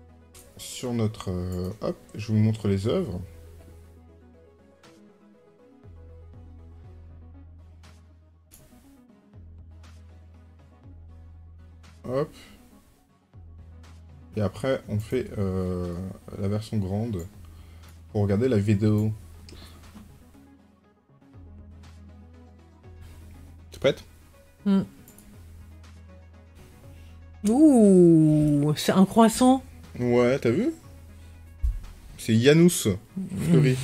sur notre... hop, je vous montre les œuvres. Hop. Et après, on fait la version grande pour regarder la vidéo. T'es prête? Ouh, c'est un croissant. Ouais, t'as vu? C'est Janus fleuri.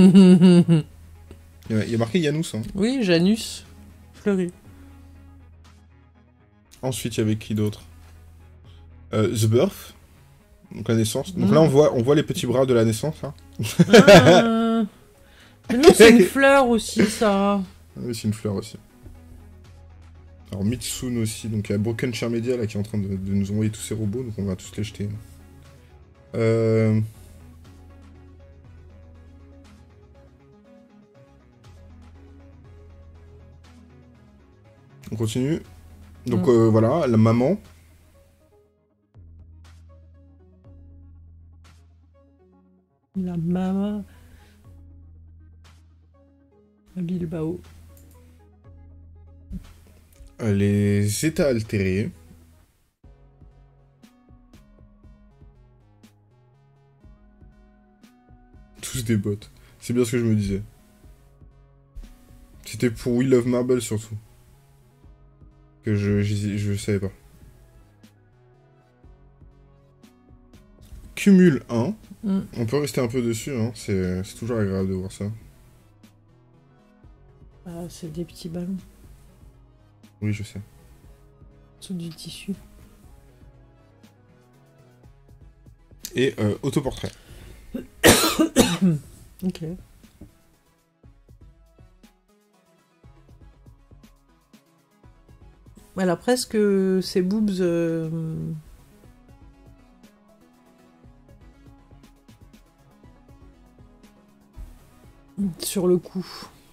Il y a marqué Janus. Hein. Oui, Janus fleuri. Ensuite, il y avait qui d'autre? The Birth. Donc la naissance. Donc là, on voit les petits bras de la naissance. Hein. Mais non, c'est une fleur aussi, ça. Oui, c'est une fleur aussi. Alors Mitsune aussi, donc il y a Broken Chair Media là qui est en train de nous envoyer tous ces robots, donc on va tous les jeter. On continue. Donc voilà, la maman. La maman. À Bilbao. Les états altérés. Tous des bots. C'est bien ce que je me disais. C'était pour We Love Marble surtout. Que je savais pas. Cumul 1. On peut rester un peu dessus, hein. C'est toujours agréable de voir ça. Ah, c'est des petits ballons. Oui, je sais. Sous du tissu. Et autoportrait. Ok. Elle a presque ses boobs... sur le cou.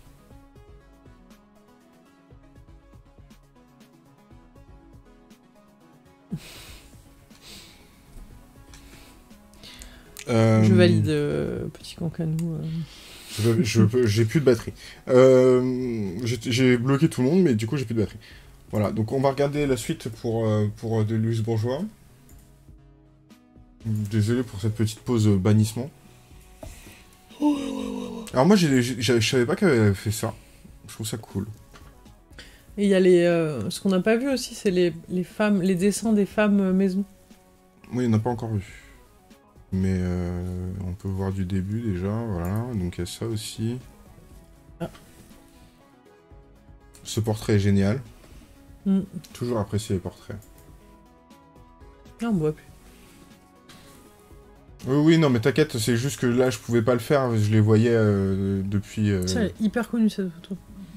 Je valide, petit cancanou. J'ai plus de batterie. J'ai bloqué tout le monde, mais du coup j'ai plus de batterie. Voilà, donc on va regarder la suite pour de Louise Bourgeois. Désolé pour cette petite pause bannissement. Alors moi je savais pas qu'elle avait fait ça. Je trouve ça cool. Et il y a ce qu'on n'a pas vu aussi, c'est les femmes, les dessins des femmes maison. Oui, on n'a pas encore vu. Mais on peut voir du début déjà, voilà. Donc il y a ça aussi. Ah. Ce portrait est génial. Toujours apprécié les portraits. Ah, on voit plus. Oui, non, mais t'inquiète, c'est juste que là je pouvais pas le faire, je les voyais depuis... Ça, elle est hyper connue cette photo.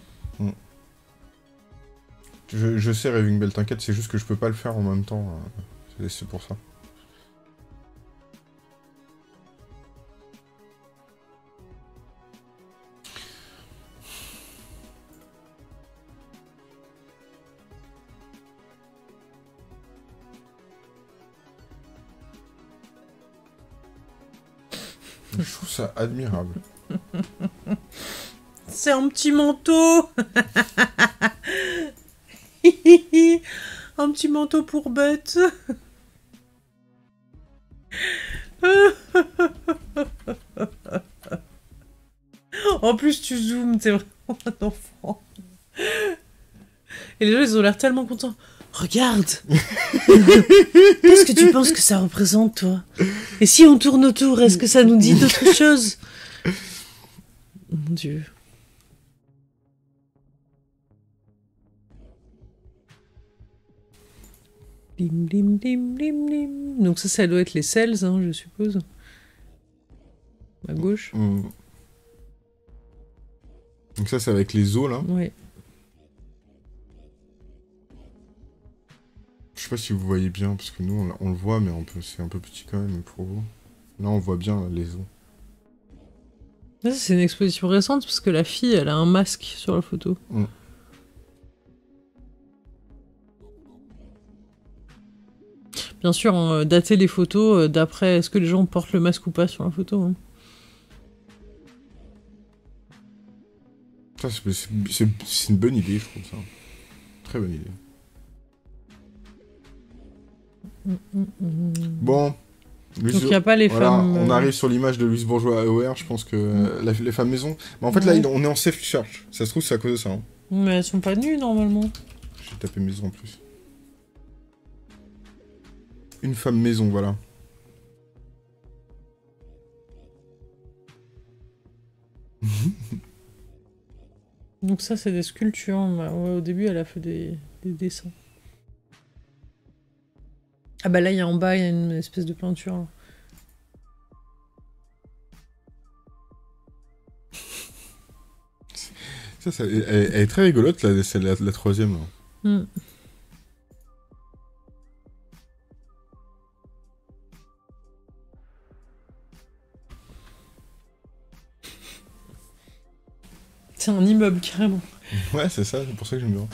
Je sais, Raving Bell, t'inquiète, c'est juste que je peux pas le faire en même temps. C'est pour ça. Je trouve ça admirable. C'est un petit manteau. Un petit manteau pour bête. En plus, tu zoomes, t'es vraiment un enfant. Et les gens, ils ont l'air tellement contents. Regarde. Qu'est-ce que tu penses que ça représente, toi? Et si on tourne autour, est-ce que ça nous dit d'autres choses? Mon Dieu. Bim, bim, bim, bim, bim. Donc ça doit être les cells, hein, je suppose. À gauche. Donc ça, c'est avec les os, là. Ouais. Je sais pas si vous voyez bien, parce que nous, on le voit, mais c'est un peu petit quand même pour vous. Là, on voit bien les os. Ça, c'est une exposition récente, parce que la fille, elle a un masque sur la photo. bien sûr, dater les photos d'après est-ce que les gens portent le masque ou pas sur la photo. Hein. Ça, c'est une bonne idée, je trouve ça. Très bonne idée. Bon. Donc il n'y a pas les femmes... On arrive sur l'image de Louise Bourgeois AOR, je pense que les femmes maison... Mais en fait, là, on est en safe search. Ça se trouve, c'est à cause de ça. Hein. Mais elles sont pas nues, normalement. J'ai tapé maison en plus. Une femme maison, voilà. Donc ça, c'est des sculptures. Ouais, au début, elle a fait des dessins. Ah bah là, il y a en bas, il y a une espèce de peinture. Elle est très rigolote, là, c'est la troisième. Là. Mm. C'est un immeuble, carrément. Ouais, c'est ça, c'est pour ça que j'aime bien.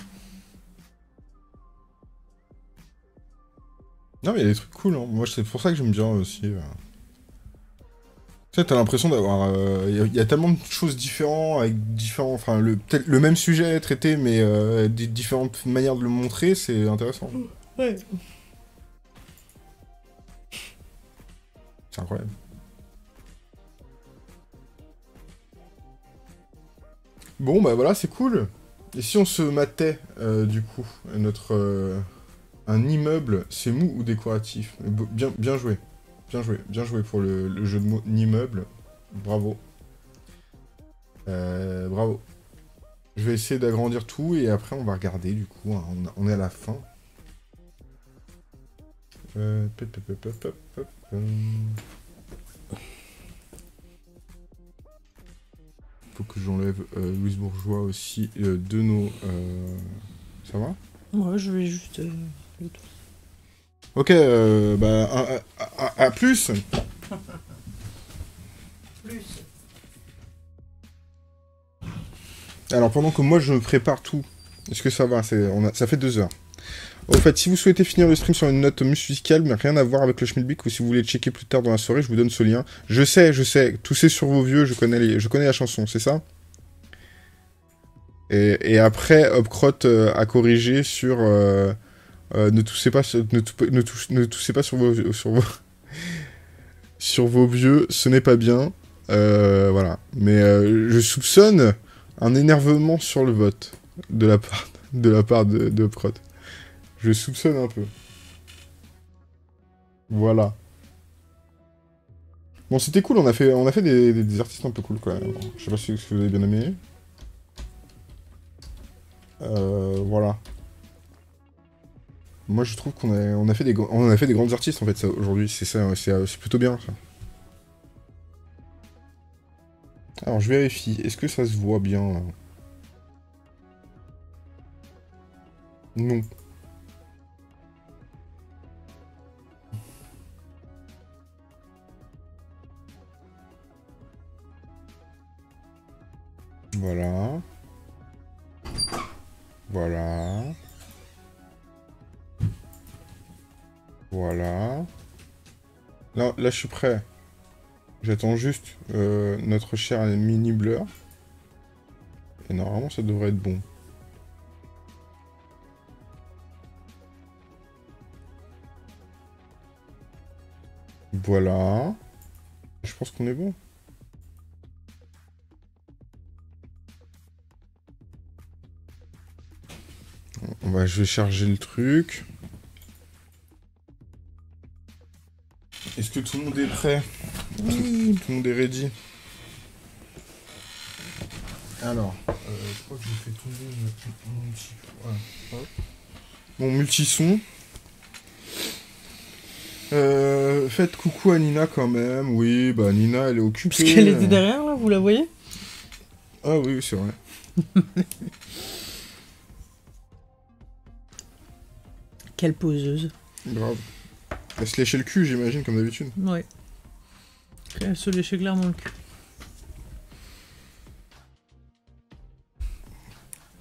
Non, mais il y a des trucs cool, hein. Moi, c'est pour ça que j'aime bien aussi. Tu sais, t'as l'impression d'avoir... Il y a tellement de choses différentes, avec différents... Enfin, peut-être le même sujet traité, mais des différentes manières de le montrer, c'est intéressant. Ouais. C'est incroyable. Bon, bah voilà, c'est cool. Et si on se matait, du coup, un immeuble, c'est mou ou décoratif? Bien joué. Bien joué pour le jeu de mots immeuble. Bravo. Bravo. Je vais essayer d'agrandir tout et après on va regarder du coup. Hein, on est à la fin. Faut que j'enlève Louise Bourgeois aussi de nos... Ça va? Ouais, je vais juste... Ok, bah, à plus. Plus. Alors, pendant que moi, je me prépare tout, est-ce que ça va? Ça fait 2 heures. Au fait, si vous souhaitez finir le stream sur une note musicale, mais rien à voir avec le Schmilblick, ou si vous voulez checker plus tard dans la soirée, je vous donne ce lien. Je sais, toussez sur vos vieux, je connais la chanson, c'est ça? Et après, Hopcrot a corrigé sur... ne toussez pas sur vos vieux, ce n'est pas bien. Voilà. Mais je soupçonne un énervement sur le vote de la part de Hopcrot. Je soupçonne un peu. Voilà. Bon, c'était cool, on a fait des artistes un peu cool, quand même. Je sais pas si vous avez bien aimé. Voilà. Moi, je trouve on a fait des grandes artistes, en fait, aujourd'hui. C'est plutôt bien, ça. Alors, je vérifie. Est-ce que ça se voit bien, là? Non. Voilà. Voilà. Voilà. Là, je suis prêt. J'attends juste notre cher mini blur. Et normalement, ça devrait être bon. Voilà. Je pense qu'on est bon. Je vais charger le truc. Est-ce que tout le monde est prêt? Oui. Tout le monde est ready. Alors, je crois que j'ai fait tomber mon multison. Faites coucou à Nina quand même. Oui, bah Nina, elle est occupée. Parce qu'elle était derrière, là, vous la voyez? Ah oui, c'est vrai. Quelle poseuse. Grave. Elle se léchait le cul, j'imagine, comme d'habitude. Ouais. Elle se léchait clairement le cul.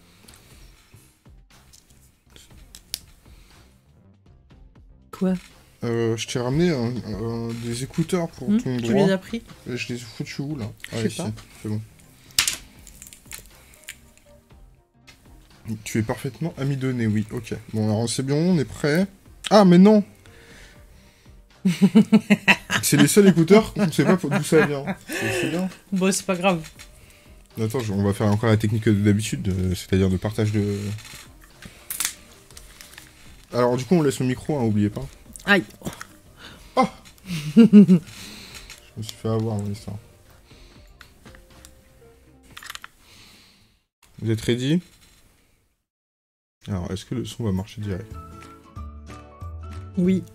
Quoi? Je t'ai ramené des écouteurs pour ton Tu droit. les as pris? Et je les ai foutus où, là? Je Ah, sais ici, pas. c'est bon. Tu es parfaitement amidonné, oui, ok. Bon, alors c'est bien, on est prêt. Ah, mais non! C'est les seuls écouteurs, on ne sait pas d'où ça vient. C'est bien. Bon, c'est pas grave. Attends, on va faire encore la technique d'habitude, c'est-à-dire de partage de... Alors, du coup, on laisse le micro, hein, oubliez pas. Aïe. Oh. Je me suis fait avoir, mon histoire. Vous êtes ready? Alors, est-ce que le son va marcher direct? Oui.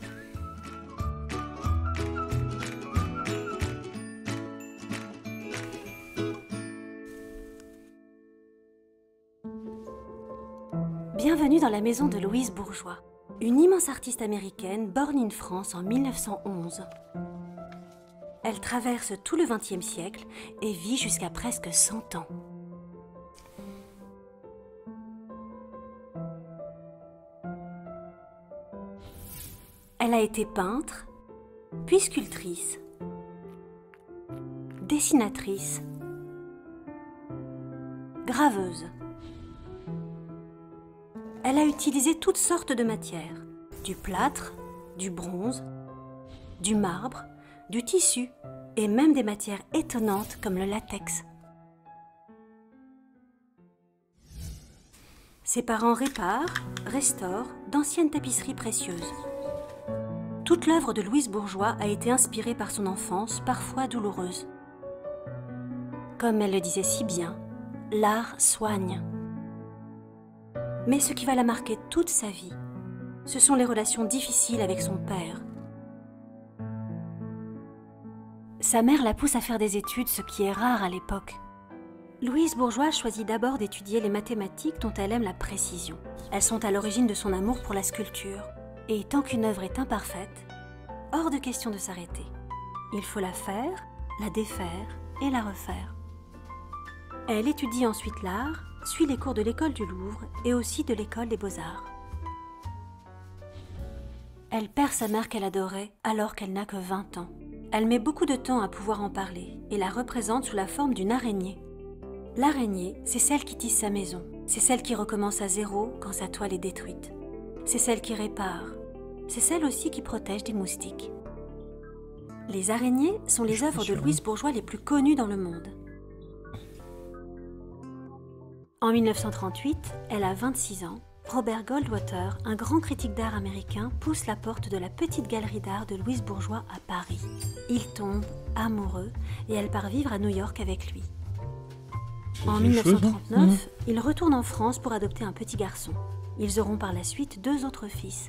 Bienvenue dans la maison de Louise Bourgeois, une immense artiste américaine born in France en 1911. Elle traverse tout le XXe siècle et vit jusqu'à presque 100 ans. Elle a été peintre, puis sculptrice, dessinatrice, graveuse. Elle a utilisé toutes sortes de matières, du plâtre, du bronze, du marbre, du tissu et même des matières étonnantes comme le latex. Ses parents réparent, restaurent d'anciennes tapisseries précieuses. Toute l'œuvre de Louise Bourgeois a été inspirée par son enfance, parfois douloureuse. Comme elle le disait si bien, l'art soigne. Mais ce qui va la marquer toute sa vie, ce sont les relations difficiles avec son père. Sa mère la pousse à faire des études, ce qui est rare à l'époque. Louise Bourgeois choisit d'abord d'étudier les mathématiques dont elle aime la précision. Elles sont à l'origine de son amour pour la sculpture. Et tant qu'une œuvre est imparfaite, hors de question de s'arrêter. Il faut la faire, la défaire et la refaire. Elle étudie ensuite l'art, suit les cours de l'école du Louvre et aussi de l'école des Beaux-Arts. Elle perd sa mère qu'elle adorait alors qu'elle n'a que 20 ans. Elle met beaucoup de temps à pouvoir en parler et la représente sous la forme d'une araignée. L'araignée, c'est celle qui tisse sa maison. C'est celle qui recommence à zéro quand sa toile est détruite. C'est celle qui répare. C'est celle aussi qui protège des moustiques. Les araignées sont les œuvres de Louise Bourgeois les plus connues dans le monde. En 1938, elle a 26 ans. Robert Goldwater, un grand critique d'art américain, pousse la porte de la petite galerie d'art de Louise Bourgeois à Paris. Ils tombent amoureux et elle part vivre à New York avec lui. En 1939, il retourne en France pour adopter un petit garçon. Ils auront par la suite 2 autres fils.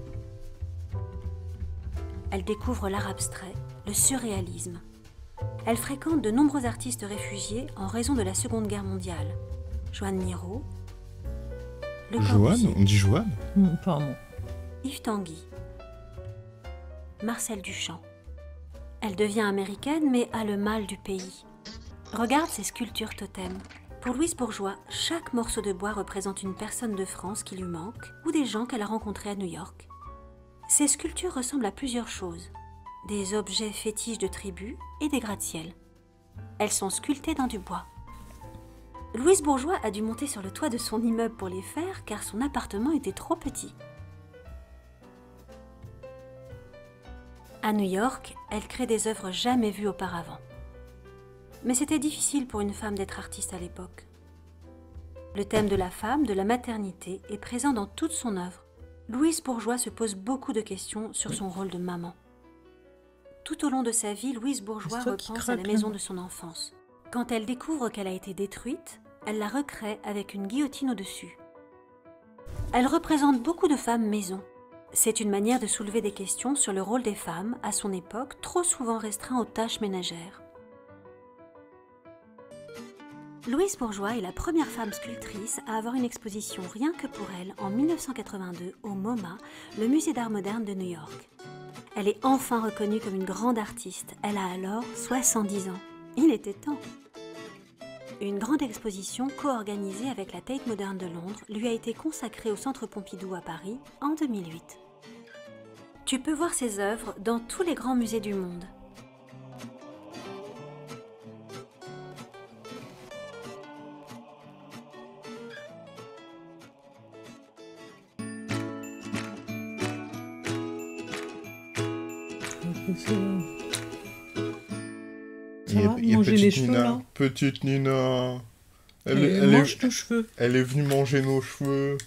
Elle découvre l'art abstrait, le surréalisme. Elle fréquente de nombreux artistes réfugiés en raison de la Seconde Guerre mondiale. Joan Miró, Le Corbusier, On dit Joanne? Pardon. Yves Tanguy, Marcel Duchamp. Elle devient américaine mais a le mal du pays. Regarde ses sculptures totems. Pour Louise Bourgeois, chaque morceau de bois représente une personne de France qui lui manque ou des gens qu'elle a rencontrés à New York. Ces sculptures ressemblent à plusieurs choses. Des objets fétiches de tribus et des gratte-ciel. Elles sont sculptées dans du bois. Louise Bourgeois a dû monter sur le toit de son immeuble pour les faire car son appartement était trop petit. À New York, elle crée des œuvres jamais vues auparavant. Mais c'était difficile pour une femme d'être artiste à l'époque. Le thème de la femme, de la maternité, est présent dans toute son œuvre. Louise Bourgeois se pose beaucoup de questions sur son rôle de maman. Tout au long de sa vie, Louise Bourgeois repense à la maison de son enfance. Quand elle découvre qu'elle a été détruite, elle la recrée avec une guillotine au-dessus. Elle représente beaucoup de femmes maison. C'est une manière de soulever des questions sur le rôle des femmes, à son époque, trop souvent restreint aux tâches ménagères. Louise Bourgeois est la première femme sculptrice à avoir une exposition rien que pour elle en 1982 au MoMA, le musée d'art moderne de New York. Elle est enfin reconnue comme une grande artiste. Elle a alors 70 ans. Il était temps. Une grande exposition co-organisée avec la Tate Modern de Londres lui a été consacrée au Centre Pompidou à Paris en 2008. Tu peux voir ses œuvres dans tous les grands musées du monde. Ça va, manger les cheveux, Nina. là. Petite Nina. Elle mange tes cheveux. Elle est venue manger nos cheveux.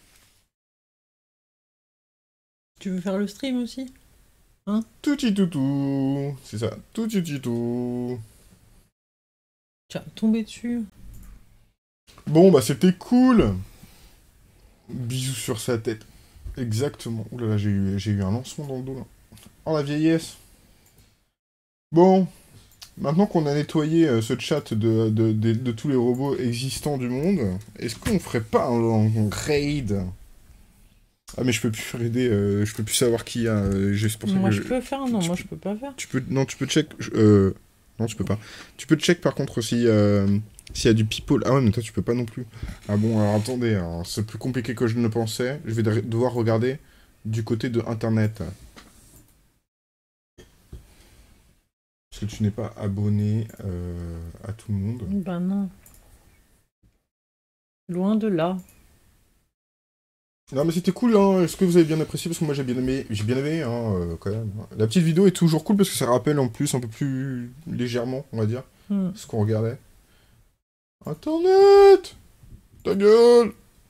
Tu veux faire le stream aussi? Touti toutou. C'est ça. Touti toutou. Tiens, tomber dessus. Bon, bah c'était cool. Bisous sur sa tête. Exactement. Ouh là là, j'ai eu un lancement dans le dos, là. Oh, la vieillesse. Bon. Maintenant qu'on a nettoyé ce chat de tous les robots existants du monde, est-ce qu'on ferait pas un raid? Ah mais je peux plus raider, je peux plus savoir qui y a. C'est pour ça Moi que je peux faire, non, moi peux- je peux pas faire. Non, tu peux check. Non, tu peux pas. Tu peux check par contre aussi s'il y a du people. Ah ouais, mais toi tu peux pas non plus. Ah bon, alors attendez, hein, c'est plus compliqué que je ne le pensais. Je vais devoir regarder du côté de Internet. Parce que tu n'es pas abonné à tout le monde. Ben non. Loin de là. Non mais c'était cool, hein. Est-ce que vous avez bien apprécié? Parce que moi j'ai bien aimé, hein, quand même. La petite vidéo est toujours cool parce que ça rappelle en plus un peu plus légèrement, on va dire, ce qu'on regardait. Internet! Ta gueule!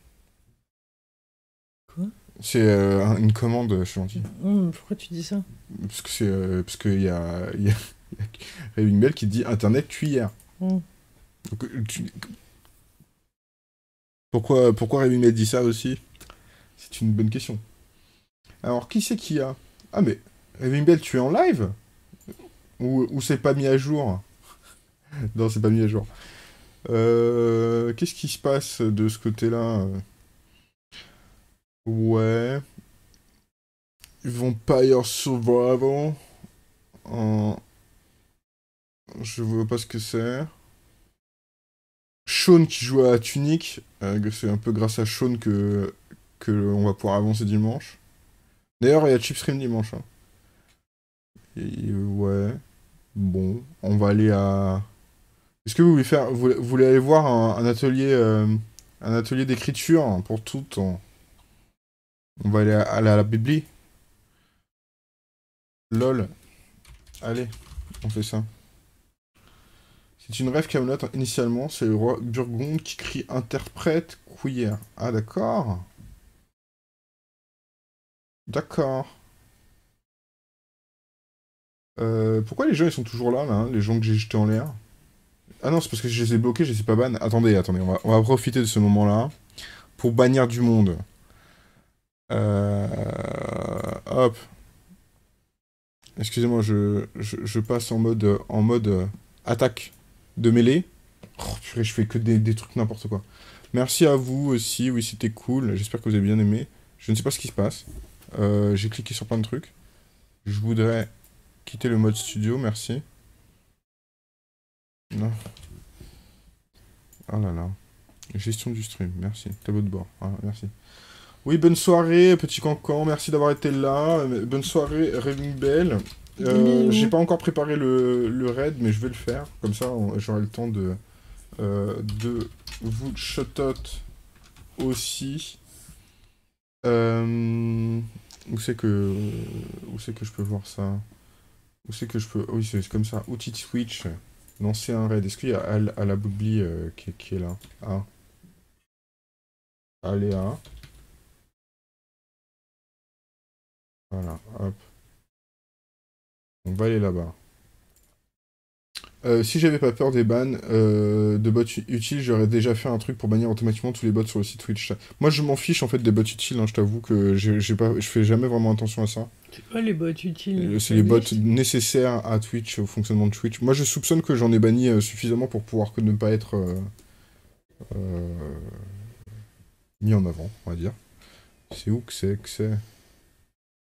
Quoi? C'est une commande, je suis gentil. Pourquoi tu dis ça? Parce que c'est parce qu'il y a Raving Bell qui dit Internet cuillère. Donc, pourquoi Raving Bell dit ça aussi? C'est une bonne question. Alors, qui c'est qui a? Ah, mais Raving Bell, tu es en live? Ou c'est pas mis à jour? Non, c'est pas mis à jour. Qu'est-ce qui se passe de ce côté-là? Ouais. Vampire Survival. Je vois pas ce que c'est. Sean qui joue à Tunic. C'est un peu grâce à Sean que on va pouvoir avancer dimanche. D'ailleurs, il y a Chipstream dimanche. Hein. Et, ouais. Bon, on va aller à... Est-ce que vous voulez faire... Vous voulez aller voir un atelier d'écriture pour tout on va aller à la Bibli. LOL. Allez, on fait ça. C'est une rêve Camelot initialement, c'est le roi Burgonde qui crie interprète cuillère. Ah d'accord. D'accord. Pourquoi les gens ils sont toujours là, hein, les gens que j'ai jetés en l'air? Ah non, c'est parce que je les ai bloqués, je les ai pas ban. Attendez, on va profiter de ce moment-là pour bannir du monde. Hop. Excusez-moi, je passe en mode attaque de mêlée. Oh, purée, je fais que des trucs n'importe quoi. Merci à vous aussi, oui c'était cool, j'espère que vous avez bien aimé. Je ne sais pas ce qui se passe. J'ai cliqué sur plein de trucs. Je voudrais quitter le mode studio, merci. Non. Oh là là. Gestion du stream, merci. Tableau de bord, voilà, merci. Oui, bonne soirée, petit cancan, merci d'avoir été là. Bonne soirée, Raving Bell. J'ai pas encore préparé le raid, mais je vais le faire. Comme ça, j'aurai le temps de vous shout-out aussi. Où c'est que je peux voir ça? Où c'est que je peux... Oui, c'est comme ça. Outil Twitch. Lancer un raid. Est-ce qu'il y a à la Boubli qui est là? Ah. Aléa. Voilà, hop. On va aller là-bas. Si j'avais pas peur des bans de bots utiles, j'aurais déjà fait un truc pour bannir automatiquement tous les bots sur le site Twitch. Moi, je m'en fiche en fait des bots utiles, hein, je t'avoue que je fais jamais vraiment attention à ça. C'est quoi les bots utiles? C'est les bots nécessaires à Twitch, au fonctionnement de Twitch. Moi, je soupçonne que j'en ai banni suffisamment pour pouvoir ne pas être mis en avant, on va dire. C'est où que c'est